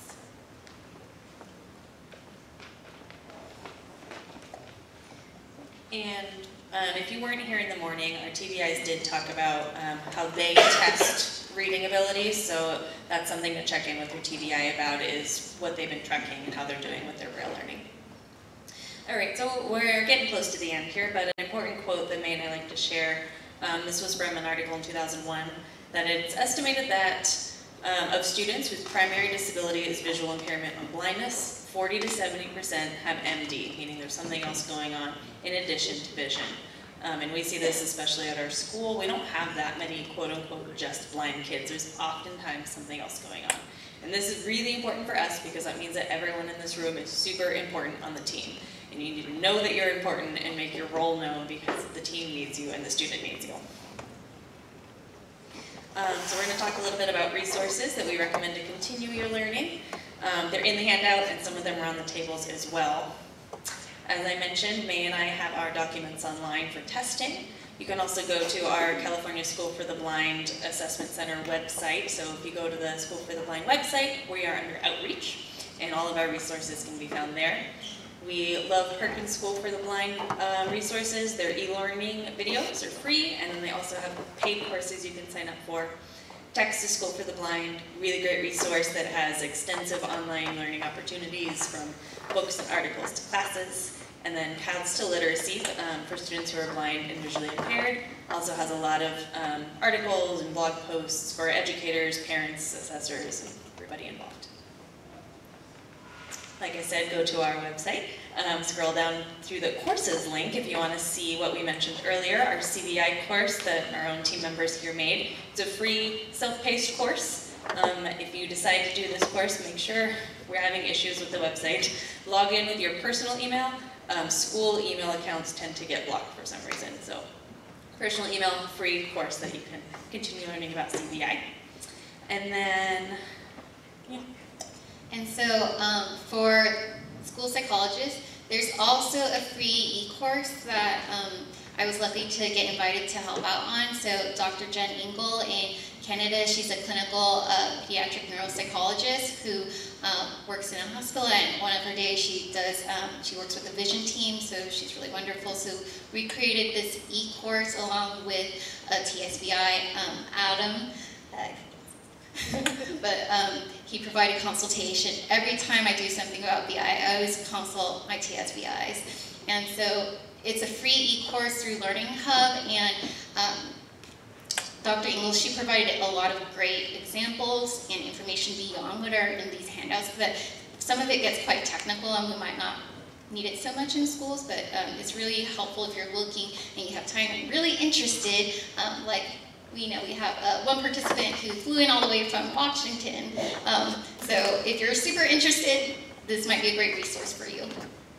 And um, if you weren't here in the morning, our T V Is did talk about um, how they test reading abilities, so that's something to check in with your T V I about, is what they've been tracking and how they're doing with their Braille learning. All right, so we're getting close to the end here, but an important quote that May and I like to share, um, this was from an article in two thousand one, that it's estimated that um, of students whose primary disability is visual impairment or blindness, forty to seventy percent have M D, meaning there's something else going on in addition to vision. Um, and we see this especially at our school. We don't have that many quote-unquote just blind kids. There's oftentimes something else going on. And this is really important for us because that means that everyone in this room is super important on the team. And you need to know that you're important and make your role known because the team needs you and the student needs you. Um, so we're going to talk a little bit about resources that we recommend to continue your learning. Um, they're in the handout and some of them are on the tables as well. As I mentioned, May and I have our documents online for testing. You can also go to our California School for the Blind Assessment Center website. So if you go to the School for the Blind website, we are under outreach, and all of our resources can be found there. We love Perkins School for the Blind uh, resources. Their e-learning videos are free, and then they also have paid courses you can sign up for. Texas School for the Blind, really great resource that has extensive online learning opportunities from books and articles to classes. And then Paths to Literacy um, for students who are blind and visually impaired. Also has a lot of um, articles and blog posts for educators, parents, assessors, and everybody involved. Like I said, go to our website. Um, scroll down through the courses link if you want to see what we mentioned earlier, our C V I course that our own team members here made. It's a free self-paced course. Um, if you decide to do this course, make sure we're having issues with the website. Log in with your personal email. Um, school email accounts tend to get blocked for some reason. So personal email, free course that you can continue learning about C V I. And then, yeah. And so um, for school psychologists, there's also a free e-course that um, I was lucky to get invited to help out on. So Doctor Jen Engel in Canada, she's a clinical uh, pediatric neuropsychologist who um, works in a hospital, and one of her days she does, um, she works with the vision team, so she's really wonderful. So we created this e-course along with a T S B I, um, Adam, uh, but um, he provided consultation. Every time I do something about B I, I always consult my T S B Is. And so it's a free e-course through Learning Hub, and um, Doctor Engel, she provided a lot of great examples and information beyond what are in these handouts, but some of it gets quite technical and we might not need it so much in schools, but um, it's really helpful if you're looking and you have time and really interested, um, like we know we have uh, one participant who flew in all the way from Washington. Um, so if you're super interested, this might be a great resource for you.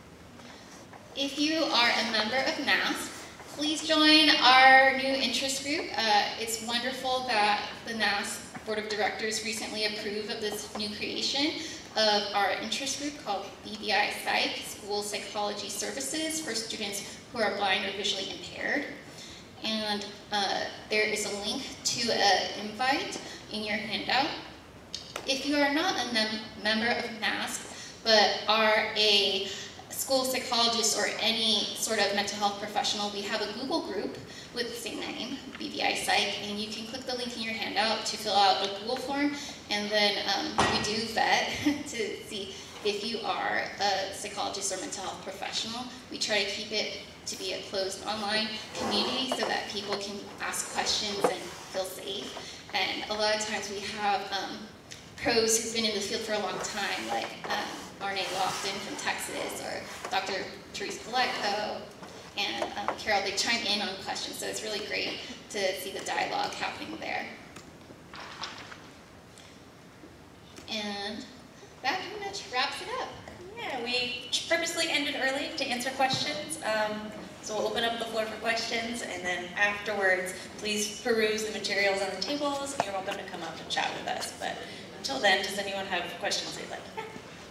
If you are a member of N A S, please join our new interest group. Uh, it's wonderful that the N A S Board of Directors recently approved of this new creation of our interest group called B B I Psych, School Psychology Services for students who are blind or visually impaired. And uh, there is a link to an invite in your handout. If you are not a member of N A S, but are a school psychologist or any sort of mental health professional, we have a Google group with the same name, B V I Psych, and you can click the link in your handout to fill out a Google form, and then um, we do vet to see if you are a psychologist or mental health professional. We try to keep it to be a closed online community so that people can ask questions and feel safe. And a lot of times we have um, pros who've been in the field for a long time, like um, Arne Lofton from Texas, or Doctor Therese Palecko, and um, Carol. They chime in on questions, so it's really great to see the dialogue happening there. And that pretty much wraps it up. Yeah, we purposely ended early to answer questions. Um, so we'll open up the floor for questions, and then afterwards, please peruse the materials on the tables. You're welcome to come up and chat with us. But until then, does anyone have questions they'd like? Yeah.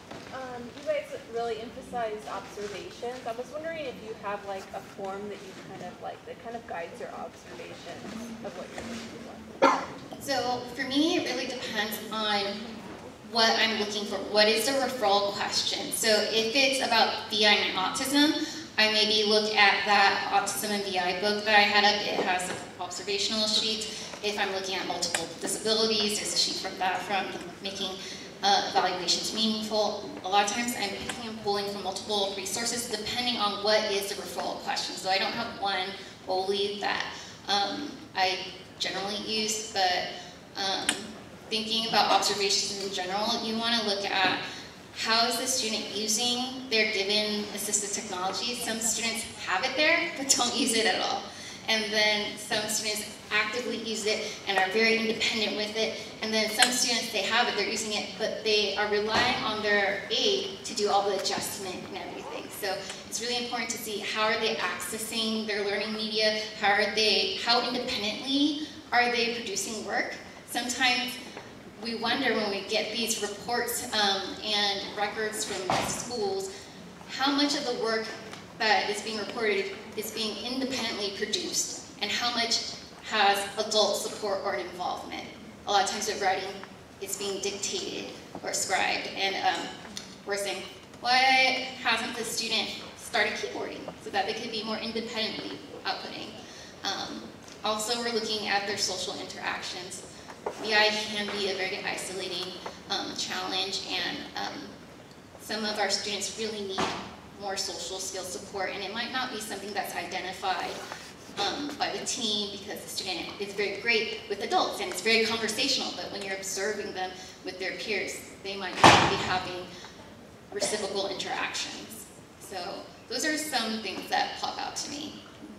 Um, you guys really emphasized observations. I was wondering if you have like a form that you kind of like, that kind of guides your observations of what you're looking for. So for me, it really depends on what I'm looking for. What is the referral question? So if it's about V I and autism, I maybe look at that autism and V I book that I had up. It has observational sheets. If I'm looking at multiple disabilities, there's a sheet from that from making uh, evaluations meaningful. A lot of times I'm picking and pulling from multiple resources depending on what is the referral question. So I don't have one wholly that um, I generally use, but um, thinking about observations in general, you want to look at how is the student using their given assistive technology. Some students have it there, but don't use it at all. And then some students actively use it and are very independent with it. And then some students, they have it, they're using it, but they are relying on their aid to do all the adjustment and everything. So it's really important to see how are they accessing their learning media, how are they, how independently are they producing work. Sometimes we wonder when we get these reports um, and records from schools, how much of the work that is being reported is being independently produced, and how much has adult support or involvement. A lot of times with writing, it's being dictated or scribed, and um, we're saying, why hasn't the student started keyboarding so that they could be more independently outputting? Um, also, we're looking at their social interactions. V I can be a very isolating um, challenge, and um, some of our students really need more social skills support, and it might not be something that's identified um, by the team because the student is very great with adults and it's very conversational, but when you're observing them with their peers, they might not be having reciprocal interactions. So those are some things that pop out to me.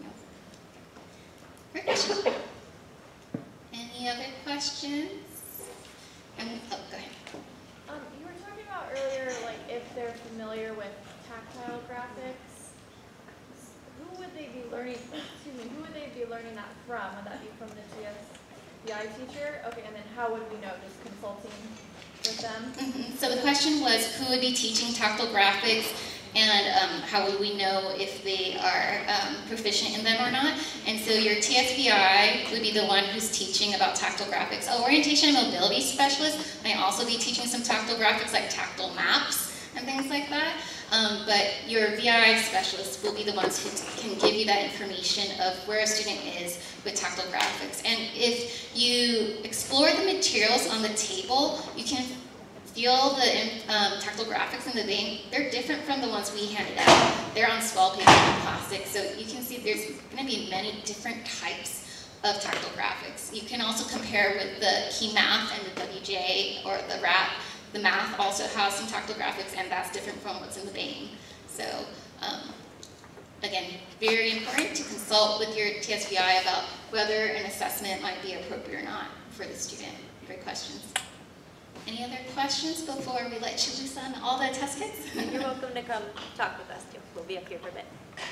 Great question. Any other questions? And, oh, go ahead. Um, you were talking about earlier, like if they're familiar with tactile graphics, who would they be learning? Excuse me. Who would they be learning that from? Would that be from the T S B I teacher? Okay, and then how would we know? Just consulting with them? Mm-hmm. So the question was, who would be teaching tactile graphics? And um, how would we know if they are um, proficient in them or not? And so your T S B I would be the one who's teaching about tactile graphics. A orientation and mobility specialist might also be teaching some tactile graphics like tactile maps and things like that. Um, but your V I specialist will be the ones who can give you that information of where a student is with tactile graphics. And if you explore the materials on the table, you can feel the um, tactile graphics in the vein. They're different from the ones we handed out. They're on swell paper and plastic, so you can see there's going to be many different types of tactile graphics. You can also compare with the key math and the W J or the R A P. The math also has some tactile graphics, and that's different from what's in the vein. So um, again, very important to consult with your T S B I about whether an assessment might be appropriate or not for the student. Great questions. Any other questions before we let you loose on all the test kits? You're welcome to come talk with us too. We'll be up here for a bit.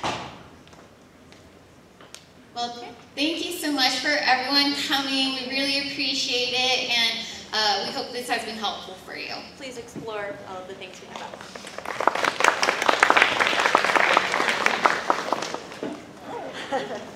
Well, thank you so much for everyone coming. We really appreciate it, and uh, we hope this has been helpful for you. Please explore all of the things we have.